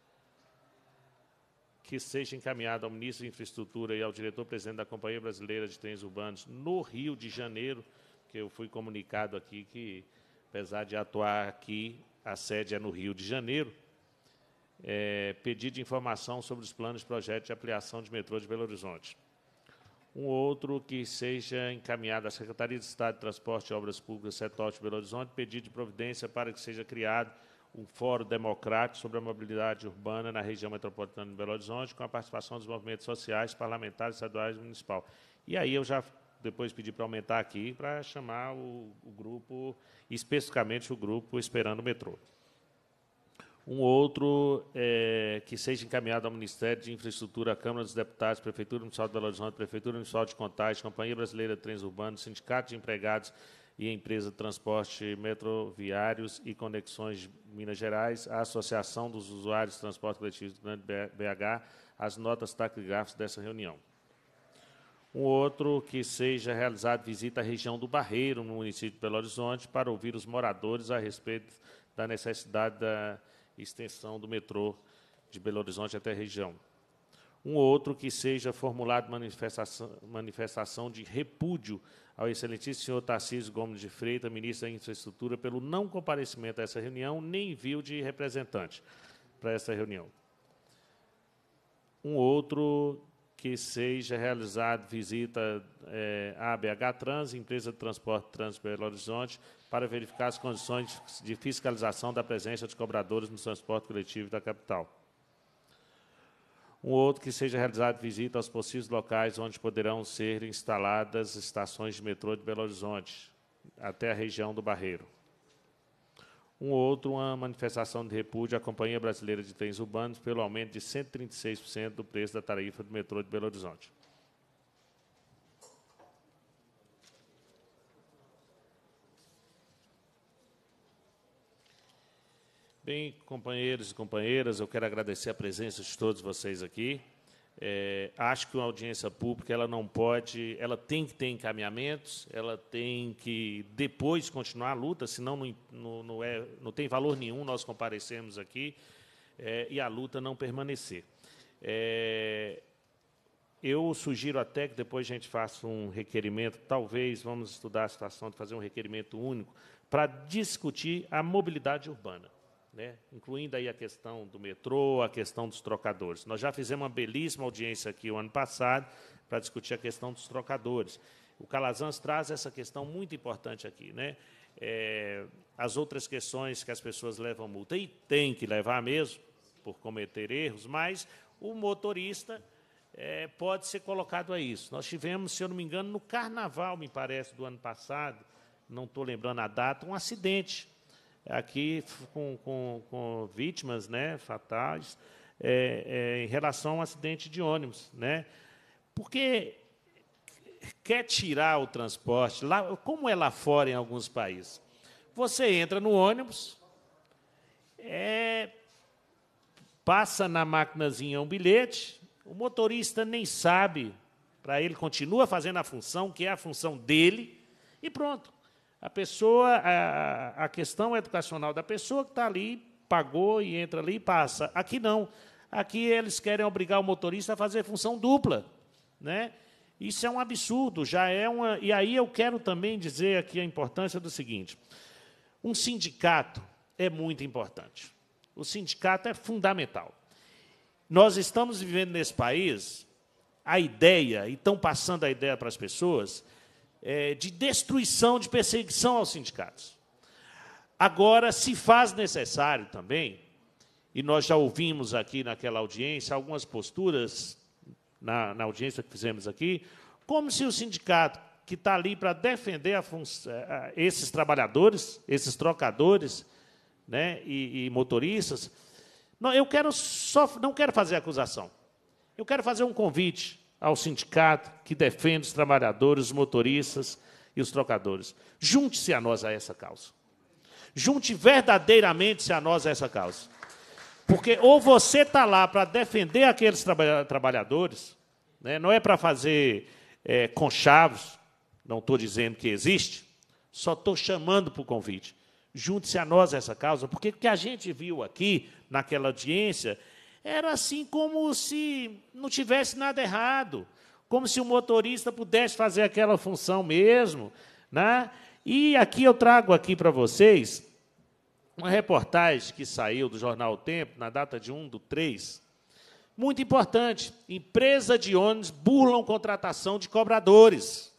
que seja encaminhado ao ministro de Infraestrutura e ao diretor-presidente da Companhia Brasileira de Trens Urbanos no Rio de Janeiro, que eu fui comunicado aqui que, apesar de atuar aqui, a sede é no Rio de Janeiro. É, pedido de informação sobre os planos e projetos de ampliação de metrô de Belo Horizonte. Um outro que seja encaminhado à Secretaria de Estado de Transporte e Obras Públicas, Setot de Belo Horizonte, pedido de providência para que seja criado um fórum democrático sobre a mobilidade urbana na região metropolitana de Belo Horizonte, com a participação dos movimentos sociais, parlamentares, estaduais e municipal. E aí eu já depois pedi para aumentar aqui, para chamar o, o grupo, especificamente o grupo Esperando o Metrô. Um outro é, que seja encaminhado ao Ministério de Infraestrutura, à Câmara dos Deputados, Prefeitura Municipal de Belo Horizonte, Prefeitura Municipal de Contagem, Companhia Brasileira de Trens Urbanos, Sindicato de Empregados e a Empresa de Transporte Metroviários e Conexões de Minas Gerais, a Associação dos Usuários de Transporte Coletivo do Grande B H, as notas taquigráficas dessa reunião. Um outro, que seja realizada visita à região do Barreiro, no município de Belo Horizonte, para ouvir os moradores a respeito da necessidade da extensão do metrô de Belo Horizonte até a região. Um outro, que seja formulado manifestação, manifestação de repúdio ao excelentíssimo senhor Tarcísio Gomes de Freitas, ministro da Infraestrutura, pelo não comparecimento a essa reunião, nem envio de representante para essa reunião. Um outro, que seja realizada visita é, à B H Trans, Empresa de Transporte Trans Belo Horizonte, para verificar as condições de fiscalização da presença de cobradores no transporte coletivo da capital. Um outro, que seja realizada visita aos possíveis locais onde poderão ser instaladas estações de metrô de Belo Horizonte, até a região do Barreiro. Um outro, uma manifestação de repúdio à Companhia Brasileira de Trens Urbanos pelo aumento de cento e trinta e seis por cento do preço da tarifa do metrô de Belo Horizonte. Bem, companheiros e companheiras, eu quero agradecer a presença de todos vocês aqui. É, acho que uma audiência pública ela não pode, ela tem que ter encaminhamentos, ela tem que depois continuar a luta, senão não, não, não, é, não tem valor nenhum nós comparecermos aqui é, e a luta não permanecer. É, eu sugiro até que depois a gente faça um requerimento, talvez vamos estudar a situação de fazer um requerimento único para discutir a mobilidade urbana, né, incluindo aí a questão do metrô, a questão dos trocadores. Nós já fizemos uma belíssima audiência aqui o ano passado para discutir a questão dos trocadores. O Calazans traz essa questão muito importante aqui, né? É, as outras questões que as pessoas levam multa, e tem que levar mesmo, por cometer erros, mas o motorista é, pode ser colocado a isso. Nós tivemos, se eu não me engano, no Carnaval, me parece, do ano passado, não estou lembrando a data, um acidente aqui com, com, com vítimas, né, fatais, é, é, em relação a um acidente de ônibus, né? Porque quer tirar o transporte, lá, como é lá fora em alguns países. Você entra no ônibus, é, passa na maquinazinha um bilhete, o motorista nem sabe, para ele continua fazendo a função, que é a função dele, e pronto. A pessoa, a, a questão educacional da pessoa que está ali, pagou e entra ali e passa. Aqui não. Aqui eles querem obrigar o motorista a fazer função dupla, né? Isso é um absurdo, já é uma. E aí eu quero também dizer aqui a importância do seguinte: um sindicato é muito importante. O sindicato é fundamental. Nós estamos vivendo nesse país a ideia, e estão passando a ideia para as pessoas, É, de destruição, de perseguição aos sindicatos. Agora, se faz necessário também, e nós já ouvimos aqui naquela audiência algumas posturas, na, na audiência que fizemos aqui, como se o sindicato, que está ali para defender a a, esses trabalhadores, esses trocadores, né, e, e motoristas, não, eu quero só, não quero fazer acusação, eu quero fazer um convite ao sindicato que defende os trabalhadores, os motoristas e os trocadores. Junte-se a nós a essa causa. Junte verdadeiramente-se a nós a essa causa. Porque ou você está lá para defender aqueles traba trabalhadores, né, não é para fazer é, conchavos, não estou dizendo que existe, só estou chamando para o convite. Junte-se a nós a essa causa, porque o que a gente viu aqui, naquela audiência, era assim como se não tivesse nada errado, como se o motorista pudesse fazer aquela função mesmo, né? E aqui eu trago aqui para vocês uma reportagem que saiu do jornal O Tempo, na data de um do três, muito importante. Empresa de ônibus burlam contratação de cobradores.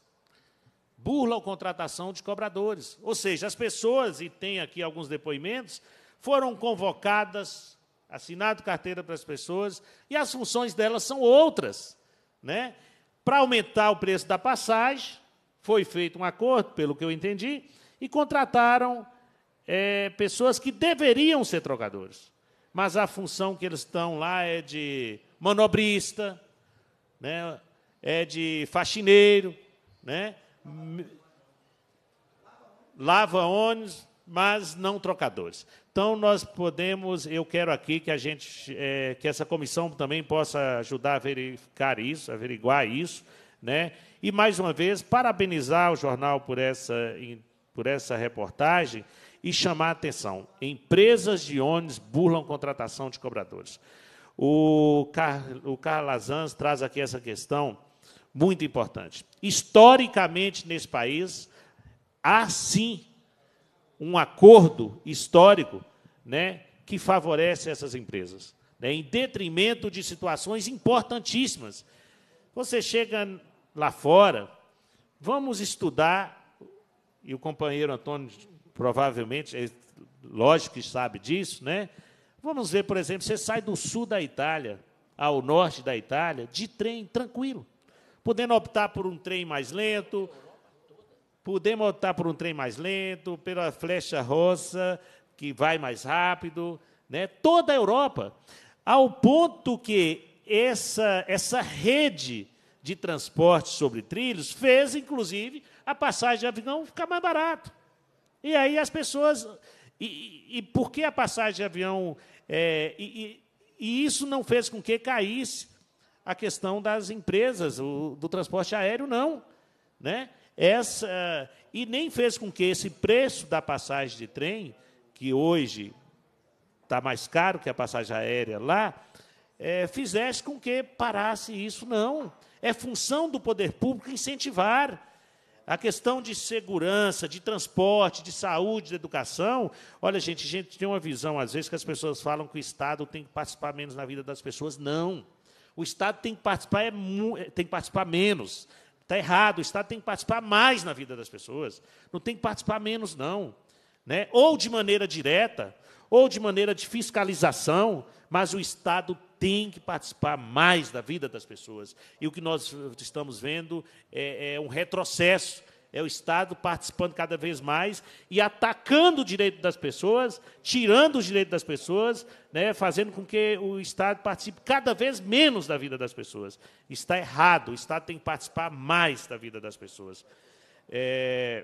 Burlam contratação de cobradores. Ou seja, as pessoas, e tem aqui alguns depoimentos, foram convocadas, assinado carteira para as pessoas, e as funções delas são outras, né? Para aumentar o preço da passagem, foi feito um acordo, pelo que eu entendi, e contrataram é, pessoas que deveriam ser trocadores. Mas a função que eles estão lá é de manobrista, né? É de faxineiro, né? lava-ônibus, mas não trocadores. Então, nós podemos, eu quero aqui que a gente, é, que essa comissão também possa ajudar a verificar isso, averiguar isso, né? E, mais uma vez, parabenizar o jornal por essa, por essa reportagem e chamar a atenção. Empresas de ônibus burlam contratação de cobradores. O, Car, o Carlos Lazans traz aqui essa questão muito importante. Historicamente, nesse país, há, sim, um acordo histórico, né, que favorece essas empresas, né, em detrimento de situações importantíssimas. Você chega lá fora, vamos estudar, e o companheiro Antônio provavelmente, é, lógico que sabe disso, né? Vamos ver, por exemplo, você sai do sul da Itália ao norte da Itália de trem tranquilo, podendo optar por um trem mais lento, podemos optar por um trem mais lento, pela flecha rossa, que vai mais rápido, né? Toda a Europa, ao ponto que essa, essa rede de transporte sobre trilhos fez, inclusive, a passagem de avião ficar mais barato. E aí as pessoas... E, e por que a passagem de avião... É, e, e isso não fez com que caísse a questão das empresas, o, do transporte aéreo, não, né? Essa, e nem fez com que esse preço da passagem de trem, que hoje está mais caro que a passagem aérea lá, é, fizesse com que parasse isso, não. É função do poder público incentivar a questão de segurança, de transporte, de saúde, de educação. Olha, gente, a gente tem uma visão, às vezes, que as pessoas falam que o Estado tem que participar menos na vida das pessoas. Não. O Estado tem que participar, é, tem que participar menos. Está errado, o Estado tem que participar mais na vida das pessoas. Não tem que participar menos, não. Né? Ou de maneira direta, ou de maneira de fiscalização, mas o Estado tem que participar mais da vida das pessoas. E o que nós estamos vendo é, é um retrocesso. É o Estado participando cada vez mais e atacando o direito das pessoas, tirando o direito das pessoas, né, fazendo com que o Estado participe cada vez menos da vida das pessoas. Está errado, o Estado tem que participar mais da vida das pessoas. É,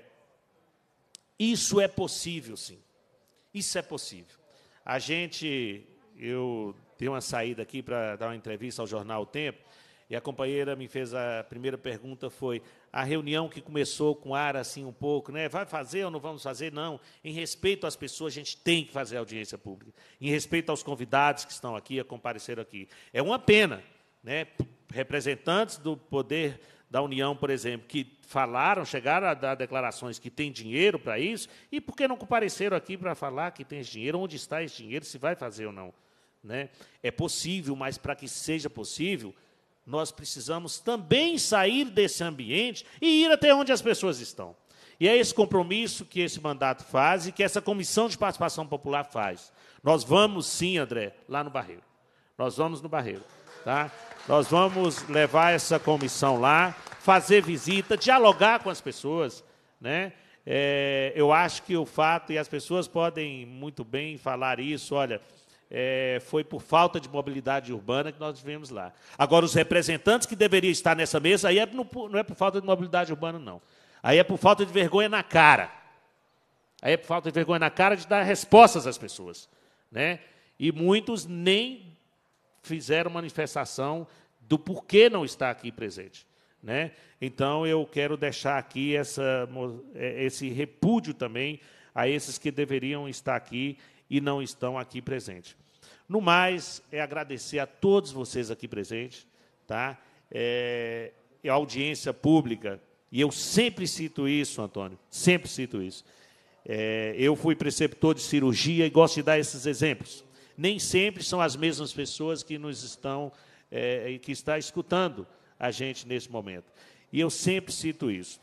isso é possível, sim. Isso é possível. A gente, eu dei uma saída aqui para dar uma entrevista ao jornal O Tempo, e a companheira me fez a primeira pergunta, foi a reunião que começou com ar assim um pouco, né? Vai fazer ou não vamos fazer? Não. Em respeito às pessoas, a gente tem que fazer audiência pública. Em respeito aos convidados que estão aqui, a comparecer aqui. É uma pena, né? Representantes do poder da União, por exemplo, que falaram, chegaram a dar declarações que tem dinheiro para isso, e por que não compareceram aqui para falar que tem esse dinheiro? Onde está esse dinheiro? Se vai fazer ou não? Né? É possível, mas para que seja possível, nós precisamos também sair desse ambiente e ir até onde as pessoas estão. E é esse compromisso que esse mandato faz e que essa Comissão de Participação Popular faz. Nós vamos, sim, André, lá no Barreiro. Nós vamos no Barreiro. Tá? Nós vamos levar essa comissão lá, fazer visita, dialogar com as pessoas. Né? É, eu acho que o fato, e as pessoas podem muito bem falar isso, olha... É, foi por falta de mobilidade urbana que nós vivemos lá. Agora, os representantes que deveriam estar nessa mesa, aí é, não, não é por falta de mobilidade urbana, não. Aí é por falta de vergonha na cara. Aí é por falta de vergonha na cara de dar respostas às pessoas. Né? E muitos nem fizeram manifestação do porquê não estar aqui presente. Né? Então, eu quero deixar aqui essa, esse repúdio também a esses que deveriam estar aqui e não estão aqui presentes. No mais, é agradecer a todos vocês aqui presentes, tá? É, a audiência pública, e eu sempre cito isso, Antônio, sempre cito isso. É, eu fui preceptor de cirurgia e gosto de dar esses exemplos. Nem sempre são as mesmas pessoas que nos estão, é, que está escutando a gente nesse momento. E eu sempre cito isso.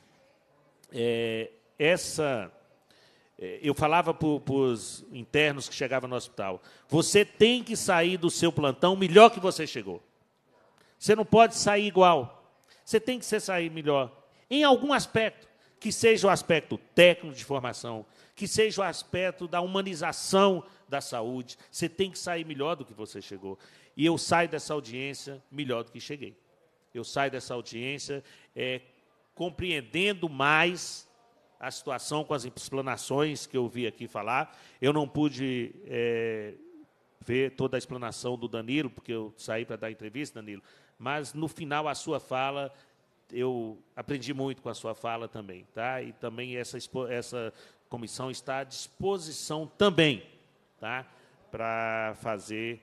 É, essa... Eu falava para os internos que chegavam no hospital, você tem que sair do seu plantão melhor que você chegou. Você não pode sair igual. Você tem que sair melhor. Em algum aspecto, que seja o aspecto técnico de formação, que seja o aspecto da humanização da saúde, você tem que sair melhor do que você chegou. E eu saio dessa audiência melhor do que cheguei. Eu saio dessa audiência é, compreendendo mais a situação com as explanações que eu vi aqui falar. Eu não pude é, ver toda a explanação do Danilo, porque eu saí para dar entrevista, Danilo, mas, no final, a sua fala, eu aprendi muito com a sua fala também. Tá? E também essa, essa comissão está à disposição também, tá? Para fazer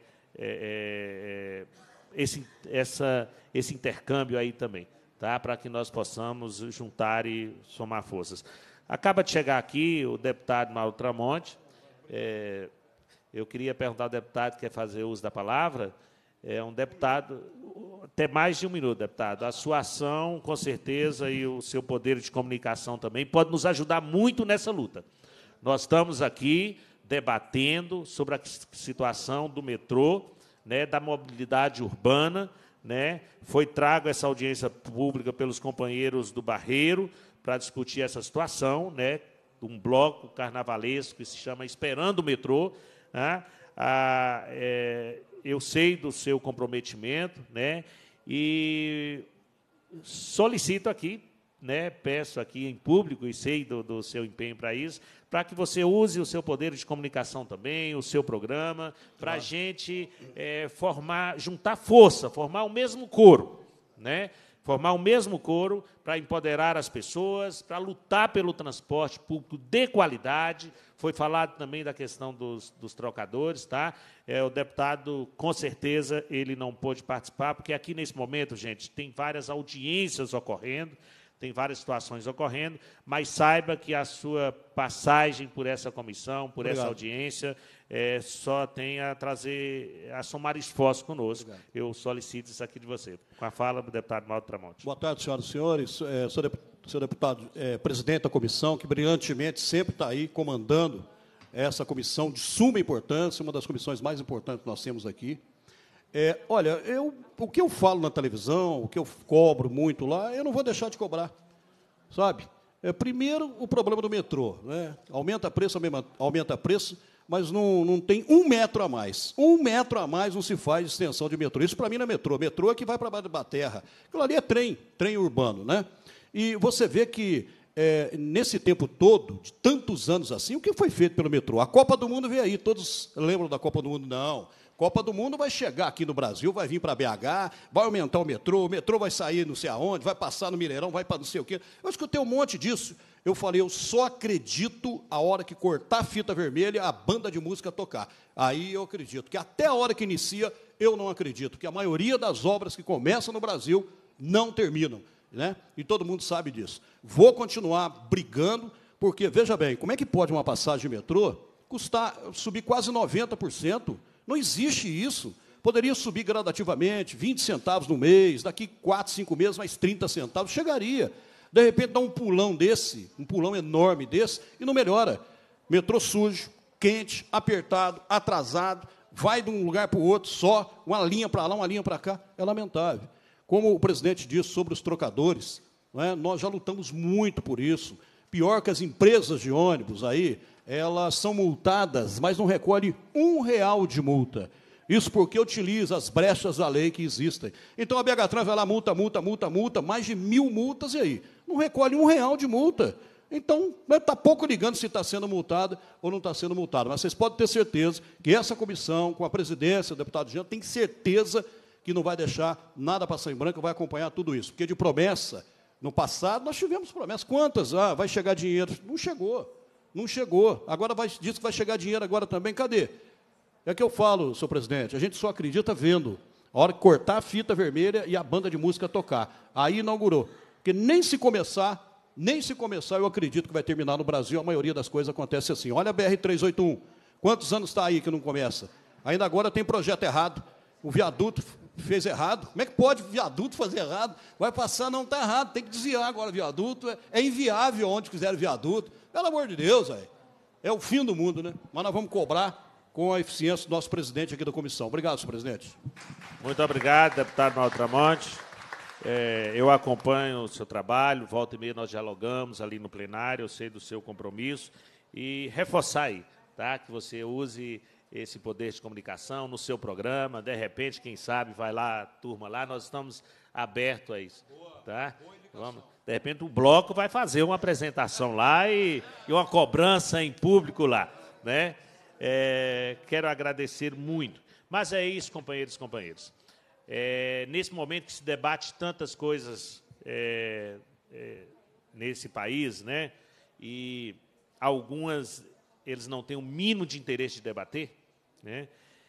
é, é, esse, essa, esse intercâmbio aí também, tá? Para que nós possamos juntar e somar forças. Acaba de chegar aqui o deputado Mauro Tramonte. É, eu queria perguntar ao deputado que quer fazer uso da palavra. É um deputado, até mais de um minuto, deputado. A sua ação, com certeza, e o seu poder de comunicação também, pode nos ajudar muito nessa luta. Nós estamos aqui debatendo sobre a situação do metrô, né, da mobilidade urbana, né? Foi trago essa audiência pública pelos companheiros do Barreiro, para discutir essa situação, né, um bloco carnavalesco que se chama Esperando o Metrô. Né? Ah, é, eu sei do seu comprometimento, né, e solicito aqui, né, peço aqui em público, e sei do, do seu empenho para isso, para que você use o seu poder de comunicação também, o seu programa, para a claro. gente é, formar, juntar força, formar o mesmo coro, né? Formar o mesmo coro para empoderar as pessoas, para lutar pelo transporte público de qualidade. Foi falado também da questão dos, dos trocadores. Tá? É, o deputado, com certeza, ele não pôde participar, porque aqui, nesse momento, gente, tem várias audiências ocorrendo, tem várias situações ocorrendo, mas saiba que a sua passagem por essa comissão, por Obrigado. essa audiência, é, só tem a trazer, a somar esforço conosco. Obrigado. Eu solicito isso aqui de você. Com a fala do deputado Mauro Tramonte. Boa tarde, senhoras e senhores. É, senhor deputado, é, presidente da comissão, que brilhantemente sempre está aí comandando essa comissão de suma importância, uma das comissões mais importantes que nós temos aqui. É, olha, eu, o que eu falo na televisão, o que eu cobro muito lá, eu não vou deixar de cobrar, sabe? É, primeiro, o problema do metrô, né? Aumenta preço, aumenta preço, mas não, não tem um metro a mais. Um metro a mais não se faz extensão de metrô. Isso, para mim, não é metrô. Metrô é que vai para baixo da terra. Aquilo ali é trem, trem urbano, né? E você vê que, é, nesse tempo todo, de tantos anos assim, o que foi feito pelo metrô? A Copa do Mundo veio aí, todos lembram da Copa do Mundo? Não. Copa do Mundo vai chegar aqui no Brasil, vai vir para B H, vai aumentar o metrô, o metrô vai sair não sei aonde, vai passar no Mineirão, vai para não sei o quê. Eu escutei um monte disso. Eu falei, eu só acredito a hora que cortar a fita vermelha, a banda de música tocar. Aí eu acredito, que até a hora que inicia, eu não acredito, que a maioria das obras que começam no Brasil não terminam, né? E todo mundo sabe disso. Vou continuar brigando, porque, veja bem, como é que pode uma passagem de metrô custar, subir quase noventa por cento? Não existe isso. Poderia subir gradativamente, vinte centavos no mês, daqui quatro, cinco meses, mais trinta centavos, chegaria. De repente, dá um pulão desse, um pulão enorme desse, e não melhora. Metrô sujo, quente, apertado, atrasado, vai de um lugar para o outro só, uma linha para lá, uma linha para cá, é lamentável. Como o presidente disse sobre os trocadores, não é? Nós já lutamos muito por isso. Pior que as empresas de ônibus aí, elas são multadas, mas não recolhem um real de multa. Isso porque utiliza as brechas da lei que existem. Então, a B H Trans vai lá, multa, multa, multa, multa, mais de mil multas, e aí? Não recolhe um real de multa. Então, está pouco ligando se está sendo multado ou não está sendo multado. Mas vocês podem ter certeza que essa comissão, com a presidência, o deputado Jean, tem certeza que não vai deixar nada passar em branco, vai acompanhar tudo isso. Porque de promessa, no passado, nós tivemos promessas. Quantas? Ah, vai chegar dinheiro. Não chegou. Não chegou. Agora vai, diz que vai chegar dinheiro agora também. Cadê? É que eu falo, senhor presidente, a gente só acredita vendo. A hora que cortar a fita vermelha e a banda de música tocar. Aí inaugurou. Porque nem se começar, nem se começar, eu acredito que vai terminar no Brasil. A maioria das coisas acontece assim. Olha a B R trezentos e oitenta e um. Quantos anos está aí que não começa? Ainda agora tem projeto errado. O viaduto fez errado. Como é que pode o viaduto fazer errado? Vai passar, não está errado. Tem que desviar agora o viaduto. É, é inviável onde quiser o viaduto. Pelo amor de Deus, véio. É o fim do mundo, né? Mas nós vamos cobrar com a eficiência do nosso presidente aqui da comissão. Obrigado, senhor presidente. Muito obrigado, deputado Mauro Tramonte. É, eu acompanho o seu trabalho, volta e meia nós dialogamos ali no plenário, eu sei do seu compromisso, e reforçar aí, tá? Que você use esse poder de comunicação no seu programa. De repente, quem sabe, vai lá, turma lá, nós estamos abertos a isso. Tá? Vamos, de repente, o bloco vai fazer uma apresentação lá e, e uma cobrança em público lá. Né? É, quero agradecer muito. Mas é isso, companheiros e companheiras. É, nesse momento que se debate tantas coisas é, é, nesse país, né, e algumas eles não têm o mínimo de interesse de debater, né,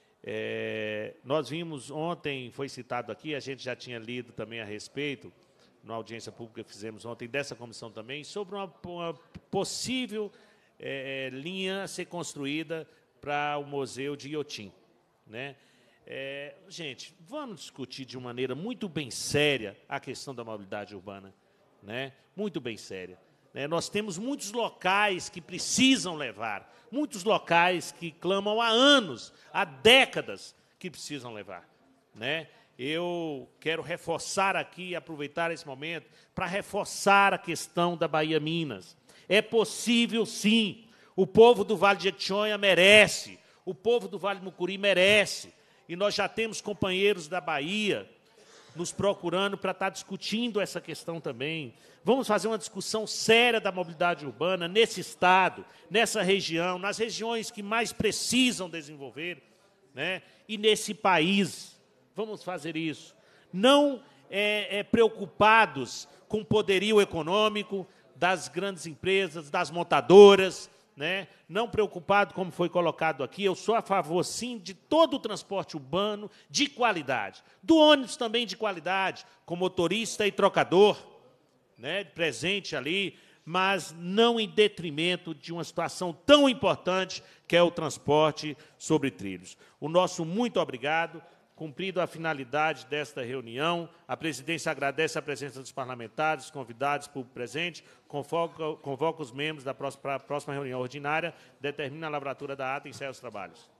é, nós vimos ontem, foi citado aqui, a gente já tinha lido também a respeito, na audiência pública que fizemos ontem, dessa comissão também, sobre uma, uma possível é, linha a ser construída para o Museu de Iotim, né? É, gente, vamos discutir de uma maneira muito bem séria a questão da mobilidade urbana, né? Muito bem séria. Né? Nós temos muitos locais que precisam levar, muitos locais que clamam há anos, há décadas, que precisam levar. Né? Eu quero reforçar aqui, aproveitar esse momento, para reforçar a questão da Bahia Minas. É possível, sim. O povo do Vale de Jequitinhonha merece, o povo do Vale do Mucuri merece. E nós já temos companheiros da Bahia nos procurando para estar discutindo essa questão também. Vamos fazer uma discussão séria da mobilidade urbana nesse estado, nessa região, nas regiões que mais precisam desenvolver, né? E nesse país. Vamos fazer isso. Não é, é, preocupados com o poderio econômico das grandes empresas, das montadoras, né? Não preocupado, como foi colocado aqui, eu sou a favor, sim, de todo o transporte urbano de qualidade, do ônibus também de qualidade, com motorista e trocador, né, presente ali, mas não em detrimento de uma situação tão importante que é o transporte sobre trilhos. O nosso muito obrigado. Cumprido a finalidade desta reunião, a presidência agradece a presença dos parlamentares, convidados, público presente, convoca, convoca os membros da próxima, próxima reunião ordinária, determina a lavratura da ata e encerra os trabalhos.